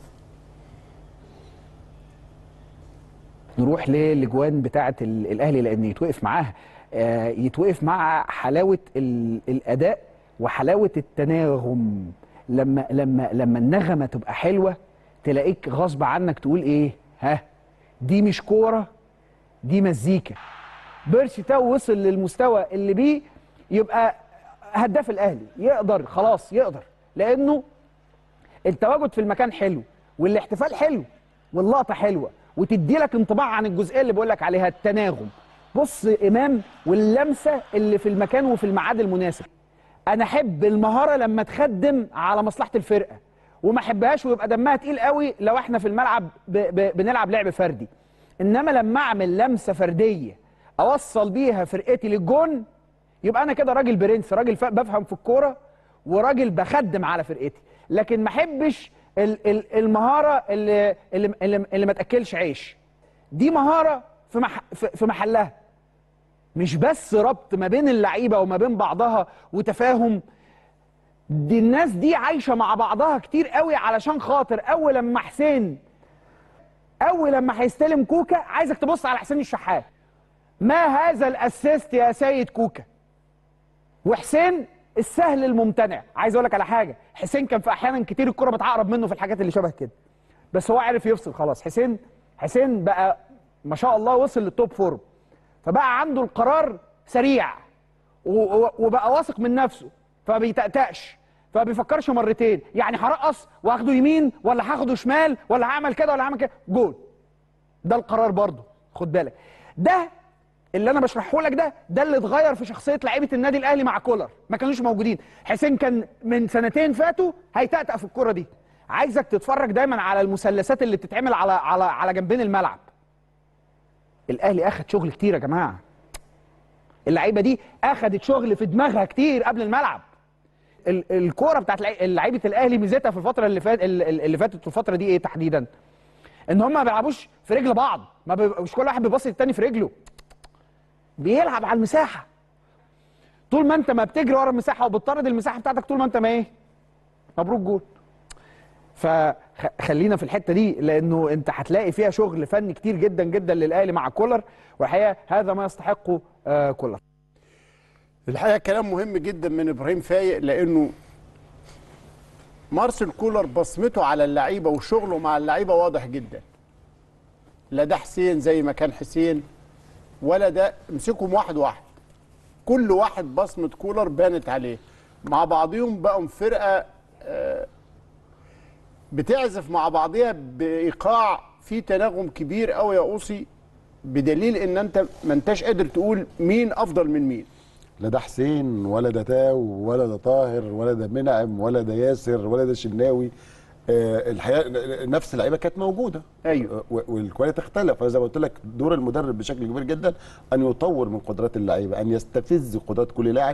نروح للاجوان بتاعه ال- الاهلي، لان يتوقف معاها آه، يتوقف مع حلاوه ال- الاداء وحلاوه التناغم. لما لما لما النغمه تبقى حلوه تلاقيك غصب عنك تقول ايه؟ ها دي مش كوره، دي مزيكا. بيرسي تاو وصل للمستوى اللي بيه يبقى هداف الاهلي، يقدر خلاص يقدر، لانه التواجد في المكان حلو والاحتفال حلو واللقطه حلوه وتدي لك انطباع عن الجزئيه اللي بقول لك عليها، التناغم. بص امام واللمسه اللي في المكان وفي الميعاد المناسب. انا احب المهاره لما تخدم على مصلحه الفرقه، وما احبهاش ويبقى دمها تقيل قوي لو احنا في الملعب ب ب بنلعب لعب فردي. انما لما اعمل لمسه فرديه اوصل بيها فرقتي للجون، يبقى انا كده راجل برنس، راجل بفهم في الكوره وراجل بخدم على فرقتي. لكن ما احبش ال- ال- المهاره اللي اللي اللي, اللي ما تاكلش عيش. دي مهاره في مح في في محلها، مش بس ربط ما بين اللعيبه وما بين بعضها وتفاهم. دي الناس دي عايشه مع بعضها كتير قوي علشان خاطر اول لما حسين اول لما هيستلم كوكا عايزك تبص على حسين الشحات. ما هذا الاسيست يا سيد كوكا؟ وحسين السهل الممتنع. عايز اقول لك على حاجه، حسين كان في احيانا كتير الكره بتعقرب منه في الحاجات اللي شبه كده، بس هو عارف يفصل خلاص. حسين حسين بقى ما شاء الله وصل للتوب فورم، فبقى عنده القرار سريع و- و- وبقى واثق من نفسه، فما بيتأتأش، فما بيفكرش مرتين، يعني هرقص واخده يمين ولا هاخده شمال ولا هعمل كده ولا هعمل كده، جول. ده القرار برضه، خد بالك. ده اللي انا بشرحه لك ده ده اللي اتغير في شخصيه لعيبه النادي الاهلي مع كولر، ما كانوش موجودين. حسين كان من سنتين فاتوا هيتأتأ في الكره دي. عايزك تتفرج دايما على المثلثات اللي بتتعمل على على على جنبين الملعب. الاهلي اخد شغل كتير يا جماعه. اللعيبه دي اخدت شغل في دماغها كتير قبل الملعب. ال- الكوره بتاعت لعي- لعيبه الاهلي ميزتها في الفتره اللي فات اللي فاتت الفتره دي ايه تحديدا؟ ان هم ما بيلعبوش في رجل بعض، ما بي... مش كل واحد بيبص للتاني في رجله، بيلعب على المساحه. طول ما انت ما بتجري ورا المساحه وبتطرد المساحه بتاعتك، طول ما انت ما ايه مبروك جول. فخلينا في الحته دي، لانه انت هتلاقي فيها شغل فني كتير جدا جدا للاهلي مع كولر، والحقيقه هذا ما يستحقه آه كولر. الحقيقه كلام مهم جدا من ابراهيم فايق، لانه مارسيل كولر بصمته على اللعيبه وشغله مع اللعيبه واضح جدا. لا ده حسين زي ما كان حسين ولا ده، امسكهم واحد واحد، كل واحد بصمه كولر بانت عليه، مع بعضهم بقوا فرقه آه بتعزف مع بعضها بايقاع في تناغم كبير قوي يا اوصي، بدليل ان انت ما انتش قادر تقول مين افضل من مين. لا ده حسين ولا ده تاو ولا ده طاهر ولا ده منعم ولا ده ياسر ولا ده شناوي. آه الحقيقه نفس اللعيبه كانت موجوده. ايوه. والكواليتي اختلف، زي ما قلت لك دور المدرب بشكل كبير جدا ان يطور من قدرات اللعيبه، ان يستفز قدرات كل لاعب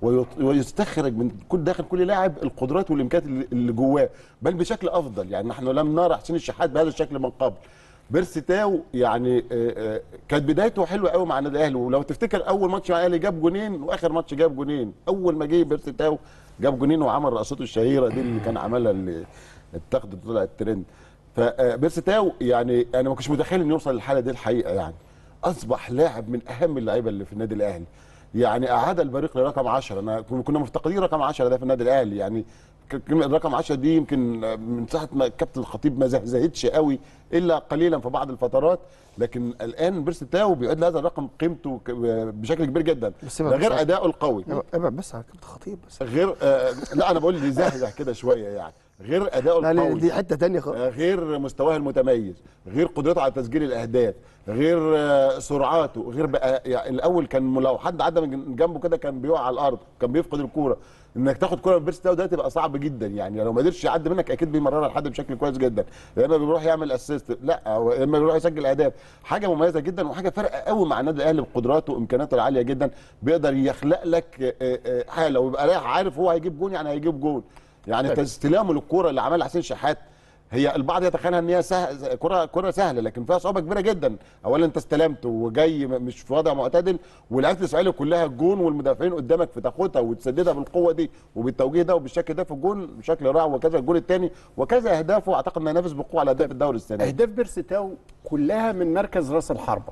ويستخرج من كل داخل كل لاعب القدرات والامكانيات اللي جواه، بل بشكل افضل. يعني نحن لم نرى حسين الشحات بهذا الشكل من قبل. بيرسي تاو يعني كانت بدايته حلوه قوي مع النادي الاهلي، ولو تفتكر اول ماتش مع الاهلي جاب جونين واخر ماتش جاب جونين. اول ما جه بيرسي تاو جاب جونين وعمل رقصته الشهيره دي اللي كان عملها اللي اتاخدت طلع الترند. فبيرسي تاو يعني انا ما كنتش متخيل انه يوصل للحاله دي الحقيقه. يعني اصبح لاعب من اهم اللعيبه اللي في النادي الاهلي، يعني اعاد البريق لرقم عشرة. انا كنا مفتقدين رقم عشرة ده في النادي الاهلي. يعني كلمه رقم عشرة دي يمكن من ساعه ما الكابتن الخطيب ما زهزهتش قوي الا قليلا في بعض الفترات، لكن الان بيرسي تاو بيعيد لهذا الرقم قيمته ده كبير جدا. ده غير اداؤه القوي. ابعد بس على الكابتن الخطيب بس. غير آه لا انا بقول دي زهزه كده شويه، يعني غير اداؤه القوي، دي حته ثانيه خالص. غير مستواه المتميز، غير قدرته على تسجيل الاهداف، غير آه سرعاته، غير بقى يعني الاول كان لو حد عدى من جنبه كده كان بيقع على الارض، كان بيفقد الكوره. انك تاخد كوره من بيرسي تاو ده تبقى صعب جدا. يعني لو ما قدرش يعدي منك اكيد بيمررها لحد بشكل كويس جدا، يا اما بيروح يعمل اسيست، لا يا اما بيروح يسجل اهداف. حاجه مميزه جدا وحاجه فارقه قوي مع النادي الاهلي بقدراته وامكانياته العاليه جدا. بيقدر يخلق لك حاله ويبقى رايح عارف هو هيجيب جون، يعني هيجيب جون. يعني استلامه للكوره اللي عملها حسين شحات، هي البعض يتخيلها ان هي سهل كره كره سهله، لكن فيها صعوبه كبيره جدا. اولا انت استلمت وجاي مش في وضع معتدل، ولعبت الاسماعيلي كلها الجون والمدافعين قدامك في تاخدها وتسددها بالقوه دي وبالتوجيه ده وبالشكل ده في الجون بشكل رائع، وكذا الجون الثاني وكذا اهدافه. اعتقد انه ينافس بقوه على اهداف الدوري السنه. اهداف بيرسي تاو كلها من مركز راس الحربه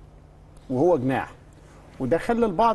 وهو جناح، وده خلى البعض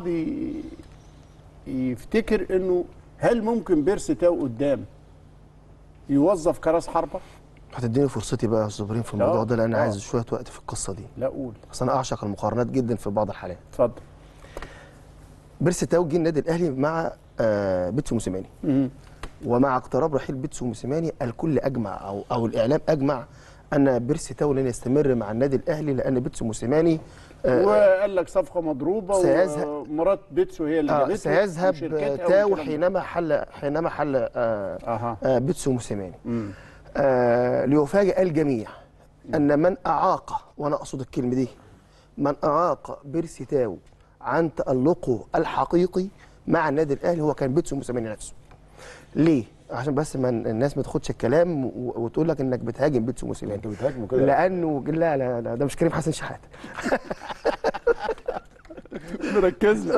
يفتكر انه هل ممكن بيرسي تاو قدام يوظف كراس حربه؟ هتديني فرصتي بقى يا استاذ ابراهيم في الموضوع ده، لان انا عايز شويه وقت في القصه دي. لا قول. بس انا اعشق المقارنات جدا في بعض الحالات. اتفضل. بيرسي تاو جه النادي الاهلي مع آه بيتسو موسيماني. ومع اقتراب رحيل بيتسو موسيماني الكل اجمع او او الاعلام اجمع ان بيرسي تاو لن يستمر مع النادي الاهلي، لان بيتسو موسيماني آه وقال لك صفقه مضروبه ومرات بيتسو هي اللي جابته. آه سيذهب تاو حينما حل حينما حل آه آه آه بيتسو موسيماني. آه ليفاجئ الجميع ان من اعاق، وانا اقصد الكلمه دي، من اعاق بيرسي تاو عن تالقه الحقيقي مع النادي الاهلي هو كان بيتسو موسيماني نفسه. ليه؟ عشان بس ما الناس ما تاخدش الكلام وتقول لك انك بتهاجم بيتسو موسيماني. انت بتهاجمه كده؟ لانه لا لا لا ده مش كريم حسن شحاته. مركز.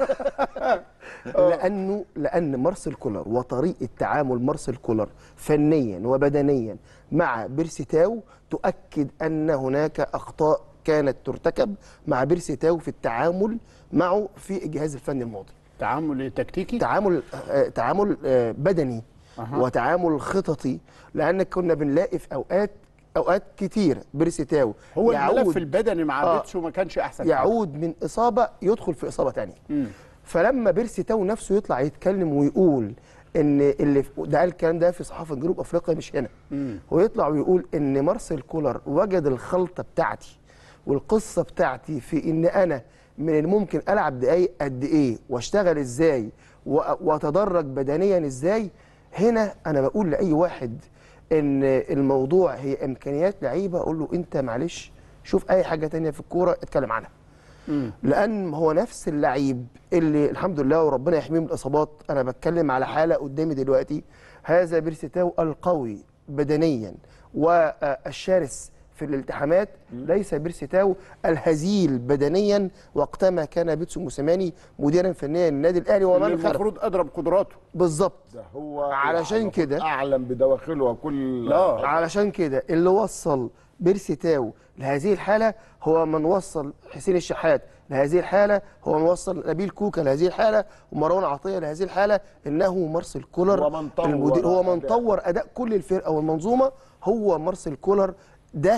لانه لان مارسيل كولر وطريقه تعامل مارسيل كولر فنيا وبدنيا مع بيرسي تاو تؤكد ان هناك اخطاء كانت ترتكب مع بيرسي تاو في التعامل معه في الجهاز الفني الماضي. تعامل تكتيكي؟ تعامل آه تعامل آه بدني. أه. وتعامل خططي، لان كنا بنلاقي في اوقات اوقات كتير بيرسي تاو هو الملف البدني مع آه بيتسو ما كانش احسن. يعود من اصابه يدخل في اصابه ثانيه. فلما بيرسي تاو نفسه يطلع يتكلم ويقول ان اللي ده قال الكلام ده في صحافه جنوب افريقيا مش هنا، مم. ويطلع ويقول ان مارسيل كولر وجد الخلطه بتاعتي والقصه بتاعتي في ان انا من الممكن العب دقايق قد ايه واشتغل ازاي واتدرج بدنيا ازاي. هنا انا بقول لاي واحد ان الموضوع هي امكانيات لعيبه، اقول له انت معلش شوف اي حاجه تانية في الكوره اتكلم عنها. مم. لان هو نفس اللعيب اللي الحمد لله وربنا يحميه من الاصابات. انا بتكلم على حاله قدامي دلوقتي، هذا بيرسي تاو القوي بدنيا والشرس في الالتحامات، ليس بيرسي تاو الهزيل بدنيا وقتما كان بيتسو موسيماني مديرا فنيا للنادي الاهلي ومن المفروض اضرب قدراته بالظبط. ده هو علشان كده اعلم بدواخله وكل لا علشان كده اللي وصل بيرسي تاو لهذه الحاله هو من وصل حسين الشحات لهذه الحاله، هو من وصل نبيل كوكا لهذه الحاله، ومروان عطيه لهذه الحاله، انه مارسيل كولر هو من طور المدير، هو من طور اداء كل الفرقه والمنظومه. هو مارسيل كولر ده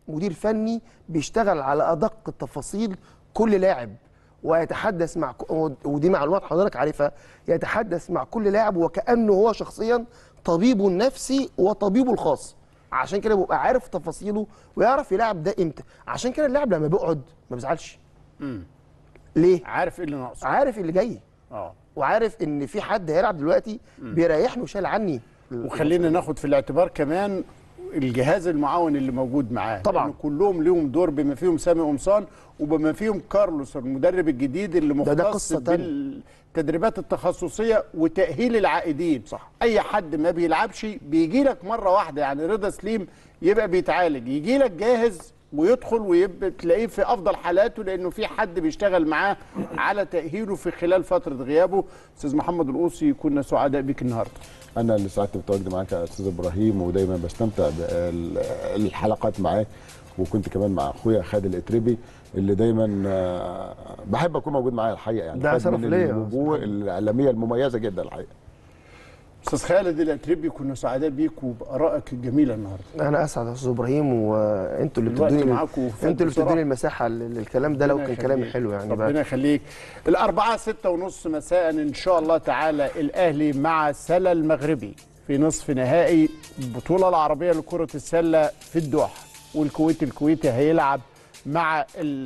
مدير فني بيشتغل على ادق التفاصيل كل لاعب، ويتحدث مع ودي معلومات حضرتك عارفها، يتحدث مع كل لاعب وكانه هو شخصيا طبيبه النفسي وطبيبه الخاص، عشان كده بيبقى عارف تفاصيله ويعرف يلعب ده امتى. عشان كده اللاعب لما بيقعد ما بيزعلش. امم ليه؟ عارف ايه اللي ناقصه، عارف اللي جاي، اه وعارف ان في حد هيلعب دلوقتي بيريحني وشال عني. وخلينا ناخد في الاعتبار كمان الجهاز المعاون اللي موجود معاه طبعا، لأن كلهم ليهم دور، بما فيهم سامي قمصان وبما فيهم كارلوس المدرب الجديد اللي مختص بالتدريبات التخصصيه وتاهيل العائدين. صح. اي حد ما بيلعبش بيجي لك مره واحده، يعني رضا سليم يبقى بيتعالج يجي لك جاهز ويدخل ويبقى تلاقيه في افضل حالاته لانه في حد بيشتغل معاه على تاهيله في خلال فتره غيابه. استاذ محمد القوصي كنا سعداء بيك النهارده. انا اللي سعدت بتواجدي معاك يا استاذ ابراهيم، ودايما بستمتع بالحلقات معاك، وكنت كمان مع اخويا خالد الاتربي اللي دايما بحب اكون موجود معايا الحقيقه، يعني ده شرف ليا. الوجوه الاعلاميه المميزه جدا الحقيقه. استاذ خالد الاتربي كنا سعداء بيك وبارائك الجميله النهارده. انا اسعد يا استاذ ابراهيم، وانتوا اللي بتدوني انتوا اللي بتدوني المساحه للكلام ده لو كان كلامي حلو يعني. ربنا يخليك. الاربعاء ستة ونص مساء ان شاء الله تعالى الاهلي مع سلا المغربي في نصف نهائي البطوله العربيه لكره السله في الدوحه، والكويت الكويتي هيلعب مع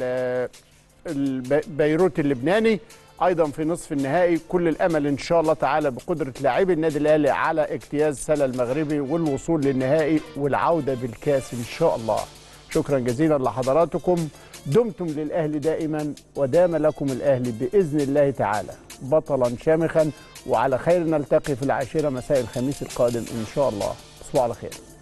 بيروت اللبناني ايضا في نصف النهائي. كل الامل ان شاء الله تعالى بقدره لاعبي النادي الاهلي على اجتياز سلا المغربي والوصول للنهائي والعوده بالكاس ان شاء الله. شكرا جزيلا لحضراتكم، دمتم للاهلي دائما ودام لكم الاهلي باذن الله تعالى بطلا شامخا، وعلى خير نلتقي في العاشره مساء الخميس القادم ان شاء الله. تصبحوا على خير.